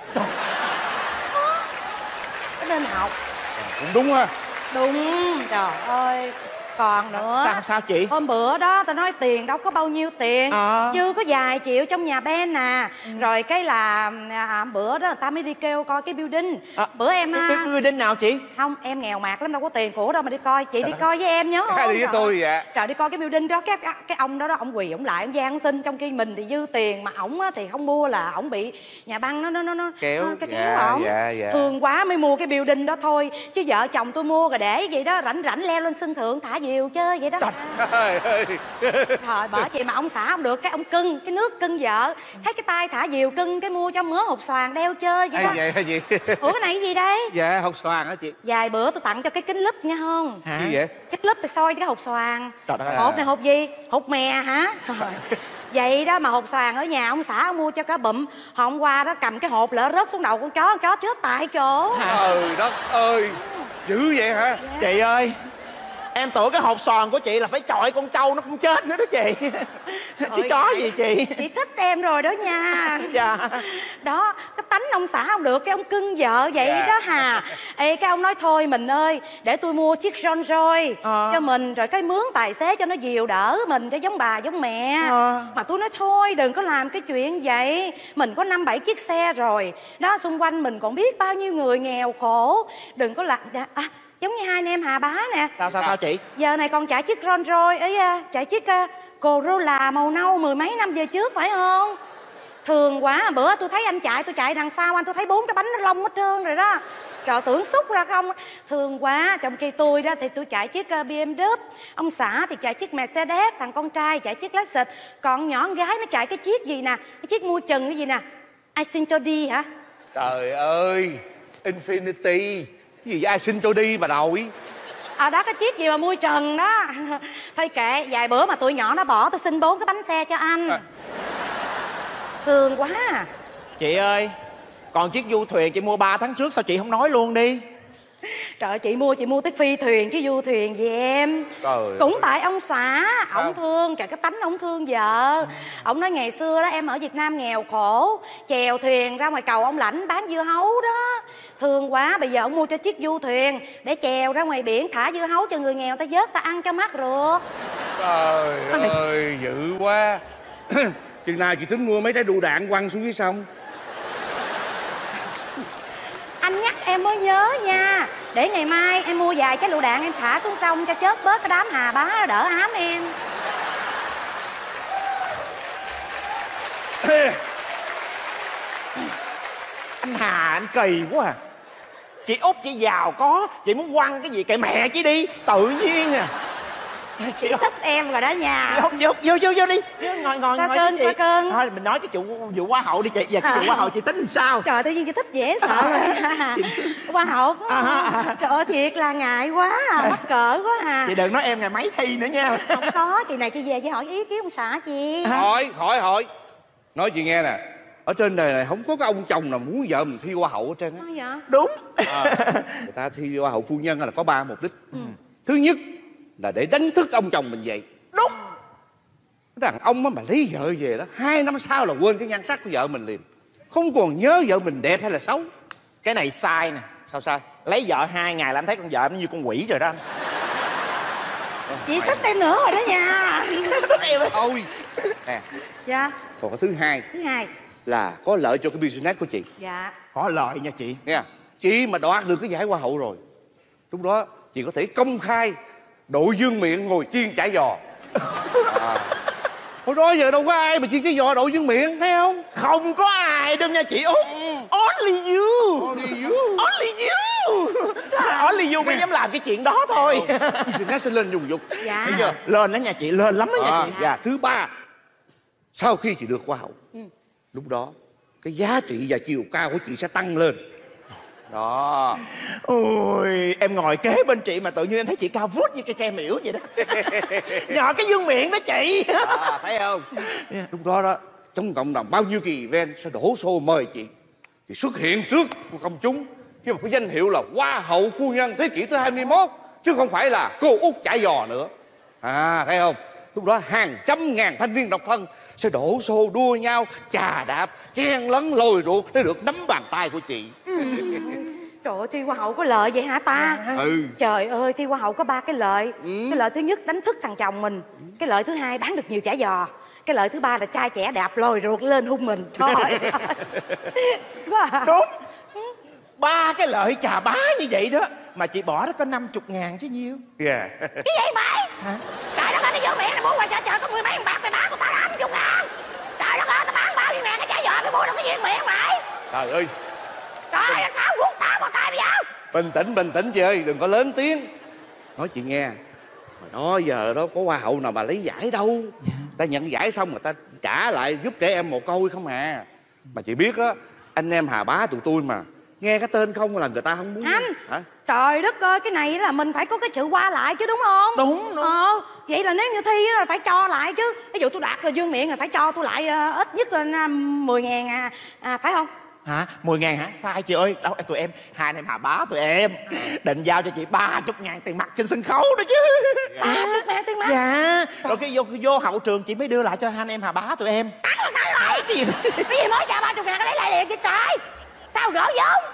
Nên học. Cũng đúng ha. Đúng. Trời ơi. Còn nữa. Sao sao chị? Hôm bữa đó tao nói tiền đâu có bao nhiêu tiền. à. Chứ có vài triệu trong nhà Ben à. ừ. Rồi cái là à, bữa đó người ta mới đi kêu coi cái building. à. Bữa em cái, cái building nào chị? Không, em nghèo mạt lắm, đâu có tiền của đâu mà đi coi. Chị đi coi với em nhớ không? Đi với tôi vậy. Trời, đi coi cái building đó. Cái cái ông đó đó, ông quỳ ông lại ông gian xin, trong khi mình thì dư tiền mà ổng thì không mua, là ổng bị nhà băng nó nó nó nó kéo. nó, cái dạ, kéo ổng. dạ, dạ. Thương quá mới mua cái building đó thôi. Chứ vợ chồng tôi mua rồi để vậy đó, rảnh rảnh leo lên sân thượng thả diều chơi vậy đó. Trời ơi. Trời, bởi vậy mà ông xã không được, cái ông cưng cái nước cưng vợ, thấy cái tay thả diều cưng cái mua cho mớ hột xoàn đeo chơi vậy đó. Vậy hả chị? Ủa cái này cái gì đây? Dạ hột xoàn hả chị? Vài bữa tôi tặng cho cái kính lúp nha không? Hả? Gì vậy? Kính lúp để soi cái hột xoàn. Trời ơi. Hột này hột gì? Hột mè hả? Vậy đó mà hột xoàn ở nhà ông xã ông mua cho cả bụm. Hôm qua đó cầm cái hộp lỡ rớt xuống đầu con chó, con chó chết tại chỗ. Trời đất ơi, dữ vậy hả? Dạ. Chị ơi, em tưởng cái hột xoàn của chị là phải chọi con trâu nó cũng chết nữa đó chị. Chứ chó gì chị? Chị thích em rồi đó nha. Dạ. Đó, cái tánh ông xã không được, cái ông cưng vợ vậy dạ. đó hà. Ê, cái ông nói thôi mình ơi, để tôi mua chiếc Rolls Royce à. cho mình, rồi cái mướn tài xế cho nó dìu đỡ mình cho giống bà giống mẹ. à. Mà tôi nói thôi đừng có làm cái chuyện vậy. Mình có năm bảy chiếc xe rồi. Đó, xung quanh mình còn biết bao nhiêu người nghèo khổ. Đừng có làm... À, giống như hai anh em Hà Bá nè. Sao sao sao chị? Giờ này còn chạy chiếc Rolls Royce ấy, chạy chiếc uh, Corolla màu nâu mười mấy năm về trước phải không? Thường quá, bữa tôi thấy anh chạy, tôi chạy đằng sau anh tôi thấy bốn cái bánh nó lông hết trơn rồi đó. Trời, tưởng xúc ra không. Thường quá, trong khi tôi đó thì tôi chạy chiếc uh, bê em vê, ông xã thì chạy chiếc Mercedes, thằng con trai chạy chiếc Lexus, còn nhỏ con gái nó chạy cái chiếc gì nè, cái chiếc mua chừng cái gì nè, I xin cho đi hả? Trời ơi, Infinity. Cái gì ai xin cho đi mà đội. À đó, cái chiếc gì mà mui trần đó. Thôi kệ, vài bữa mà tụi nhỏ nó bỏ tôi xin bốn cái bánh xe cho anh. à. Thương quá. Chị ơi, còn chiếc du thuyền chị mua ba tháng trước sao chị không nói luôn đi? Trời ơi, chị mua chị mua tới phi thuyền chứ du thuyền gì em. Trời cũng ơi. Tại ông xã ổng thương, trời cái tánh ổng thương vợ. Ổng nói ngày xưa đó em ở Việt Nam nghèo khổ, chèo thuyền ra ngoài cầu ông Lãnh bán dưa hấu đó. Thương quá, bây giờ ông mua cho chiếc du thuyền để chèo ra ngoài biển thả dưa hấu cho người nghèo ta vớt ta ăn cho mát rượt. Trời ơi, dữ quá. Chừng nào chị tính mua mấy trái đu đạn quăng xuống dưới sông? Anh nhắc em mới nhớ nha. Để ngày mai em mua vài cái lựu đạn em thả xuống sông cho chết bớt cái đám hà bá đỡ ám em. Anh Hà anh kỳ quá à. Chị Út chị giàu có, chị muốn quăng cái gì kệ mẹ chị đi, tự nhiên à. Chị Út thích em rồi đó nha. Chị Út, chị Út, vô vô vô đi, ngồi ngồi Khoa ngồi cưng, chị. Khoa cưng. Thôi mình nói cái vụ vụ hoa hậu đi chị. Giờ cái vụ hoa hậu chị tính làm sao? Trời, tự nhiên chị thích dễ sợ rồi. Hoa hậu phải không? À, à, à. Trời ơi, thiệt là ngại quá à, mắc cỡ quá à. Chị đừng nói em ngày mấy thi nữa nha. Không có, kỳ này chị về chị hỏi ý kiến ông xã chị. Hỏi, hỏi, hỏi. Nói chị nghe nè, ở trên đời này không có cái ông chồng nào muốn vợ mình thi hoa hậu hết trơn á. Sao vậy? Đúng. À, người ta thi hoa hậu phu nhân là có ba mục đích. Ừ. Thứ nhất là để đánh thức ông chồng mình dậy. Đúng. Cái thằng ông mà lấy vợ về đó, hai năm sau là quên cái nhan sắc của vợ mình liền, không còn nhớ vợ mình đẹp hay là xấu. Cái này sai nè. Sao sai? Lấy vợ hai ngày là em thấy con vợ em như con quỷ rồi đó anh. Chị thích em nữa rồi đó nha. Thích em ấy. Thôi nè, Dạ. còn cái thứ hai Thứ hai là có lợi cho cái business của chị. Dạ. Có lợi nha chị. Nghe, chị mà đoạt được cái giải hoa hậu rồi, lúc đó chị có thể công khai đội vương miện ngồi chiên chả giò. À. Hồi đó giờ đâu có ai mà chiên cái giò đội vương miện, thấy không? Không có ai đâu nha chị Út. Only you. Only you. Only you. Only you mới dám làm cái chuyện đó thôi. Business sẽ lên dùng dục. Dạ. Bây giờ Lên đó nha chị, lên lắm đó nha à, chị. và thứ ba, sau khi chị được hoa hậu, ừ. lúc đó cái giá trị và chiều cao của chị sẽ tăng lên. Đó. Ôi, em ngồi kế bên chị mà tự nhiên em thấy chị cao vút như cây tre miễu vậy đó. Nhỏ cái vương miện đó chị. À, thấy không? Yeah. Lúc đó đó, trong cộng đồng bao nhiêu kỳ event sẽ đổ xô mời chị. Chị xuất hiện trước của công chúng với một cái danh hiệu là Hoa hậu phu nhân thế kỷ thứ hai mươi mốt, chứ không phải là cô Út chả giò nữa. À, thấy không? Lúc đó hàng trăm ngàn thanh niên độc thân sẽ đổ xô đua nhau, chà đạp, chen lấn lôi ruột để được nắm bàn tay của chị. Ừ. Trời ơi, thi hoa hậu có lợi vậy hả ta? Ừ. Trời ơi, thi hoa hậu có ba cái lợi. Ừ. Cái lợi thứ nhất đánh thức thằng chồng mình. Cái lợi thứ hai bán được nhiều chả giò. Cái lợi thứ ba là trai trẻ đạp lôi ruột lên hung mình. Trời ơi. Đúng. Ba cái lợi chà bá như vậy đó mà chị bỏ đó có năm chục ngàn chứ nhiêu. Yeah. Cái gì mày? Hả? Trời đất ơi, nó vô miệng này mua qua chợ chợ có mười mấy bạc mày bán của tao năm chục ngàn. Trời đất ơi, tao bán bao nhiêu ngàn cái chả giò mày mua được cái gì miệng mày? Trời ơi. Trời ơi, sao rút tao vào tay bây giờ? Bình tĩnh, bình tĩnh chị ơi, đừng có lớn tiếng. Nói chị nghe, hồi đó giờ đó có hoa hậu nào mà lấy giải đâu. Ta nhận giải xong người ta trả lại giúp trẻ em mồ côi không à. Mà chị biết á, anh em Hà Bá tụi tôi mà nghe cái tên không là người ta không muốn. Anh hả? Trời đất ơi, cái này là mình phải có cái sự qua lại chứ đúng không? Đúng, đúng. Ờ, vậy là nếu như thi là phải cho lại chứ. Ví dụ tôi đạt rồi dương miệng là phải cho tôi lại uh, ít nhất là mười ngàn à, à, phải không? Hả? mười ngàn hả? Sai chị ơi. Đâu, tụi em, hai anh em Hà Bá tụi em định giao cho chị ba mươi ngàn tiền mặt trên sân khấu đó chứ. ba mươi ngàn tiền mặt? Dạ. Rồi cái vô, vô hậu trường chị mới đưa lại cho hai anh em Hà Bá tụi em. Tao rồi, tao rồi. Cái gì? Cái gì mới trả ba mươi ngàn cái lấy lại liền chứ trời. Sao gỡ vốn?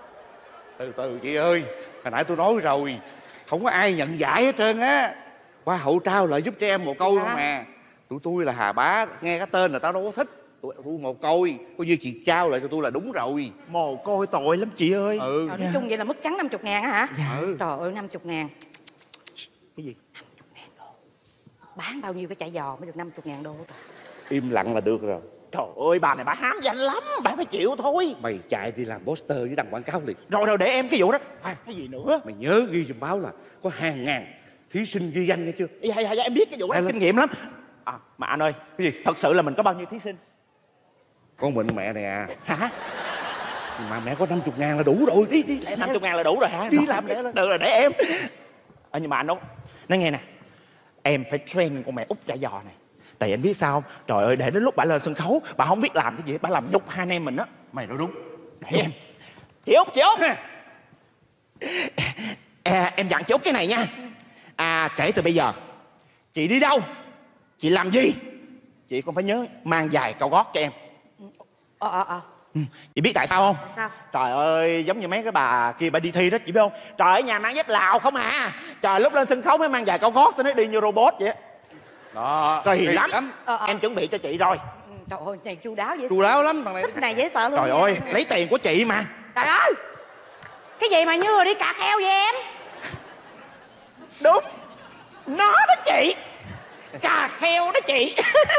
Từ từ chị ơi, hồi nãy tôi nói rồi, không có ai nhận giải hết trơn á. Hoa hậu trao lại giúp trẻ em mồ côi không à. Tụi tôi là Hà Bá, nghe cái tên là tao đâu có thích. Tụi tôi mồ côi, coi như chị trao lại cho tôi là đúng rồi. Mồ côi tội lắm chị ơi. Ừ. Rồi, nói chung vậy là mức trắng năm mươi ngàn á hả? Dạ. Ừ. Trời ơi, năm mươi ngàn. Cái gì? năm mươi ngàn đô. Bán bao nhiêu cái chả giò mới được năm mươi ngàn đô trời. Im lặng là được rồi. Trời ơi, bà này bà hám danh lắm, bà phải chịu thôi. Mày chạy đi làm poster với đăng quảng cáo liền. Rồi rồi để em cái vụ đó. À, cái gì nữa? Mày nhớ ghi giùm báo là có hàng ngàn thí sinh ghi danh nghe chưa? Dạ, dạ, dạ, em biết cái vụ đó, em kinh nghiệm lắm. À, mà anh ơi, cái gì? Thật sự là mình có bao nhiêu thí sinh? Con bệnh mẹ này à. Hả? Mà mẹ có năm mươi ngàn là đủ rồi. Đi đi năm mươi ngàn là đủ rồi hả? Đi làm lẽ lên. Được rồi, để em. À, nhưng mà anh nói, nói nghe nè, em phải train con mẹ Út chả giò này. Tại anh biết sao không? Trời ơi, để đến lúc bà lên sân khấu, bà không biết làm cái gì, bà làm nhục hai anh em mình á. Mày nói đúng. Để em. Chị Út, chị Út. À, em dặn chị Út cái này nha. À, kể từ bây giờ, chị đi đâu, chị làm gì, chị cũng phải nhớ mang giày cao gót cho em. Ờ, ờ, ờ. Ừ. Chị biết tại sao không? Tại sao? Trời ơi, giống như mấy cái bà kia bà đi thi đó, chị biết không? Trời ơi, nhà mang dép Lào không à. Trời, lúc lên sân khấu mới mang giày cao gót, tôi nói đi như robot vậy. Đó, kỳ lắm, lắm. Ờ, ờ. Em chuẩn bị cho chị rồi. Trời ơi, này chu đáo dễ Chu đáo lắm thằng này. Thích này dễ sợ luôn. Trời ơi, lấy tiền của chị mà. Trời ơi, cái gì mà như rồi đi cà kheo vậy em? Đúng, nó đó chị. Cà kheo đó chị.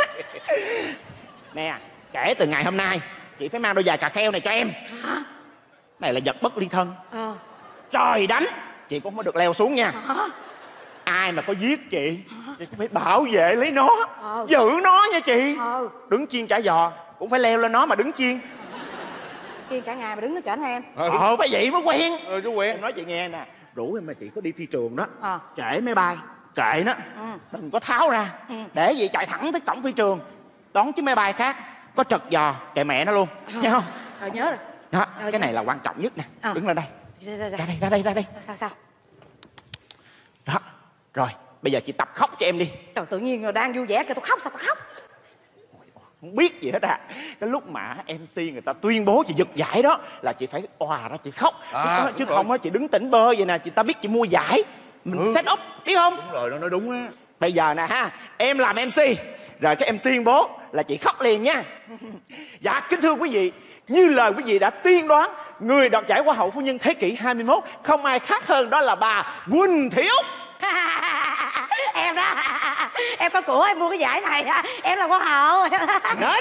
Nè, kể từ ngày hôm nay chị phải mang đôi giày cà kheo này cho em. Hả? Này là vật bất ly thân. Ờ. Trời đánh, chị cũng không được leo xuống nha. Hả? Ai mà có giết chị, chị cũng phải bảo vệ lấy nó. Ờ. Giữ nó nha chị. Ờ. Đứng chiên chả giò cũng phải leo lên nó mà đứng chiên. Chiên cả ngày mà đứng nó chở em. Ờ, phải vậy mới quen. Ờ, chú quen. Em nói chị nghe nè, rủ em mà chị có đi phi trường đó, Ờ. trễ máy bay, kệ nó, Ừ. đừng có tháo ra. Ừ. Để vậy chạy thẳng tới cổng phi trường, đón chiếc máy bay khác có trật giò kệ mẹ nó luôn. Ờ. Nghe không? Rồi nhớ rồi. Đó, Ờ, cái này là quan trọng nhất nè. Ờ. Đứng lên đây. Ra, ra, ra. Ra đây, ra đây, ra đây. Sao sao sao? Đó, rồi bây giờ chị tập khóc cho em đi. Trời, tự nhiên rồi đang vui vẻ kêu tôi khóc, sao tôi khóc? Không biết gì hết à. Cái lúc mà em xê người ta tuyên bố chị giật giải đó là chị phải òa ra chị khóc. À, Chứ đúng không á chị đứng tỉnh bơ vậy nè, chị ta biết chị mua giải. Mình Ừ. set up, biết không? Đúng rồi, nó nói đúng á. Bây giờ nè ha, em làm em xê rồi các em tuyên bố là chị khóc liền nha. Dạ kính thưa quý vị, như lời quý vị đã tiên đoán, người đoạt giải Hoa hậu phu nhân thế kỷ hai mươi mốt không ai khác hơn đó là bà Quỳnh Thị Úc. Em đó, em có của em mua cái giải này, em là Hoa hậu. Đến.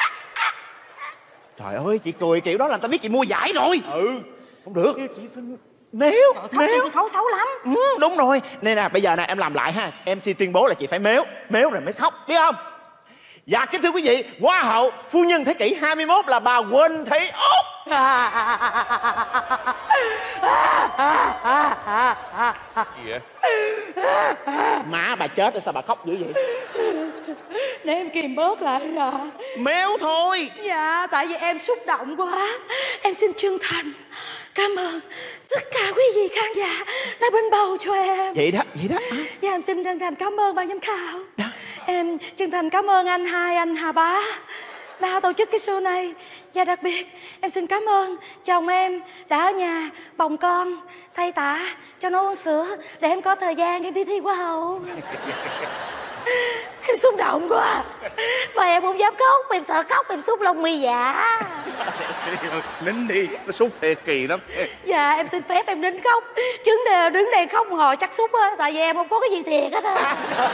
Trời ơi, chị cười kiểu đó là người ta biết chị mua giải rồi. Ừ. Không được, chị phải mếu. Khóc trên sân khấu xấu lắm. Ừ, đúng rồi. Nên là bây giờ nè em làm lại ha. Em xin tuyên bố là chị phải mếu. Mếu rồi mới khóc, biết không? Dạ kính thưa quý vị, Hoa hậu phu nhân thế kỷ hai mươi mốt là bà Quỳnh Thị Úc. Gì vậy? Má bà chết rồi sao bà khóc dữ vậy? Để em kìm bớt lại nè. Mếu thôi. Dạ, tại vì em xúc động quá. Em xin chân thành cảm ơn tất cả quý vị khán giả đã bên bầu cho em. Vậy đó, vậy đó. Dạ, em xin chân thành cảm ơn ban giám khảo. Đó. Em chân thành cảm ơn anh hai, anh Hà Bá đã tổ chức cái show này. Và đặc biệt em xin cảm ơn chồng em đã ở nhà bồng con, thay tã cho nó uống sữa để em có thời gian em đi thi Hoa hậu. Em xúc động quá mà em không dám khóc, em sợ khóc em xúc lông mi dạ. Nín đi, nó xúc thiệt kỳ lắm. Dạ em xin phép em nín khóc. Chứ đều đứng đây khóc một hồi chắc xúc á. Tại vì em không có cái gì thiệt hết á.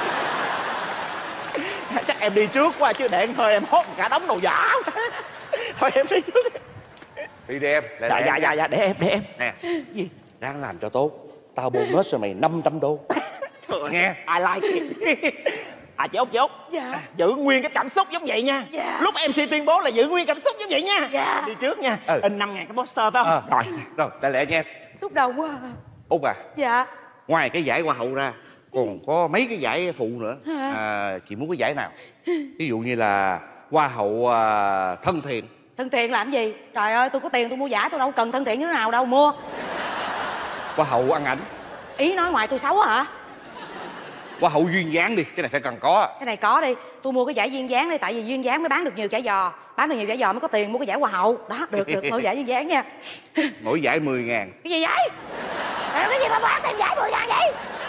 Chắc em đi trước quá chứ để thôi em hốt cả đống đồ giả. Thôi em đi trước. Đi đi em. Dạ dạ dạ dạ để em để em. Nè, Gì? ráng làm cho tốt. Tao bonus cho mày năm trăm đô. Nghe. I like it. À chị Út, chị Út. Dạ. Giữ nguyên cái cảm xúc giống vậy nha. Dạ. Lúc em xê tuyên bố là giữ nguyên cảm xúc giống vậy nha. Dạ. Đi trước nha. Ừ. In năm ngàn cái poster phải không? À. Rồi. Rồi, tại lẽ nha em. Xúc động quá. Út à, Dạ. ngoài cái giải Hoa hậu ra còn có mấy cái giải phụ nữa. Hả? À, chị muốn cái giải nào? Ví dụ như là Hoa hậu à, thân thiện. Thân thiện làm gì? Trời ơi, tôi có tiền tôi mua giải, tôi đâu cần thân thiện như thế nào đâu mua. Hoa hậu ăn ảnh. Ý nói ngoài tôi xấu hả? Hoa hậu duyên dáng đi, cái này phải cần có. Cái này có đi, tôi mua cái giải duyên dáng đi. Tại vì duyên dáng mới bán được nhiều chả giò. Bán được nhiều chả giò mới có tiền mua cái giải Hoa hậu. Đó, được, được, mua giải duyên dáng nha. Mỗi giải mười ngàn. Cái gì vậy? Trời, cái gì mà bán thêm giải mười ngàn vậy?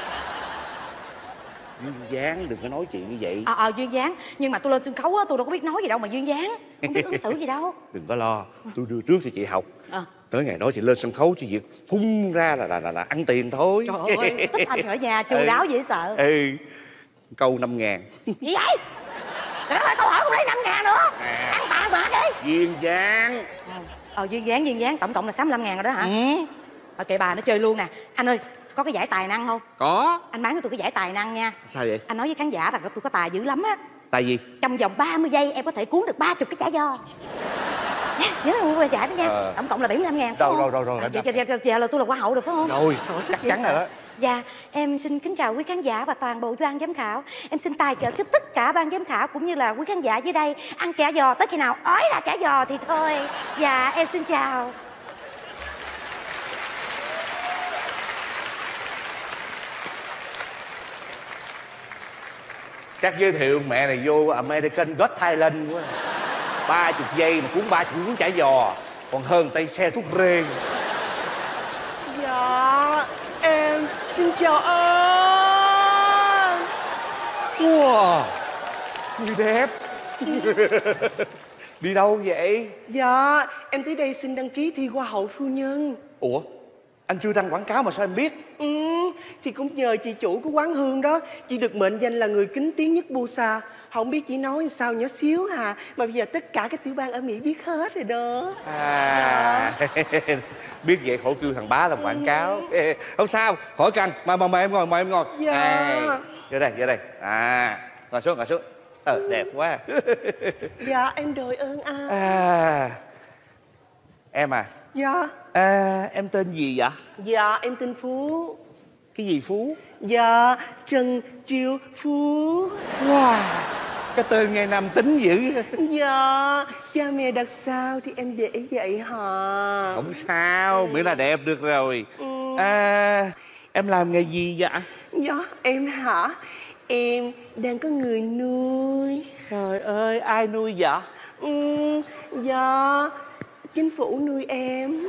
Duyên dáng, đừng có nói chuyện như vậy. Ờ, ờ, duyên dáng. Nhưng mà tôi lên sân khấu á, tôi đâu có biết nói gì đâu mà duyên dáng. Không biết ứng xử gì đâu. Đừng có lo, tôi đưa trước cho chị học. Ờ. Tới ngày đó chị lên sân khấu chỉ việc phun ra là là là, là ăn tiền thôi. Trời ơi, thích anh ở nhà, chu Ừ. đáo dễ sợ. Ừ, câu năm ngàn. Gì vậy? Trời ơi, câu hỏi không lấy năm ngàn nữa. À. Ăn tàn mà đi. Duyên dáng. Ờ, duyên dáng, duyên dáng, tổng cộng là sáu mươi lăm ngàn rồi đó hả? Ừ. Ờ, kệ bà, nó chơi luôn nè. Anh ơi, có cái giải tài năng không? Có. Anh bán cho tôi cái giải tài năng nha. Sao vậy? Anh nói với khán giả rằng tôi có tài dữ lắm á. Tại vì Trong vòng ba mươi giây em có thể cuốn được ba mươi cái chả giò. Nha, nhớ mua cái giải đó nha. Ờ. Tổng cộng là bảy mươi lăm ngàn. Rồi, rồi, rồi, rồi, À, em dạ, dạ, dạ, dạ là tôi là Hoa hậu được phải không? Rồi, Trời ơi, chắc dễ chắn sợ. rồi đó. Dạ, em xin kính chào quý khán giả và toàn bộ ban giám khảo. Em xin tài trợ cho tất cả ban giám khảo cũng như là quý khán giả dưới đây. Ăn chả giò tới khi nào ói là chả giò thì thôi. Dạ, em xin chào. chắc giới thiệu mẹ này vô American Got Talent quá. Ba chục giây mà cuốn ba chục cuốn chả giò còn hơn tay xe thuốc rê. Dạ em xin chào anh. Wow, người đẹp. Đi đâu vậy? Dạ, em tới đây xin đăng ký thi Hoa hậu phu nhân. Ủa, anh chưa đăng quảng cáo mà sao em biết? Ừ, thì cũng nhờ chị chủ của quán Hương đó. Chị được mệnh danh là người kính tiếng nhất Busa. Không biết chị nói sao nhỏ xíu hà, mà bây giờ tất cả các tiểu bang ở Mỹ biết hết rồi đó. À, biết vậy khổ kêu thằng bá làm quảng cáo. Ê, không sao, khỏi cần. Mời mời mời em ngồi, mời em ngồi. Dạ. À, vô đây, vô đây. À, ngồi xuống, ngồi xuống. Ờ, đẹp quá. Dạ, em đội ơn anh. À, em à. Dạ. À, em tên gì vậy? Dạ, em tên Phú. Cái gì Phú? Dạ, Trần Triều Phú. Wow, cái tên nghe nam tính dữ. Dạ, cha mẹ đặt sao thì em để vậy hả? Không sao, miễn là đẹp được rồi. Ừ. À, em làm nghề gì vậy? Dạ, em hả? Em đang có người nuôi. Trời ơi, ai nuôi vậy? Ừ, dạ, chính phủ nuôi em.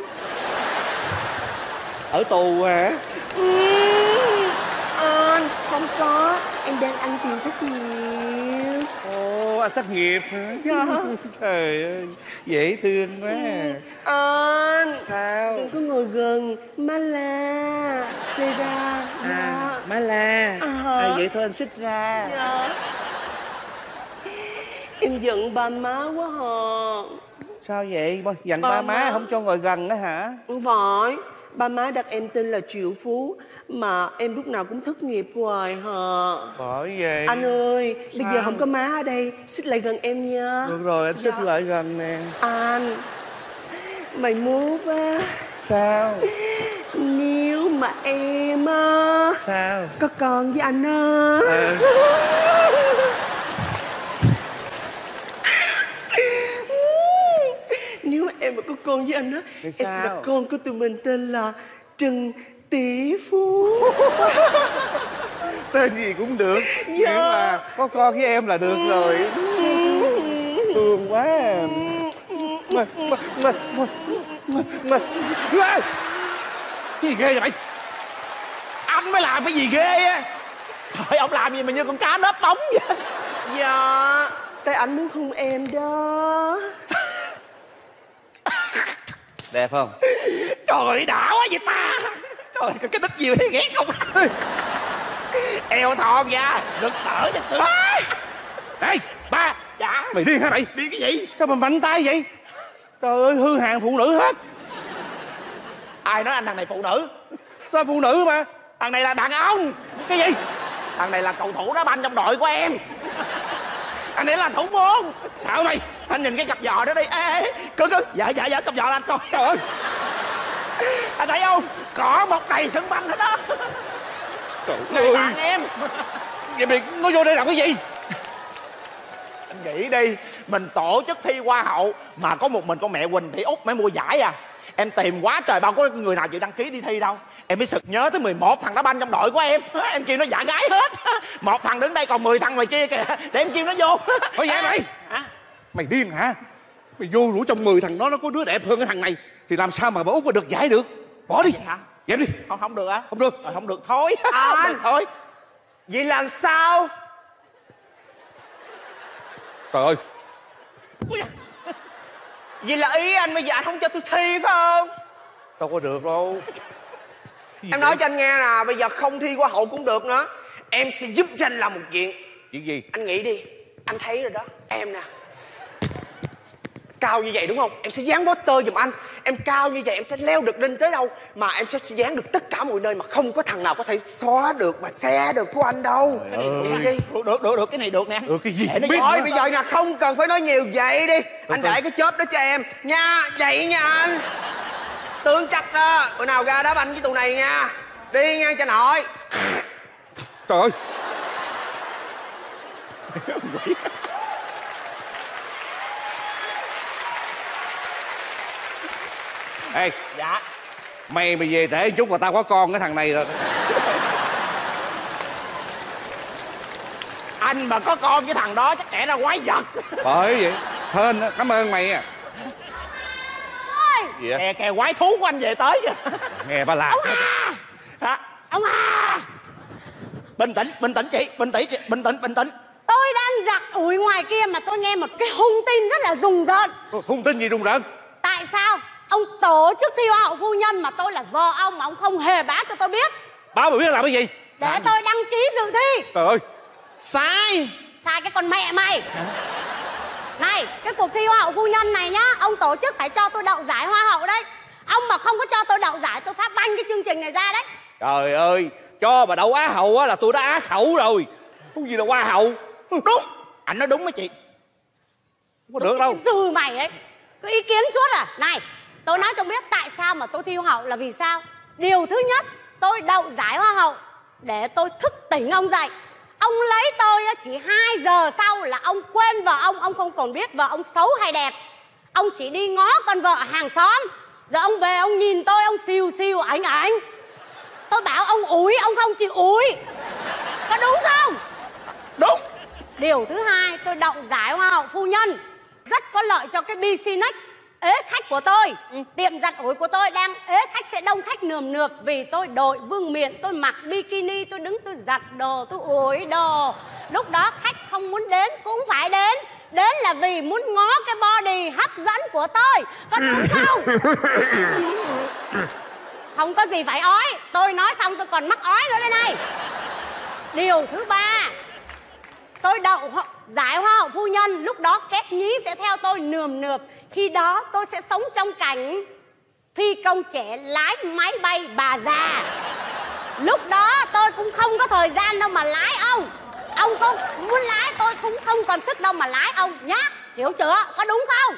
Ở tù hả? Ừ, anh, không có, em đang ăn tiền thất nghiệp. Ồ, anh thất nghiệp hả? Dạ. Trời ơi, dễ thương quá. Ừ, anh. Sao? Đừng có ngồi gần, Mala, Seda. À, Má La. À, À, vậy thôi anh xích ra. dạ. Em giận ba má quá hả? Sao vậy? Dặn Ba ba má má. không cho ngồi gần á hả? Không phải, ba má đặt em tên là Triệu Phú, mà em lúc nào cũng thất nghiệp hoài hả? Bởi vậy. Anh ơi, bây Sao? giờ không có má ở đây, xích lại gần em nha. Được rồi, anh xích Dạ. lại gần nè. Anh, mày mốt á. Sao? Nếu mà em á Sao? có con với anh á. À. Nếu mà em mà có con với anh á, em sẽ sao? đặt con của tụi mình tên là Trần Tỷ Phú. Tên gì cũng được. Dạ. Miễn là có con với em là được rồi. Thương quá. Mà, mà, mà, mà, mà, mà. Ê! Cái gì ghê vậy mày? Anh mới làm cái gì ghê á? Trời, ông làm gì mà như con cá đớp bóng vậy? Dạ, tại anh muốn hôn em đó. Đẹp không? Trời ơi, đã quá vậy ta. Trời, cái cái đít gì thấy ghét không? Eo thon nha, ngực tở cho cứng. Ê, ba. Dạ. Mày điên hả mày? Đi cái gì? Sao mà mạnh tay vậy? Trời ơi, hư hàng phụ nữ hết. Ai nói anh thằng này phụ nữ? Sao phụ nữ mà? Thằng này là đàn ông. Cái gì? Thằng này là cầu thủ đá banh trong đội của em. Anh này là thủ môn. Sao mày? Anh nhìn cái cặp giò đó đi. Ê, ê, cưng cưng. Dạ, dạ, dạ, cặp giò là anh coi. Trời ơi. Anh thấy không? Cỏ một đầy sân banh hết đó. Trời Này ơi. bạn em. Vậy mày nó vô đây làm cái gì? Anh nghĩ đi, mình tổ chức thi Hoa hậu mà có một mình con mẹ Quỳnh Thị Út mới mua giải à. Em tìm quá trời bao có người nào chịu đăng ký đi thi đâu. Em mới sực nhớ tới mười một thằng đá banh trong đội của em. Em kêu nó giả gái hết. Một thằng đứng đây còn mười thằng ngoài kia kìa. Để em kêu nó vô. Thôi vậy mày. Hả? Mày điên hả? Mày vô rủ trong mười thằng đó nó có đứa đẹp hơn cái thằng này thì làm sao mà bà Út mà được giải được? Bỏ đi. Vậy hả? Dẹp đi. Không, không được á. Không được. Rồi, không được thôi. Không Anh được thôi. vậy là sao? Trời ơi. Vậy là ý anh bây giờ anh không cho tôi thi phải không? Đâu có được đâu. Em nói cho anh nghe nè, bây giờ không thi Hoa hậu cũng được nữa. Em sẽ giúp cho anh làm một chuyện. Chuyện gì? Anh nghĩ đi, anh thấy rồi đó. Em nè, cao như vậy đúng không? Em sẽ dán poster giùm anh. Em cao như vậy em sẽ leo được lên tới đâu mà em sẽ dán được tất cả mọi nơi mà không có thằng nào có thể xóa được mà xe được của anh đâu. Vậy đi. Được, được, được, được, cái này được nè. Được cái gì? Để nó Biết thôi nữa. bây giờ nè, không cần phải nói nhiều, vậy đi. Anh để cái chớp đó cho em nha, vậy nha anh. Tương chắc đó, bữa nào ra đá banh với tụi này nha. Đi nha cho nội. Trời ơi. Ê, Dạ. mày mày về trễ chút mà tao có con cái thằng này rồi. Anh mà có con với thằng đó chắc kẻ ra quái vật. Bởi vậy. Hên á, cảm ơn mày à. Gì vậy? Kè kè quái thú của anh về tới kìa. Nghe ba làm. Ông à! Hả? Ông à! Bình tĩnh, bình tĩnh chị, bình tĩnh chị, bình tĩnh, bình tĩnh. Tôi đang giặt ủi ngoài kia mà tôi nghe một cái hung tin rất là rùng rợn. Hung tin gì rùng rợn? Tại sao ông tổ chức thi hoa hậu phu nhân mà tôi là vợ ông mà ông không hề báo cho tôi biết? Báo mà biết làm cái gì? Để à, tôi đăng ký dự thi. Trời ơi. Sai. Sai cái con mẹ mày. Hả? Này, cái cuộc thi hoa hậu phu nhân này nhá, ông tổ chức phải cho tôi đậu giải hoa hậu đấy. Ông mà không có cho tôi đậu giải, tôi phá banh cái chương trình này ra đấy. Trời ơi, cho mà đậu á hậu á là tôi đã á khẩu rồi. Không gì là hoa hậu. Đúng, anh nói đúng đó chị. Không có được đâu. Dừ mày ấy, có ý kiến suốt à? Này, tôi nói cho biết tại sao mà tôi thi hoa hậu là vì sao. Điều thứ nhất, tôi đậu giải hoa hậu để tôi thức tỉnh ông dậy. Ông lấy tôi chỉ hai giờ sau là ông quên vợ ông, ông không còn biết vợ ông xấu hay đẹp. Ông chỉ đi ngó con vợ hàng xóm. Giờ ông về ông nhìn tôi, ông siêu siêu ảnh ảnh. Tôi bảo ông ủi, ông không chịu ủi. Có đúng không? Đúng. Điều thứ hai, tôi đậu giải hoa hậu phu nhân rất có lợi cho cái business ế khách của tôi. ừ. Tiệm giặt ủi của tôi đang ế khách, sẽ đông khách nườm nượp. Vì tôi đội vương miện, tôi mặc bikini, tôi đứng tôi giặt đồ, tôi ủi đồ. Lúc đó khách không muốn đến cũng phải đến. Đến là vì muốn ngó cái body hấp dẫn của tôi. Có đúng không? Không có gì phải ói. Tôi nói xong tôi còn mắc ói nữa đây này. Điều thứ ba, tôi đậu giải hoa hậu phu nhân. Lúc đó kép nhí sẽ theo tôi nườm nượp. Khi đó tôi sẽ sống trong cảnh phi công trẻ lái máy bay bà già. Lúc đó tôi cũng không có thời gian đâu mà lái ông. Ông có muốn lái tôi cũng không còn sức đâu mà lái ông nhá. Hiểu chưa? Có đúng không?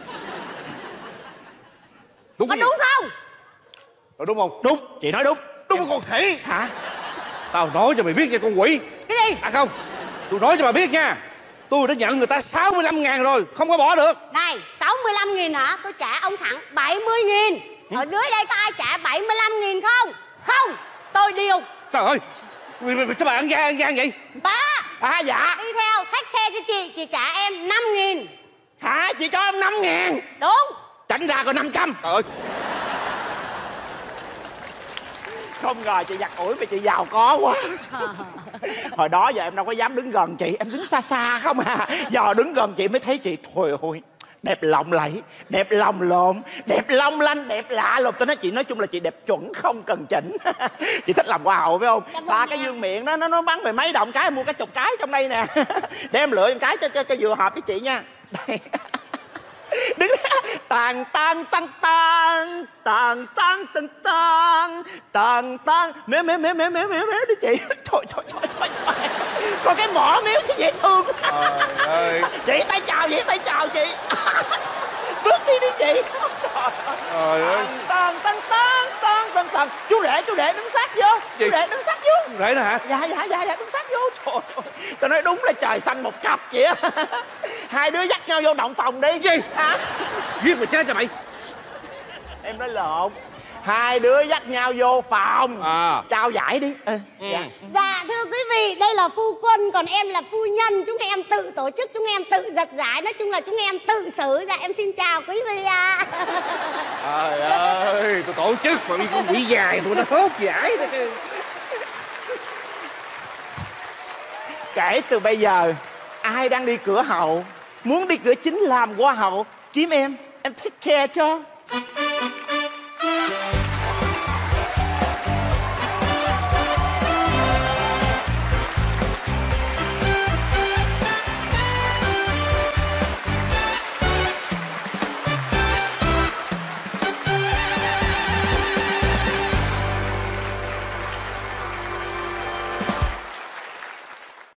Đúng có gì? Đúng không? Có đúng không? Đúng, chị nói đúng. Đúng con khỉ. Hả? Tao nói cho mày biết nha con quỷ. Cái gì? À không, tôi nói cho mày biết nha. Tôi đã nhận người ta sáu mươi lăm ngàn rồi, không có bỏ được. Này, sáu mươi lăm nghìn hả? Tôi trả ông thẳng bảy mươi nghìn. Ở dưới đây có ai trả bảy mươi lăm nghìn không? Không, tôi điều. Trời ơi, sao bà ăn gian, ăn gian vậy? Ba. À dạ. Đi theo, khách khe cho chị, chị trả em năm nghìn. Hả? Chị cho em năm ngàn? Đúng. Tránh ra còn năm trăm. Trời ơi. Không ngờ chị giặt ủi mà chị giàu có quá. Hồi đó giờ em đâu có dám đứng gần chị, em đứng xa xa không à. Giờ đứng gần chị mới thấy chị thôi ôi, đẹp lộng lẫy, đẹp lòng lộn, đẹp long lanh, đẹp lạ lùng. Tôi nói chị nói chung là chị đẹp chuẩn không cần chỉnh. Chị thích làm hoa hậu phải không? Ba cái dương miệng đó nó nó bắn mười mấy đồng cái, mua cái chục cái trong đây nè. Để em lựa một cái cho cho, cho vừa hợp với chị nha. Đây. Đứng tàn tan tan tan tàn tan tan tan tàn tan méo méo méo méo méo méo méo đi chị. Trời trời trời trời trời. Có cái mỏ méo thì dễ thương. Trời ơi. Vậy tay chào, vậy tay chào chị. Bước đi đi chị. Trời ơi. Tàn tan tan tan tan tan. Chú rể, chú rể đứng sát vô. Gì? Chú rể đứng sát vô. Rể nè hả? Dạ dạ dạ dạ đứng sát vô. Trời ơi. Tôi nói đúng là trời xanh một cặp vậy á. Hai đứa dắt nhau vô động phòng đi. Gì? Hả? Giết mày chết cho mày. Em nói lộn. Hai đứa dắt nhau vô phòng. À. Trao giải đi. À, ừ. Dạ. Dạ thưa quý vị, đây là phu quân, còn em là phu nhân. Chúng em tự tổ chức, chúng em tự giật giải. Nói chung là chúng em tự xử. Dạ em xin chào quý vị ạ. À. Trời ơi, tôi tổ chức mà đi con quỷ dài tụi nó hốt giải đó chứ. Kể từ bây giờ, ai đang đi cửa hậu, muốn đi cửa chính làm hoa hậu, kiếm em, em take care cho.